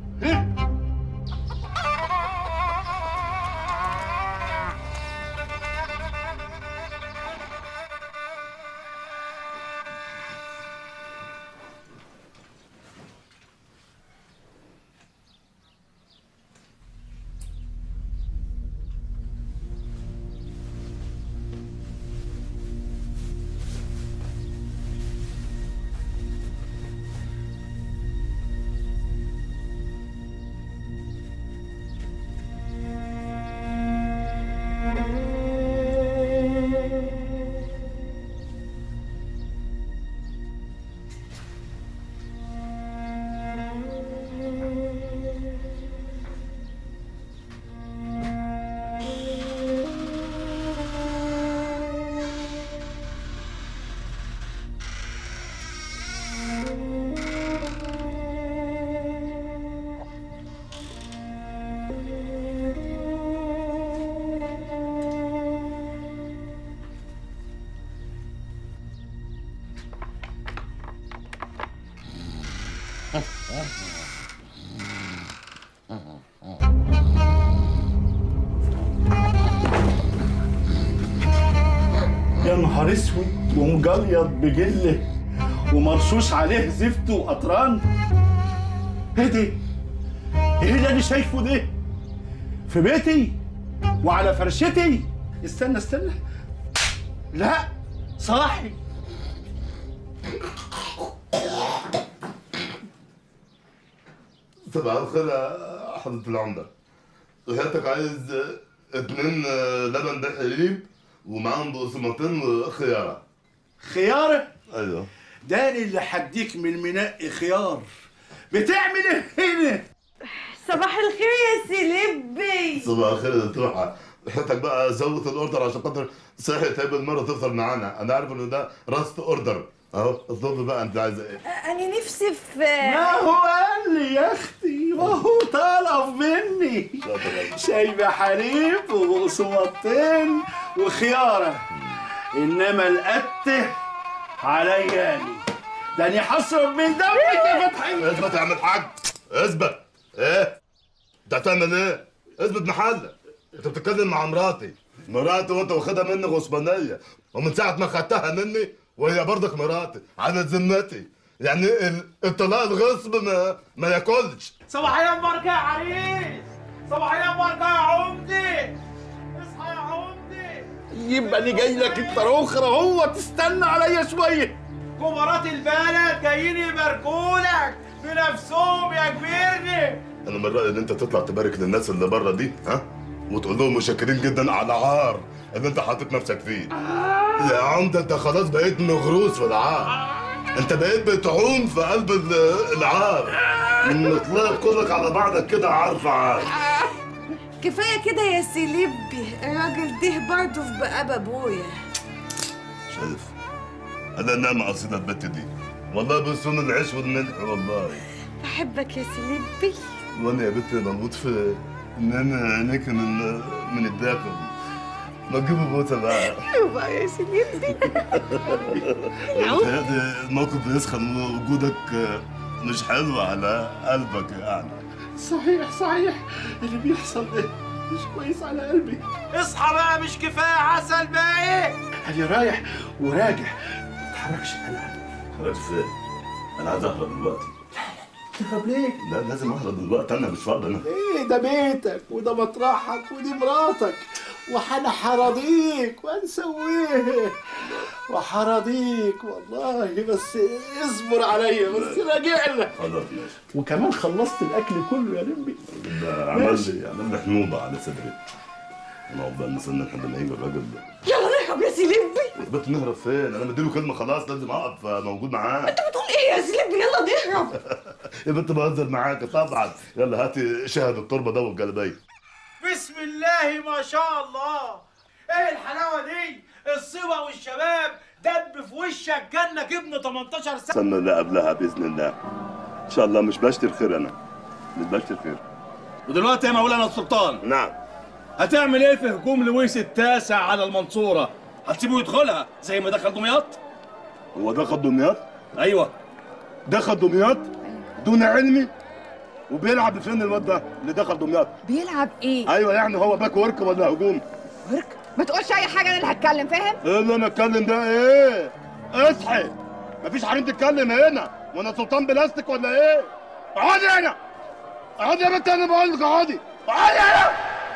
يا نهار اسود ومجليط بجله ومرشوش عليه زفت وقطران. ايه ده؟ ايه اللي انا شايفه ده؟ في بيتي وعلى فرشتي. استنى استنى. لا صاحي. صباح الخير يا حضرة العمدة. غيرتك عايز اتنين لبن بحليب ومعاهم بقسماطين وخياره. خياره؟ ايوه. داني اللي حديك من منقي خيار. بتعمل ايه هنا؟ صباح الخير يا سيلبي. صباح الخير يا توحة. حياتك بقى زود الاوردر عشان خاطر صحي تقابل المره تفطر معانا، انا عارف انه ده راست اوردر. اهو اطلبي بقى انت عايزه ايه؟ انا نفسي في ما هو قال لي يا اختي وهو طلب مني شاي بحليب وبقسماطين وخياره، انما القته عليا اني ده انا حصرب من دمك يا فتحي. اثبت يا عم الحاج اثبت. ايه؟ انت هتعمل ايه؟ اثبت محلك. انت بتتكلم مع مراتي، مراتي وانت واخدها مني غصبانيه، ومن ساعه ما خدتها مني وهي برضك مراتي على ذمتي، يعني الطلاق الغصب ما ما ياكلش. صباحيا مباركه يا عريس، صباحيا مباركه يا عمدي، اصحى يا عمدي. يبقى انا جاي لك انت اخرى اهو، تستنى عليا شويه. كبارات البلد جايين يباركولك بنفسهم يا كبيرني. انا من رايي ان انت تطلع تبارك للناس اللي بره دي، ها؟ وتقول لهم متشكرين جدا على العار اللي انت حاطط نفسك فيه. يا عمده انت خلاص بقيت مغروس في العار، انت بقيت بتعوم في قلب العار، من طلعت كلك على بعضك كده عار في عار. كفايه كده يا سيلبي، الراجل ده برضه في بقاب ابويا. شايف؟ انا نعمة اصيله البت دي، والله بصون العيش والملح والله. بحبك يا سيلبي. وانا يا بنتي بموت في ان انا عينيك من من الداخل. ما تجيبوا بوسه بقى. يبقى يا سيلبي. متهيألي الموقف بيسخن ووجودك مش حلو على قلبك يعني. صحيح صحيح، اللي بيحصل ده مش كويس على قلبي. اصحى بقى، مش كفايه عسل باقي؟ انا رايح وراجع، ما تتحركش انا. خلاص فين؟ انا عايز اهرب دلوقتي. تهرب ليه؟ لا لازم اهرب دلوقتي، انا مش فاضي انا. ايه ده بيتك وده مطرحك ودي مراتك، وحنا حراضيك وهنسويه وحراضيك والله، بس اصبر عليا بس راجع لك. خلاص ماشي. وكمان خلصت الاكل كله يا لمبي. ده عمل لي عمل لي حنوبه على صدري. نقعد بقى نستنى لحد ما يجي الراجل ده. يلا نهرب يا سيلبي. بت نهرب فين؟ انا مديله كلمه خلاص لازم اقف موجود معاه. انت بتقول ايه يا سيلبي؟ يلا نهرب. يا بنت بهزر معاك طبعا. يلا هاتي شهد التربه ده والجلابيه. بسم الله ما شاء الله، ايه الحلاوه دي؟ الصبا والشباب دب في وشك كانك ابن تمنتاشر سنه. استنى اللي قبلها باذن الله. ان شاء الله مش بشتري خير، انا مش بشتري خير. ودلوقتي يا مولانا السلطان، نعم، هتعمل ايه في هجوم لويس التاسع على المنصوره؟ هتسيبه يدخلها زي ما دخل دمياط؟ هو دخل دمياط؟ ايوه دخل دمياط دون علمي. وبيلعب فين الواد ده اللي دخل دمياط؟ بيلعب ايه؟ ايوه يعني هو باك ورك ولا هجوم؟ ورك؟ ما تقولش اي حاجه، انا اللي هتكلم، فاهم؟ ايه اللي انا اتكلم ده ايه؟ اصحي، مفيش حريم تتكلم هنا، وانا سلطان بلاستيك ولا ايه؟ اقعدي هنا، اقعدي يا بنت، انا بقول لك اقعدي، اقعدي هنا.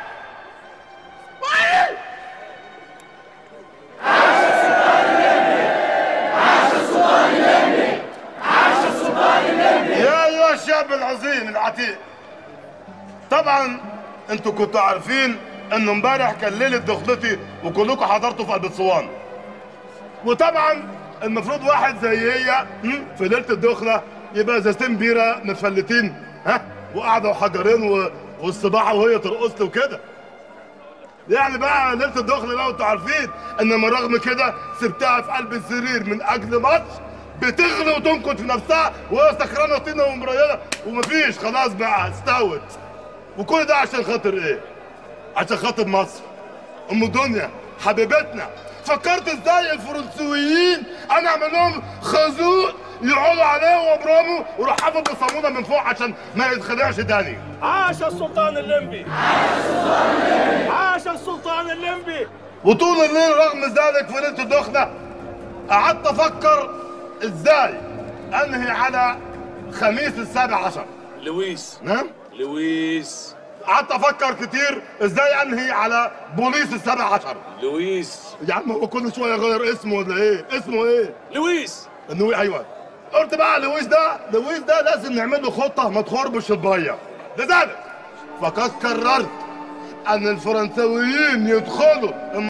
اقعدي. عاش السلطان الليمبي، عاش السلطان الليمبي. يا ايها الشعب العظيم العتيق، طبعا انتوا كنتوا عارفين انه امبارح كان ليله دخلتي وكلكم حضرتوا في قلب اسوان، وطبعا المفروض واحد زي هي في ليله الدخله يبقى ازازتين بيره متفلتين، ها، وقاعده وحجرين و... والصباحه وهي ترقص لي وكده. يعني بقى ليله الدخله بقى وانتوا عارفين ان من رغم كده سبتها في قلب السرير من اجل ماتش بتغلي وتنكت في نفسها وهي سكرانه طينه ومريضه ومفيش، خلاص بقى استوت. وكل ده عشان خاطر ايه؟ عشان خاطر مصر ام الدنيا حبيبتنا. فكرت ازاي الفرنسويين انا اعمل لهم خازوق يقعدوا عليه وابراموا ويروح حافظ بصامونه من فوق عشان ما يتخدعش تاني. عاش السلطان الليمبي، عاش السلطان الليمبي، عاش السلطان الليمبي. وطول الليل رغم ذلك في ليله الدخله قعدت افكر ازاي انهي على خميس السابع عشر. لويس. نعم؟ لويس. قعدت افكر كتير ازاي انهي على بوليس السابع عشر. لويس. يا عم هو كل شويه يغير اسمه ولا ايه؟ اسمه ايه؟ لويس. انه ايوه. قلت بقى لويس ده لويس ده لازم نعمل له خطه ما تخربش البيه. لذلك فقد قررت ان الفرنساويين يدخلوا